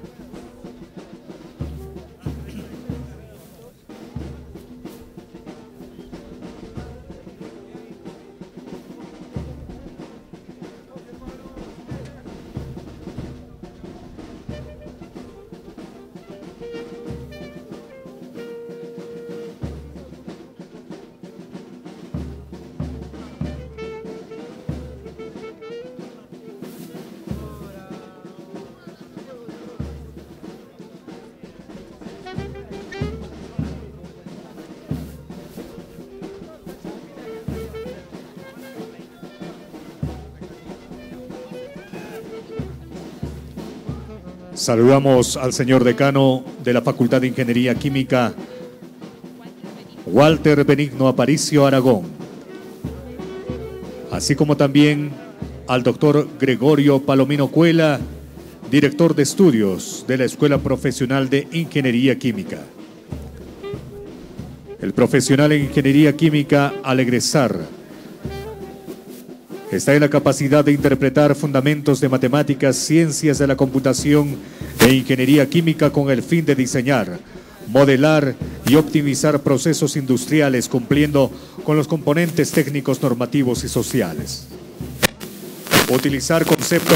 Saludamos al señor decano de la Facultad de Ingeniería Química, Walter Benigno Aparicio Aragón, así como también al doctor Gregorio Palomino Cuela, director de estudios de la Escuela Profesional de Ingeniería Química. El profesional en Ingeniería Química, al egresar, está en la capacidad de interpretar fundamentos de matemáticas, ciencias de la computación e ingeniería química con el fin de diseñar, modelar y optimizar procesos industriales cumpliendo con los componentes técnicos, normativos y sociales. Utilizar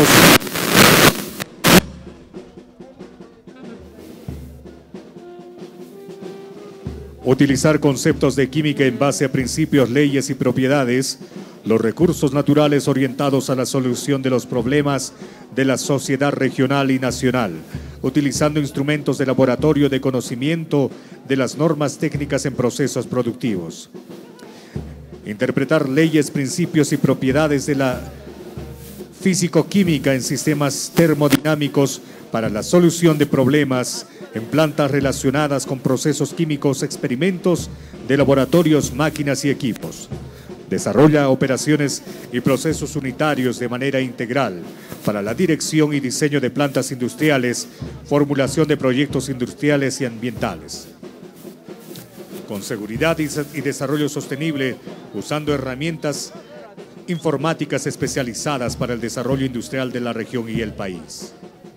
conceptos de química en base a principios, leyes y propiedades, los recursos naturales orientados a la solución de los problemas de la sociedad regional y nacional, utilizando instrumentos de laboratorio de conocimiento de las normas técnicas en procesos productivos. Interpretar leyes, principios y propiedades de la físico-química en sistemas termodinámicos para la solución de problemas en plantas relacionadas con procesos químicos, experimentos de laboratorios, máquinas y equipos. Desarrolla operaciones y procesos unitarios de manera integral para la dirección y diseño de plantas industriales, formulación de proyectos industriales y ambientales. Con seguridad y desarrollo sostenible, usando herramientas informáticas especializadas para el desarrollo industrial de la región y el país.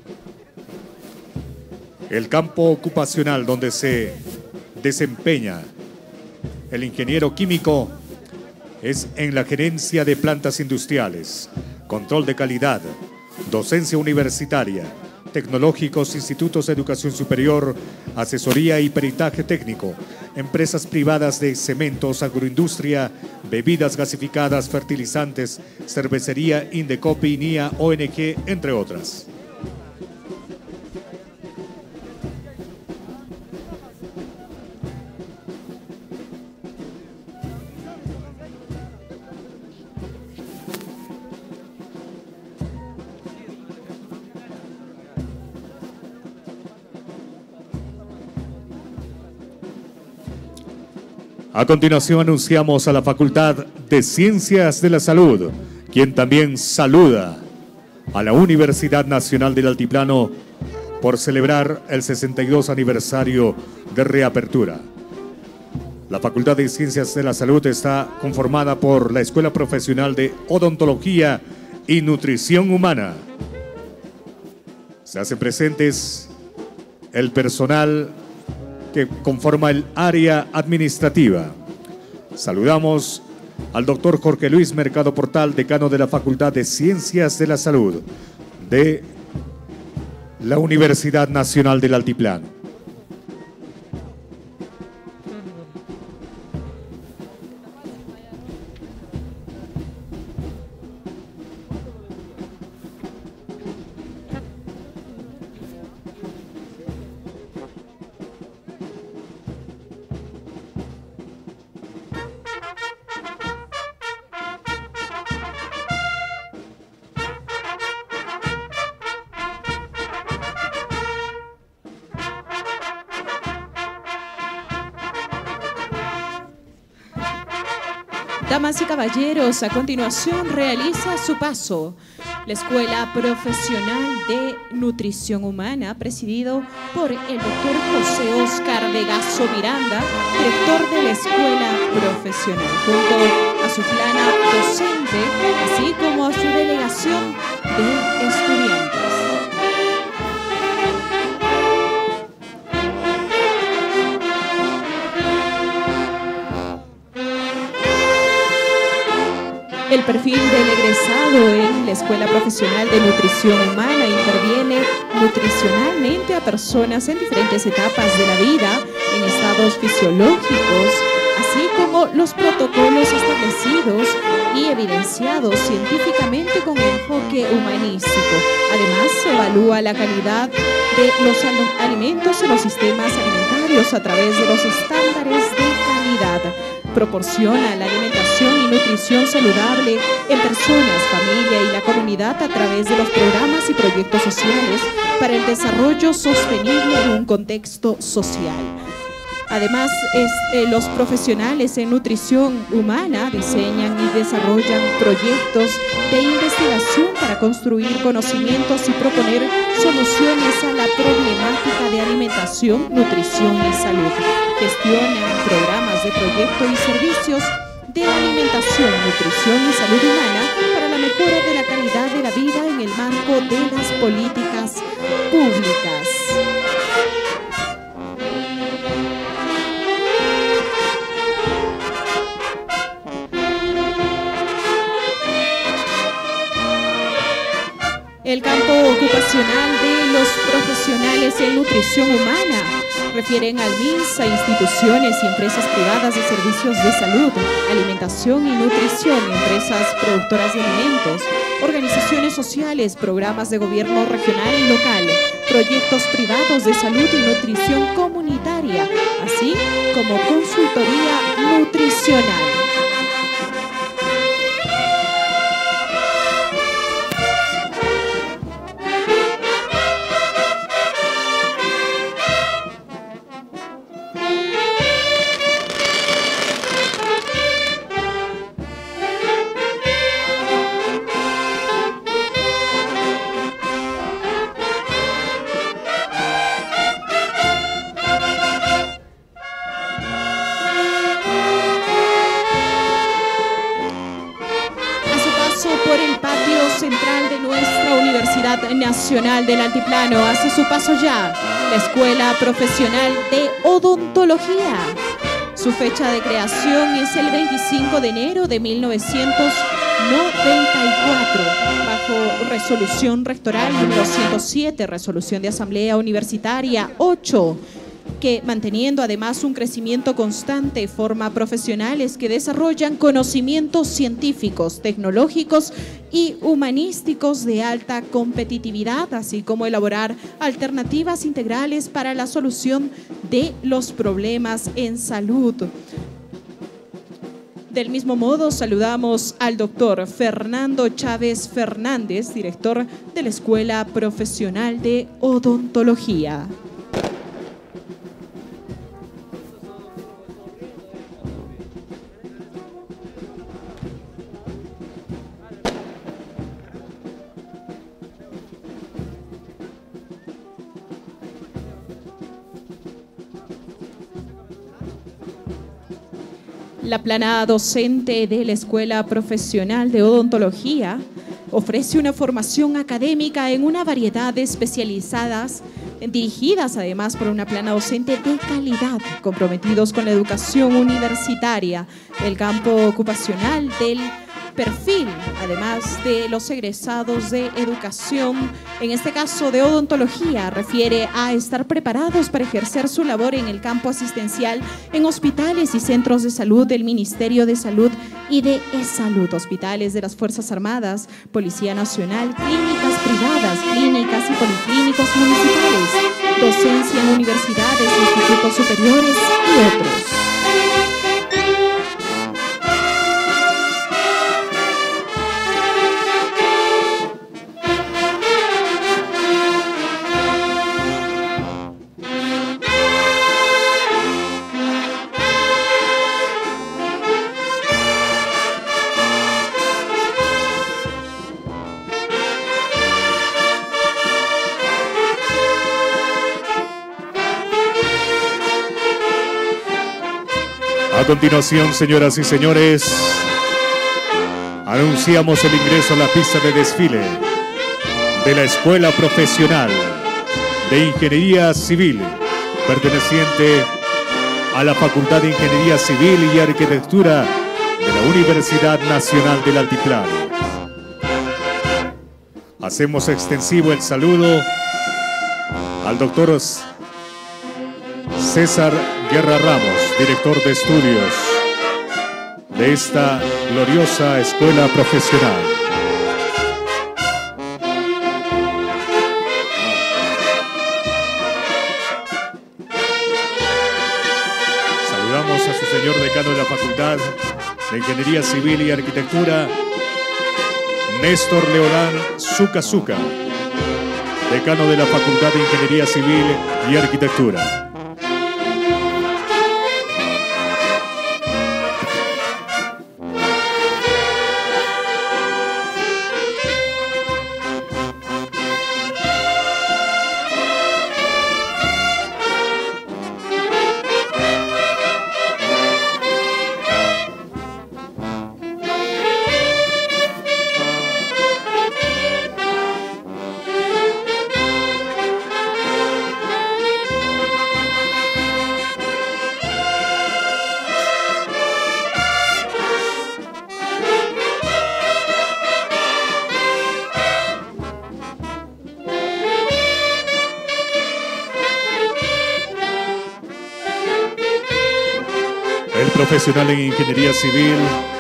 El campo ocupacional donde se desempeña el ingeniero químico es en la gerencia de plantas industriales, control de calidad, docencia universitaria, tecnológicos, institutos de educación superior, asesoría y peritaje técnico, empresas privadas de cementos, agroindustria, bebidas gasificadas, fertilizantes, cervecería, Indecopi, NIA, ONG, entre otras. A continuación anunciamos a la Facultad de Ciencias de la Salud, quien también saluda a la Universidad Nacional del Altiplano por celebrar el 62 aniversario de reapertura. La Facultad de Ciencias de la Salud está conformada por la Escuela Profesional de Odontología y Nutrición Humana. Se hacen presentes el personal que conforma el área administrativa. Saludamos al doctor Jorge Luis Mercado Portal, decano de la Facultad de Ciencias de la Salud de la Universidad Nacional del Altiplano. Damas y caballeros, a continuación realiza su paso la Escuela Profesional de Nutrición Humana, presidido por el doctor José Óscar Vegaso Miranda, director de la Escuela Profesional, junto a su plana docente, así como a su delegación de estudiantes. El perfil del egresado en la Escuela Profesional de Nutrición Humana interviene nutricionalmente a personas en diferentes etapas de la vida, en estados fisiológicos, así como los protocolos establecidos y evidenciados científicamente con enfoque humanístico. Además, se evalúa la calidad de los alimentos en los sistemas alimentarios a través de los estándares de calidad. Proporciona la alimentación y nutrición saludable en personas, familia y la comunidad a través de los programas y proyectos sociales para el desarrollo sostenible en un contexto social. Además, los profesionales en nutrición humana diseñan y desarrollan proyectos de investigación para construir conocimientos y proponer soluciones a la problemática de alimentación, nutrición y salud. Gestionan programas de proyecto y servicios de alimentación, nutrición y salud humana para la mejora de la calidad de la vida en el marco de las políticas públicas. El campo ocupacional de los profesionales en nutrición humana refieren al MINS a instituciones y empresas privadas de servicios de salud, alimentación y nutrición, empresas productoras de alimentos, organizaciones sociales, programas de gobierno regional y local, proyectos privados de salud y nutrición comunitaria, así como consultoría nutricional. Nacional del Altiplano hace su paso ya la Escuela Profesional de Odontología. Su fecha de creación es el 25 de enero de 1994, bajo resolución rectoral número 107, resolución de Asamblea Universitaria 8, que manteniendo además un crecimiento constante forma profesionales que desarrollan conocimientos científicos, tecnológicos y humanísticos de alta competitividad, así como elaborar alternativas integrales para la solución de los problemas en salud. Del mismo modo, saludamos al doctor Fernando Chávez Fernández, director de la Escuela Profesional de Odontología. La plana docente de la Escuela Profesional de Odontología ofrece una formación académica en una variedad de especializadas, dirigidas además por una plana docente de calidad, comprometidos con la educación universitaria, el campo ocupacional, del perfil, además de los egresados de educación, en este caso de odontología, refiere a estar preparados para ejercer su labor en el campo asistencial en hospitales y centros de salud del Ministerio de Salud y de E-Salud, hospitales de las Fuerzas Armadas, Policía Nacional, clínicas privadas, clínicas y policlínicos municipales, docencia en universidades, institutos superiores y otros. A continuación, señoras y señores, anunciamos el ingreso a la pista de desfile de la Escuela Profesional de Ingeniería Civil, perteneciente a la Facultad de Ingeniería Civil y Arquitectura de la Universidad Nacional del Altiplano. Hacemos extensivo el saludo al doctor César Guerra Ramos, director de estudios de esta gloriosa escuela profesional. Saludamos a su señor decano de la Facultad de Ingeniería Civil y Arquitectura, Néstor Leodán Zucca, decano de la Facultad de Ingeniería Civil y Arquitectura. Profesional en Ingeniería Civil,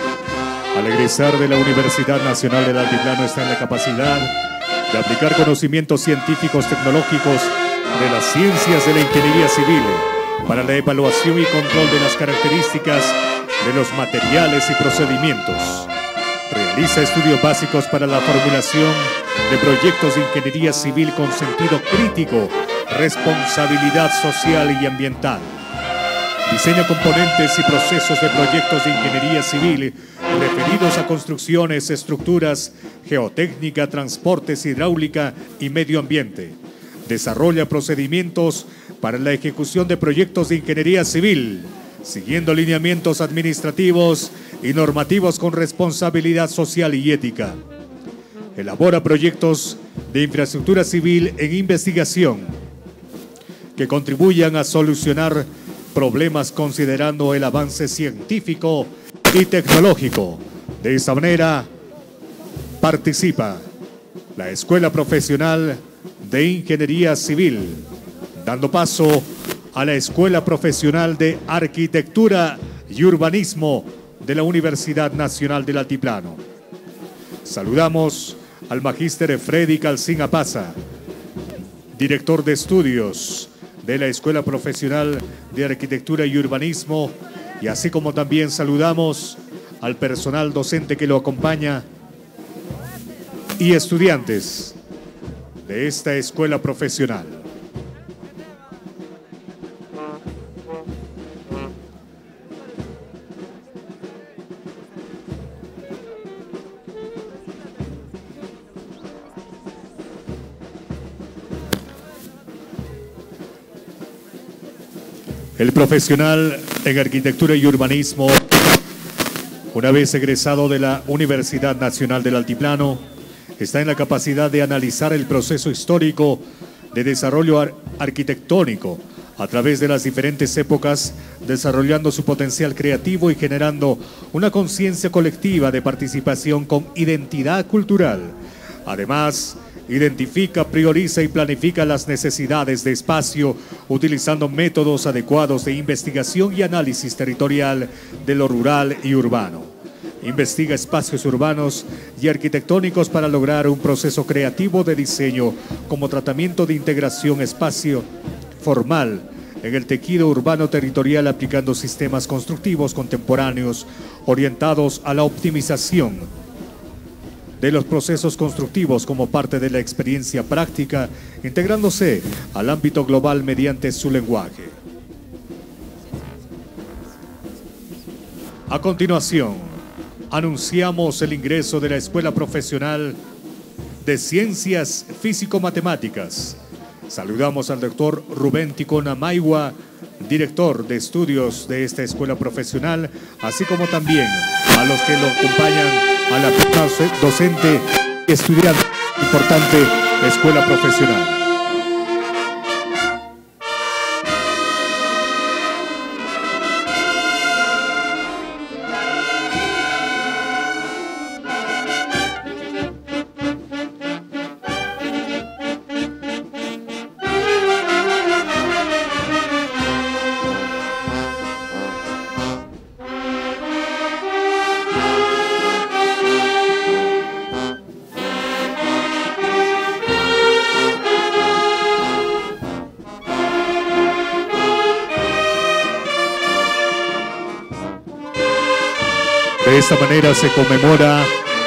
al egresar de la Universidad Nacional del Altiplano, está en la capacidad de aplicar conocimientos científicos tecnológicos de las ciencias de la ingeniería civil para la evaluación y control de las características de los materiales y procedimientos. Realiza estudios básicos para la formulación de proyectos de ingeniería civil con sentido crítico, responsabilidad social y ambiental. Diseña componentes y procesos de proyectos de ingeniería civil referidos a construcciones, estructuras, geotécnica, transportes, hidráulica y medio ambiente. Desarrolla procedimientos para la ejecución de proyectos de ingeniería civil, siguiendo lineamientos administrativos y normativos con responsabilidad social y ética. Elabora proyectos de infraestructura civil en investigación que contribuyan a solucionar problemas considerando el avance científico y tecnológico. De esta manera participa la Escuela Profesional de Ingeniería Civil, dando paso a la Escuela Profesional de Arquitectura y Urbanismo de la Universidad Nacional del Altiplano. Saludamos al Magíster Freddy Calcín Apaza, director de estudios de la Escuela Profesional de Arquitectura y Urbanismo, y así como también saludamos al personal docente que lo acompaña y estudiantes de esta escuela profesional. El profesional en arquitectura y urbanismo, una vez egresado de la Universidad Nacional del Altiplano, está en la capacidad de analizar el proceso histórico de desarrollo arquitectónico a través de las diferentes épocas, desarrollando su potencial creativo y generando una conciencia colectiva de participación con identidad cultural. Además, identifica, prioriza y planifica las necesidades de espacio utilizando métodos adecuados de investigación y análisis territorial de lo rural y urbano. Investiga espacios urbanos y arquitectónicos para lograr un proceso creativo de diseño como tratamiento de integración espacio formal en el tejido urbano territorial, aplicando sistemas constructivos contemporáneos orientados a la optimización de los procesos constructivos como parte de la experiencia práctica, integrándose al ámbito global mediante su lenguaje. A continuación, anunciamos el ingreso de la Escuela Profesional de Ciencias Físico-Matemáticas. Saludamos al doctor Rubén Ticona Maigua, director de estudios de esta escuela profesional, así como también a los que lo acompañan, a la docente y estudiante, importante escuela profesional. De esta manera se conmemora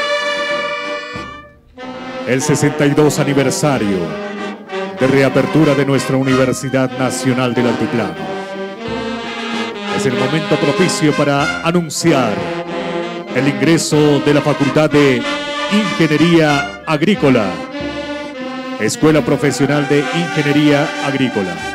el 62 aniversario de reapertura de nuestra Universidad Nacional del Altiplano. Es el momento propicio para anunciar el ingreso de la Facultad de Ingeniería Agrícola, Escuela Profesional de Ingeniería Agrícola.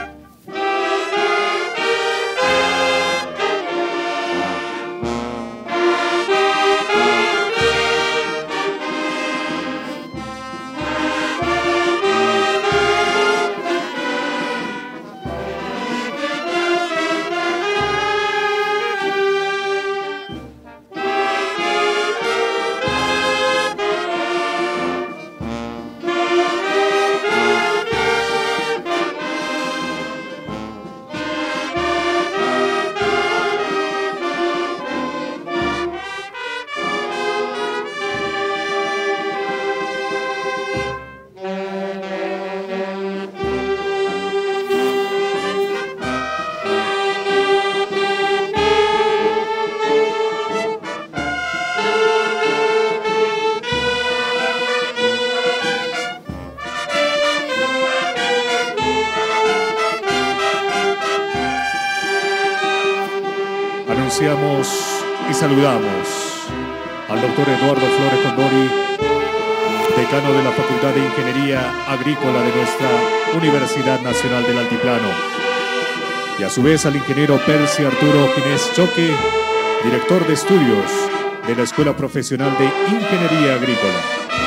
Anunciamos y saludamos al doctor Eduardo Flores Condori, decano de la Facultad de Ingeniería Agrícola de nuestra Universidad Nacional del Altiplano, y a su vez al ingeniero Percy Arturo Ginés Choque, director de estudios de la Escuela Profesional de Ingeniería Agrícola.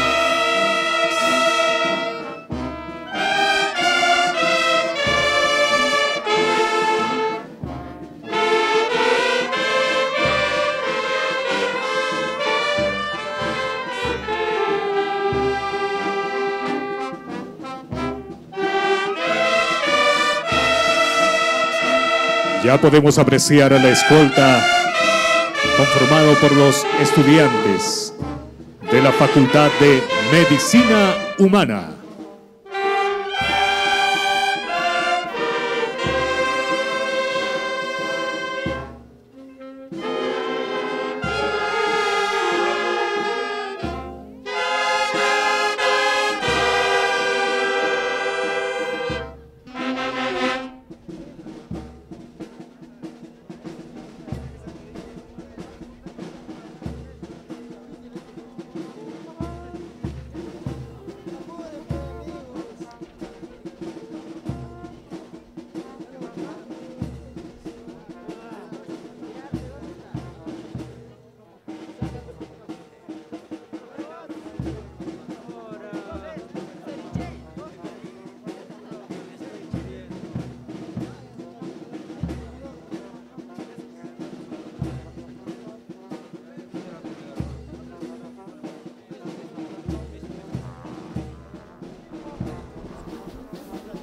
Ya podemos apreciar a la escolta conformado por los estudiantes de la Facultad de Medicina Humana.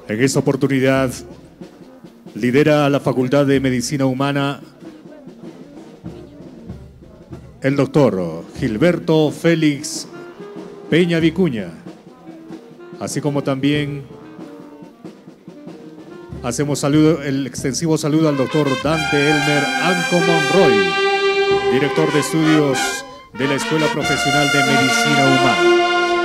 En esta oportunidad lidera a la Facultad de Medicina Humana el doctor Gilberto Félix Peña Vicuña, así como también hacemos el extensivo saludo al doctor Dante Elmer Anco Monroy, director de estudios de la Escuela Profesional de Medicina Humana.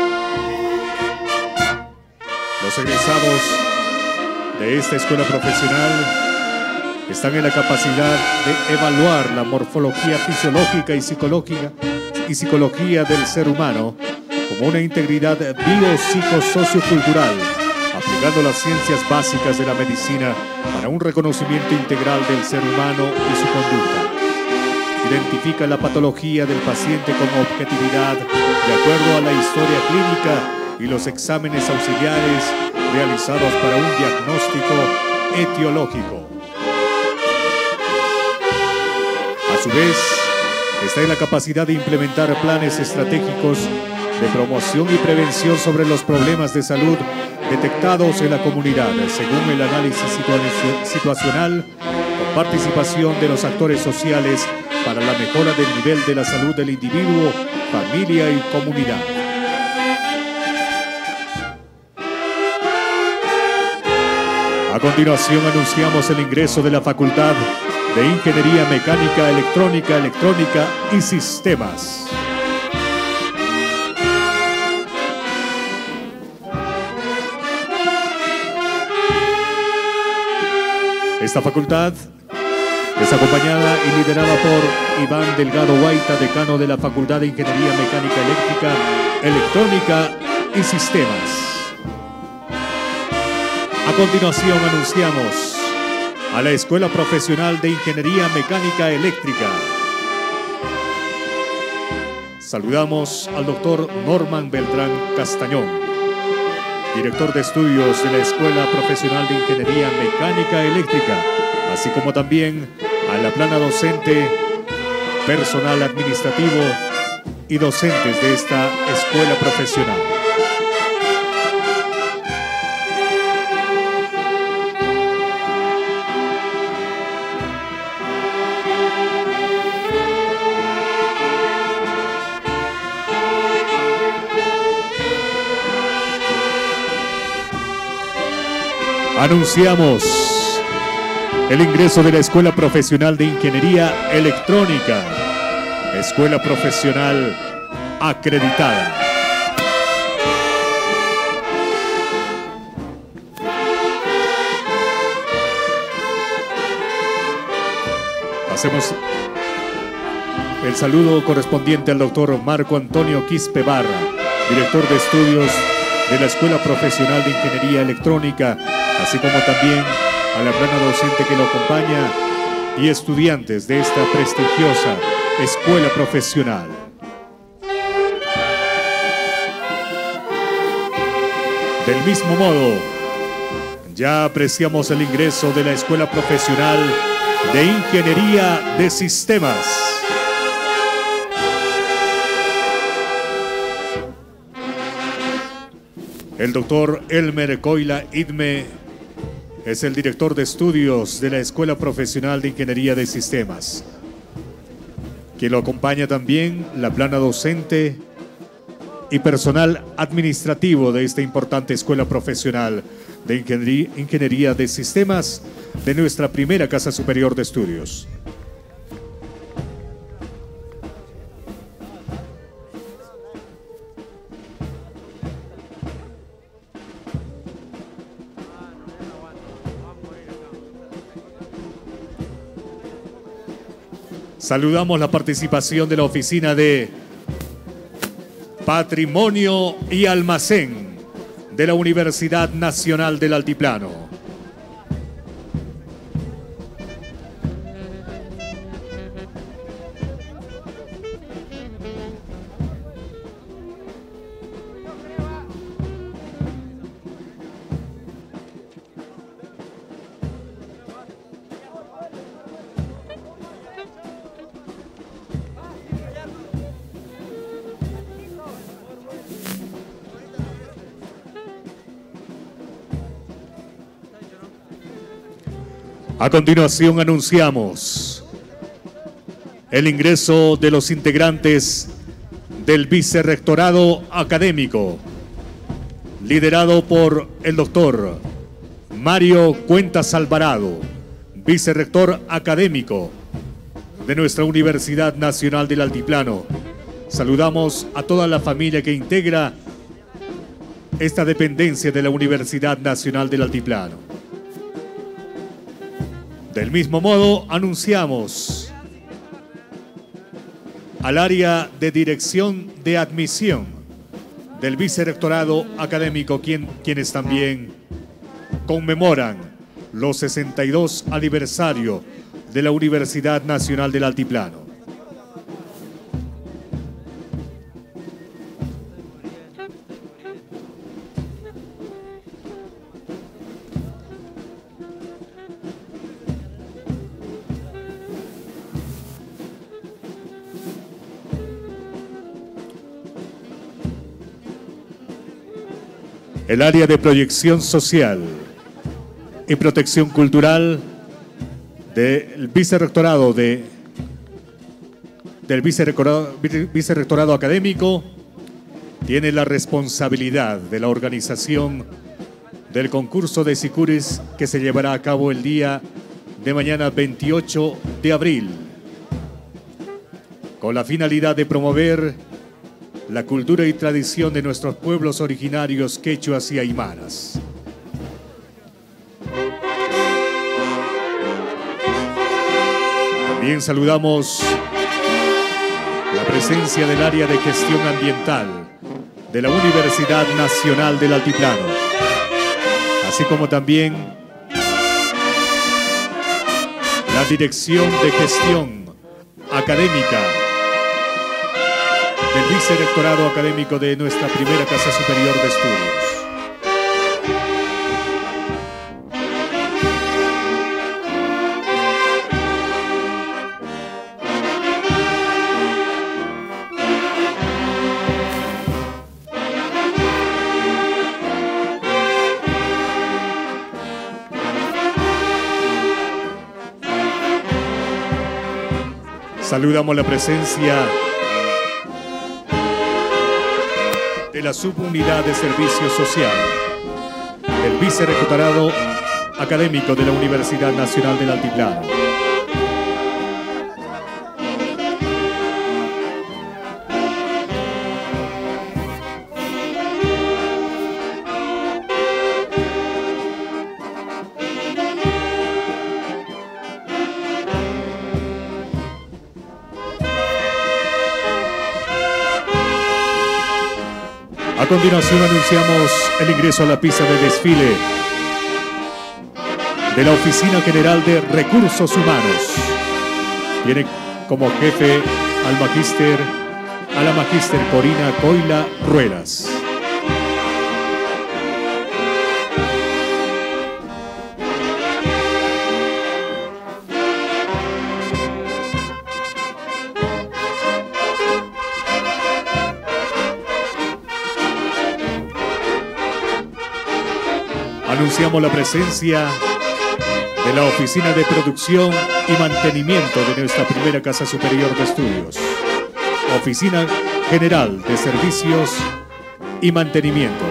Los egresados de esta escuela profesional están en la capacidad de evaluar la morfología fisiológica y psicología del ser humano como una integridad biopsicosociocultural, aplicando las ciencias básicas de la medicina para un reconocimiento integral del ser humano y su conducta. Identifica la patología del paciente con objetividad de acuerdo a la historia clínica y los exámenes auxiliares realizados para un diagnóstico etiológico. A su vez, está en la capacidad de implementar planes estratégicos de promoción y prevención sobre los problemas de salud detectados en la comunidad, según el análisis situacional, con participación de los actores sociales para la mejora del nivel de la salud del individuo, familia y comunidad. A continuación anunciamos el ingreso de la Facultad de Ingeniería Mecánica, Electrónica y Sistemas. Esta facultad es acompañada y liderada por Iván Delgado Guaita, decano de la Facultad de Ingeniería Mecánica, Electrónica y Sistemas. A continuación anunciamos a la Escuela Profesional de Ingeniería Mecánica Eléctrica. Saludamos al doctor Norman Beltrán Castañón, director de estudios de la Escuela Profesional de Ingeniería Mecánica Eléctrica, así como también a la plana docente, personal administrativo y docentes de esta escuela profesional. Anunciamos el ingreso de la Escuela Profesional de Ingeniería Electrónica, escuela profesional acreditada. Hacemos el saludo correspondiente al doctor Marco Antonio Quispe Barra, director de estudios de la Escuela Profesional de Ingeniería Electrónica, así como también a la plana docente que lo acompaña y estudiantes de esta prestigiosa escuela profesional. Del mismo modo, ya apreciamos el ingreso de la Escuela Profesional de Ingeniería de Sistemas. El doctor Elmer Coila Idme es el director de estudios de la Escuela Profesional de Ingeniería de Sistemas, quien lo acompaña también la plana docente y personal administrativo de esta importante Escuela Profesional de Ingeniería de Sistemas de nuestra primera Casa Superior de Estudios. Saludamos la participación de la Oficina de Patrimonio y Almacén de la Universidad Nacional del Altiplano. A continuación anunciamos el ingreso de los integrantes del Vicerrectorado Académico, liderado por el doctor Mario Cuentas Alvarado, Vicerrector Académico de nuestra Universidad Nacional del Altiplano. Saludamos a toda la familia que integra esta dependencia de la Universidad Nacional del Altiplano. Del mismo modo, anunciamos al área de dirección de admisión del Vicerrectorado Académico, quienes también conmemoran los 62 aniversario de la Universidad Nacional del Altiplano. El área de proyección social y protección cultural del Vicerrectorado Vicerrectorado Académico tiene la responsabilidad de la organización del concurso de sicuris que se llevará a cabo el día de mañana 28 de abril, con la finalidad de promover la cultura y tradición de nuestros pueblos originarios quechuas y aymaras. También saludamos la presencia del área de gestión ambiental de la Universidad Nacional del Altiplano, así como también la Dirección de Gestión Académica del Vicerrectorado Académico de nuestra primera Casa Superior de Estudios. Saludamos la presencia de la Subunidad de Servicio Social del Vicerrectorado Académico de la Universidad Nacional del Altiplano. A continuación anunciamos el ingreso a la pista de desfile de la Oficina General de Recursos Humanos. Tiene como jefe a la magíster Corina Coila Ruelas. Anunciamos la presencia de la Oficina de Producción y Mantenimiento de nuestra primera Casa Superior de Estudios. Oficina General de Servicios y Mantenimiento.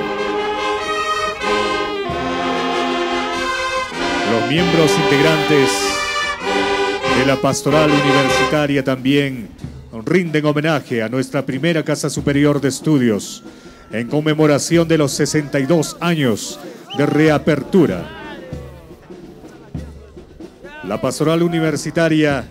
Los miembros integrantes de la Pastoral Universitaria también rinden homenaje a nuestra primera Casa Superior de Estudios en conmemoración de los 62 años de reapertura. La Pastoral Universitaria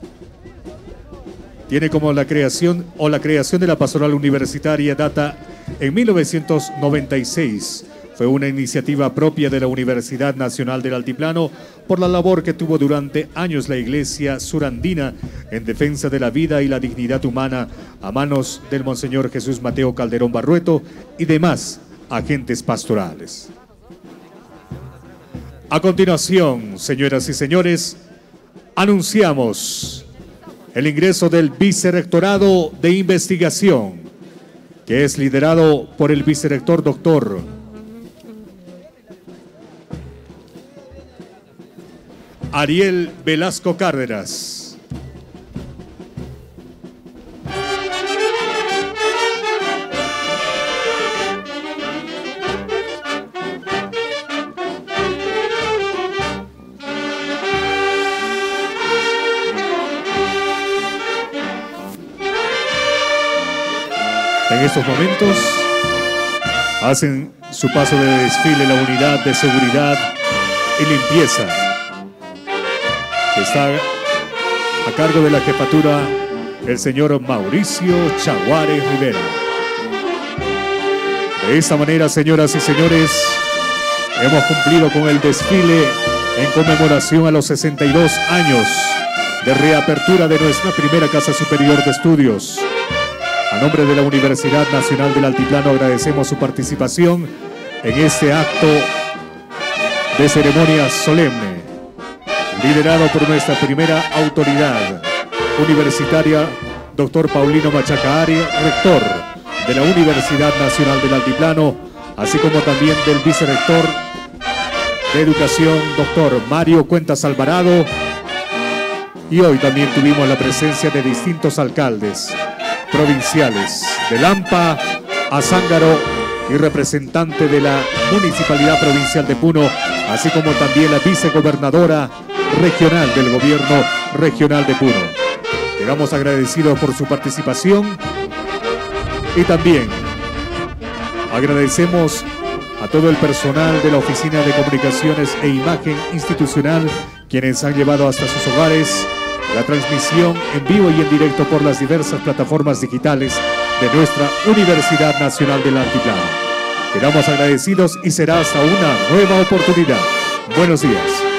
tiene como la creación de la Pastoral Universitaria data en 1996. Fue una iniciativa propia de la Universidad Nacional del Altiplano por la labor que tuvo durante años la Iglesia surandina en defensa de la vida y la dignidad humana a manos del Monseñor Jesús Mateo Calderón Barrueto y demás agentes pastorales. A continuación, señoras y señores, anunciamos el ingreso del Vicerrectorado de Investigación, que es liderado por el vicerrector doctor Ariel Velasco Cárdenas. En estos momentos hacen su paso de desfile la unidad de seguridad y limpieza, que está a cargo de la jefatura el señor Mauricio Chaguares Rivera. De esta manera, señoras y señores, hemos cumplido con el desfile en conmemoración a los 62 años de reapertura de nuestra primera Casa Superior de Estudios. A nombre de la Universidad Nacional del Altiplano agradecemos su participación en este acto de ceremonia solemne, liderado por nuestra primera autoridad universitaria, doctor Paulino Machaca Ari, rector de la Universidad Nacional del Altiplano, así como también del vicerrector de Educación, doctor Mario Cuentas Alvarado, y hoy también tuvimos la presencia de distintos alcaldes provinciales de Lampa, Azángaro y representante de la Municipalidad Provincial de Puno, así como también la vicegobernadora regional del Gobierno Regional de Puno. Quedamos agradecidos por su participación y también agradecemos a todo el personal de la Oficina de Comunicaciones e Imagen Institucional, quienes han llevado hasta sus hogares la transmisión en vivo y en directo por las diversas plataformas digitales de nuestra Universidad Nacional del Altiplano. Quedamos agradecidos y será hasta una nueva oportunidad. Buenos días.